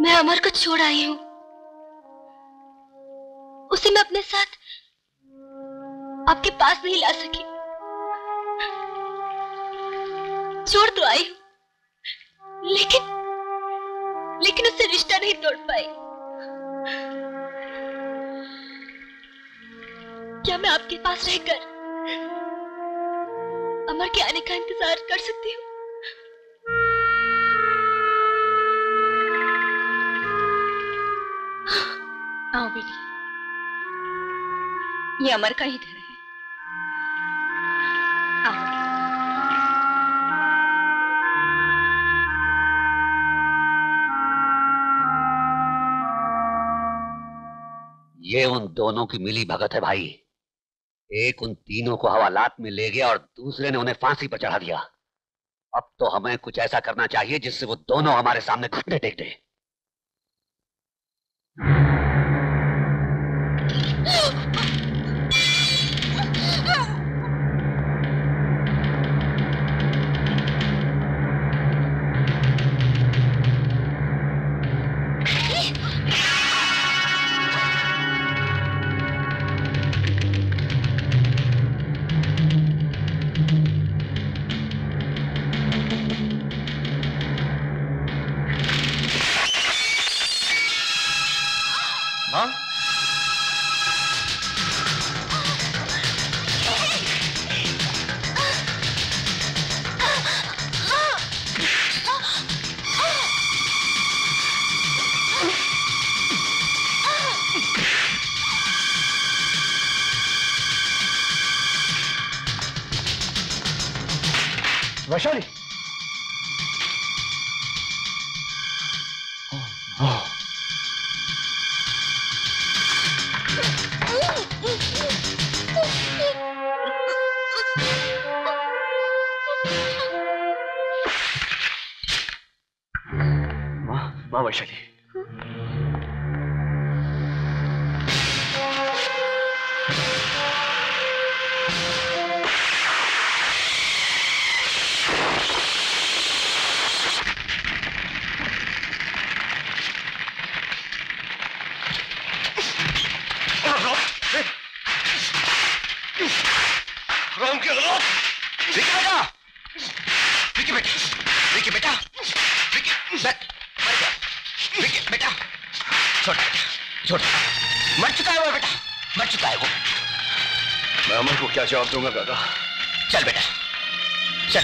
मैं अमर को छोड़ आई हूं। उसे मैं अपने साथ आपके पास नहीं ला सकी। छोड़ तो आई हूं, लेकिन लेकिन उससे रिश्ता नहीं तोड़ पाई। क्या मैं आपके पास रहकर अमर के आने का इंतजार कर सकती हूँ? आओ बेटी, ये अमर का ही घर है। आओ। ये उन दोनों की मिली भगत है भाई। एक उन तीनों को हवालात में ले गया और दूसरे ने उन्हें फांसी पर चढ़ा दिया। अब तो हमें कुछ ऐसा करना चाहिए जिससे वो दोनों हमारे सामने घुटने टेक दें। वैशाली, माँ वैशाली, राम के औलाद, विकी बेटा, विकी बेटा, विकी बेटा, विकी बैठ, मर गया, विकी बेटा, छोटा बेटा, छोटा, मर चुका है वो बेटा, मर चुका है वो। मैं अमर को क्या जवाब दूंगा काका? चल बेटा, चलो।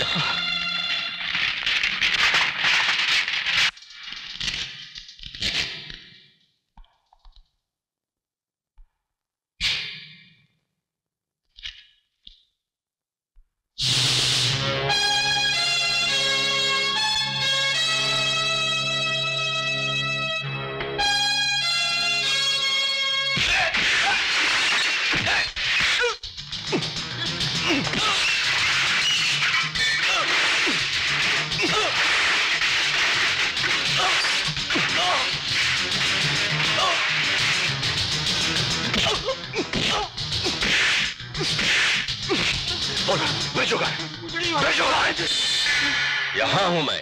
यहां हूं मैं।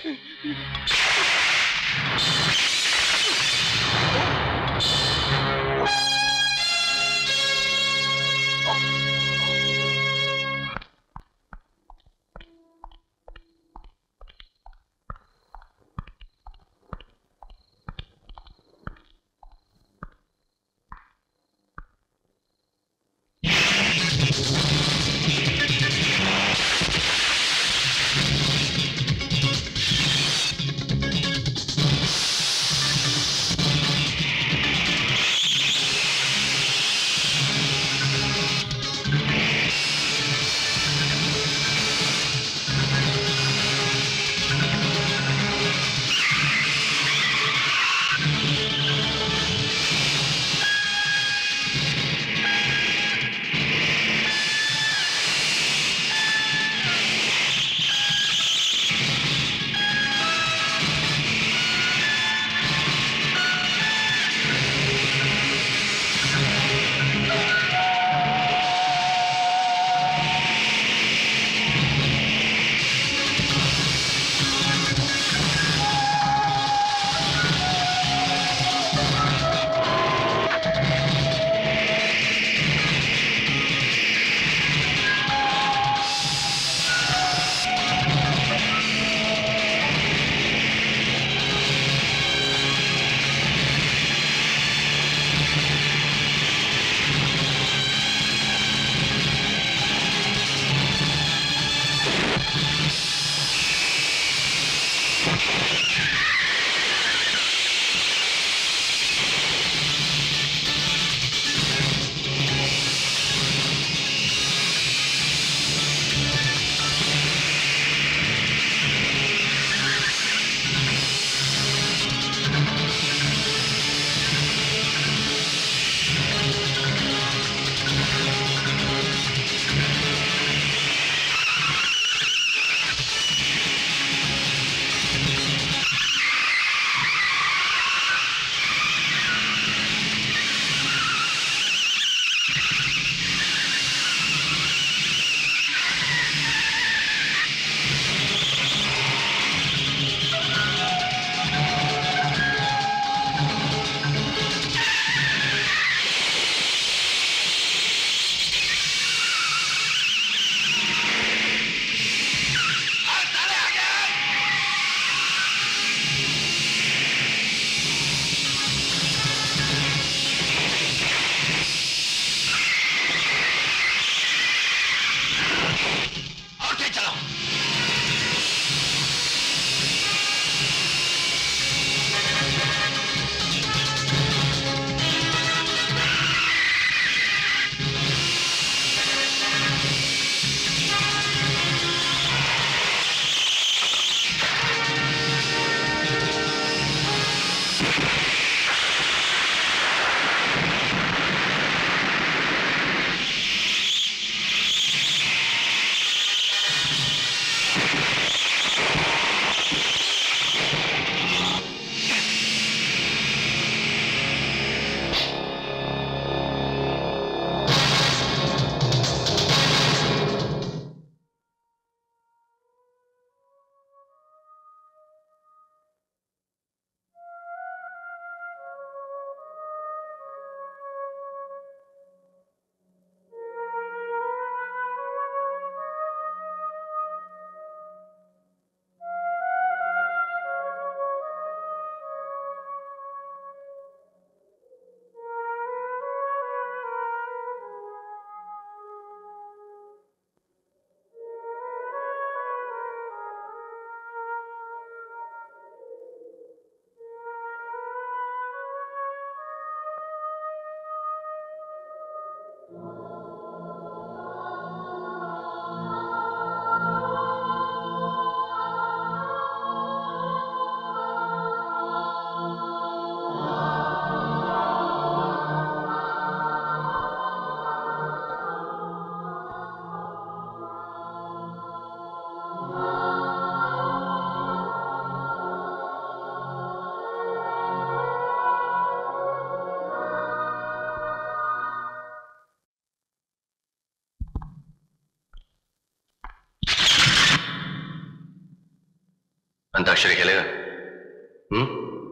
अंताक्षरी खेलेगा? हम्म?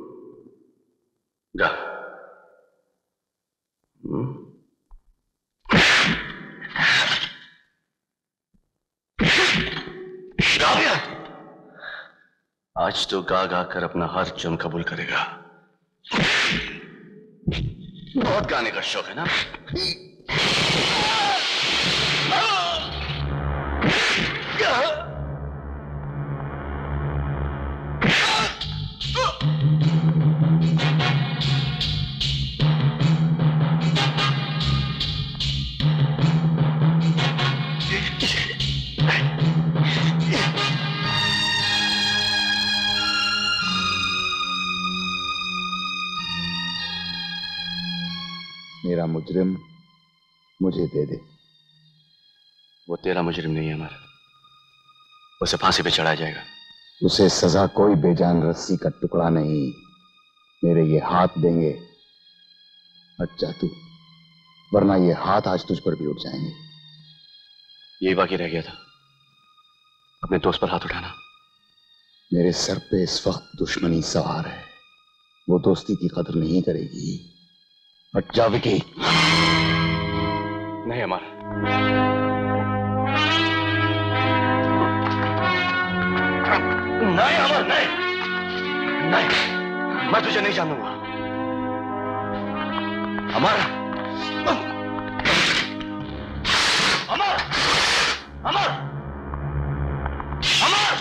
गा। हम्म? गा भैया। आज तो गा गा कर अपना हर जुर्म कबूल करेगा। बहुत गाने का शौक है ना? मेरा मुजरिम मुझे दे दे। वो तेरा मुजरिम नहीं है हमारा, उसे फांसी पे चढ़ाया जाएगा। उसे सजा कोई बेजान रस्सी का टुकड़ा नहीं, मेरे ये हाथ देंगे। हट जा तू, वरना ये हाथ आज तुझ पर भी उठ जाएंगे। यही बाकी रह गया था, अपने दोस्त पर हाथ उठाना। मेरे सर पे इस वक्त दुश्मनी सवार है, वो दोस्ती की कदर नहीं करेगी। हट जा विकी। नहीं अमर, नहीं अमर, नहीं नहीं, मैं तुझे नहीं जानूंगा। अमर, अमर, अमर, अमर।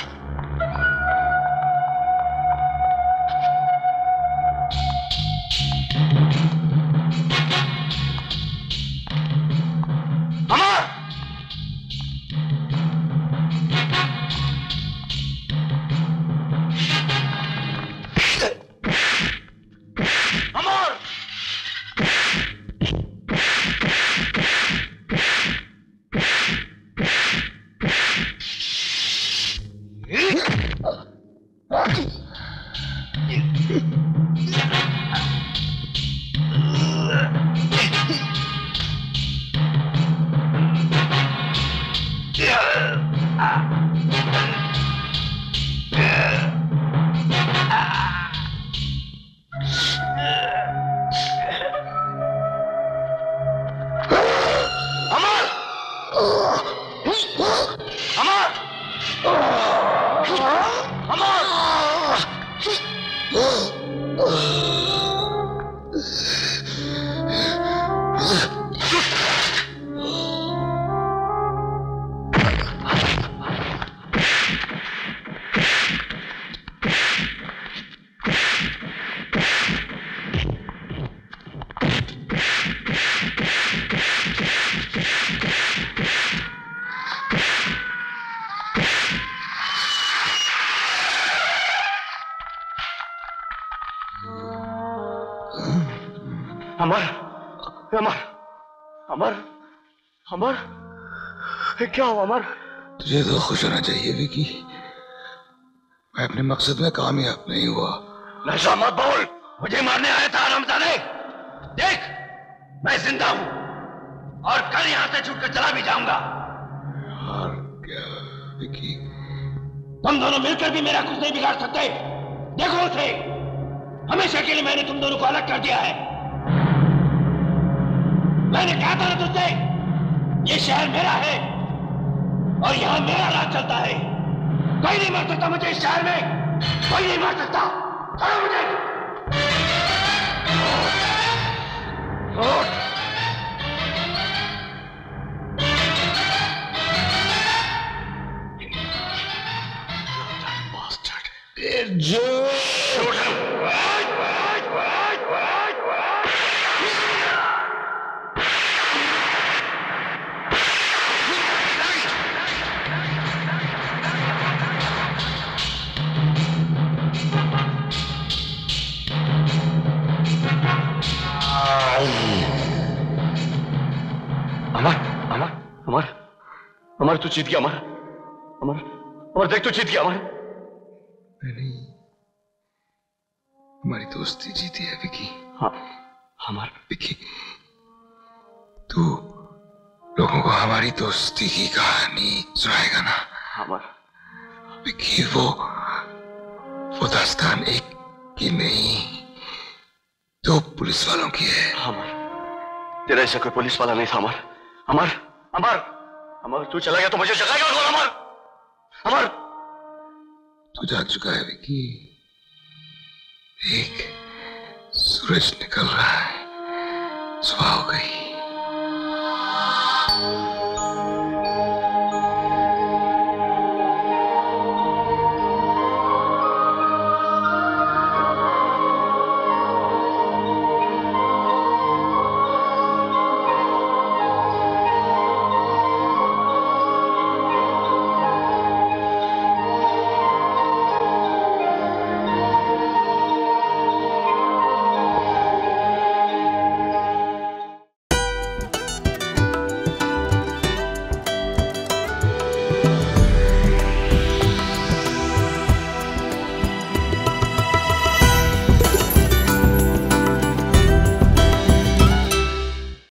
अमर, अमर, अमर, अमर, क्या हुआ अमर? तुझे तो खुश होना चाहिए विकी, मैं अपने मकसद में कामयाब नहीं हुआ। नशा मत बोल, मुझे मारने आया था हरामजादे। देख, मैं जिंदा हूं और कल यहां से छूटकर चला भी जाऊंगा। और क्या विकी? तुम दोनों मिलकर भी मेरा कुछ नहीं बिगाड़ सकते। देखो उसे, हमेशा के लिए मैंने तुम दोनों को अलग कर दिया है। मैंने कहा था ना तुझसे, ये शहर मेरा है और यहां मेरा राज चलता है। कोई नहीं मार सकता मुझे इस शहर में, कोई नहीं मार सकता। छोड़ो मुझे। उठ। जो अमर, अमर तू जीत गया अमर, अमर, अमर देख तू जीत गया अमर। नहीं, हमारी दोस्ती जीती है विकी। हाँ अमर। विकी, तू लोगों को हमारी दोस्ती की कहानी सुनाएगा ना? अमर। विकी, वो वो दास्तान एक की नहीं, दो पुलिस वालों की है। अमर, तेरा ऐसा कोई पुलिस वाला नहीं था अमर। अमर, अमर, अमर तू चला गया तो मुझे जगाएगा कौन अमर? अमर, तू जाग चुका है विकी। एक सूरज निकल रहा है, सुबह हो गई।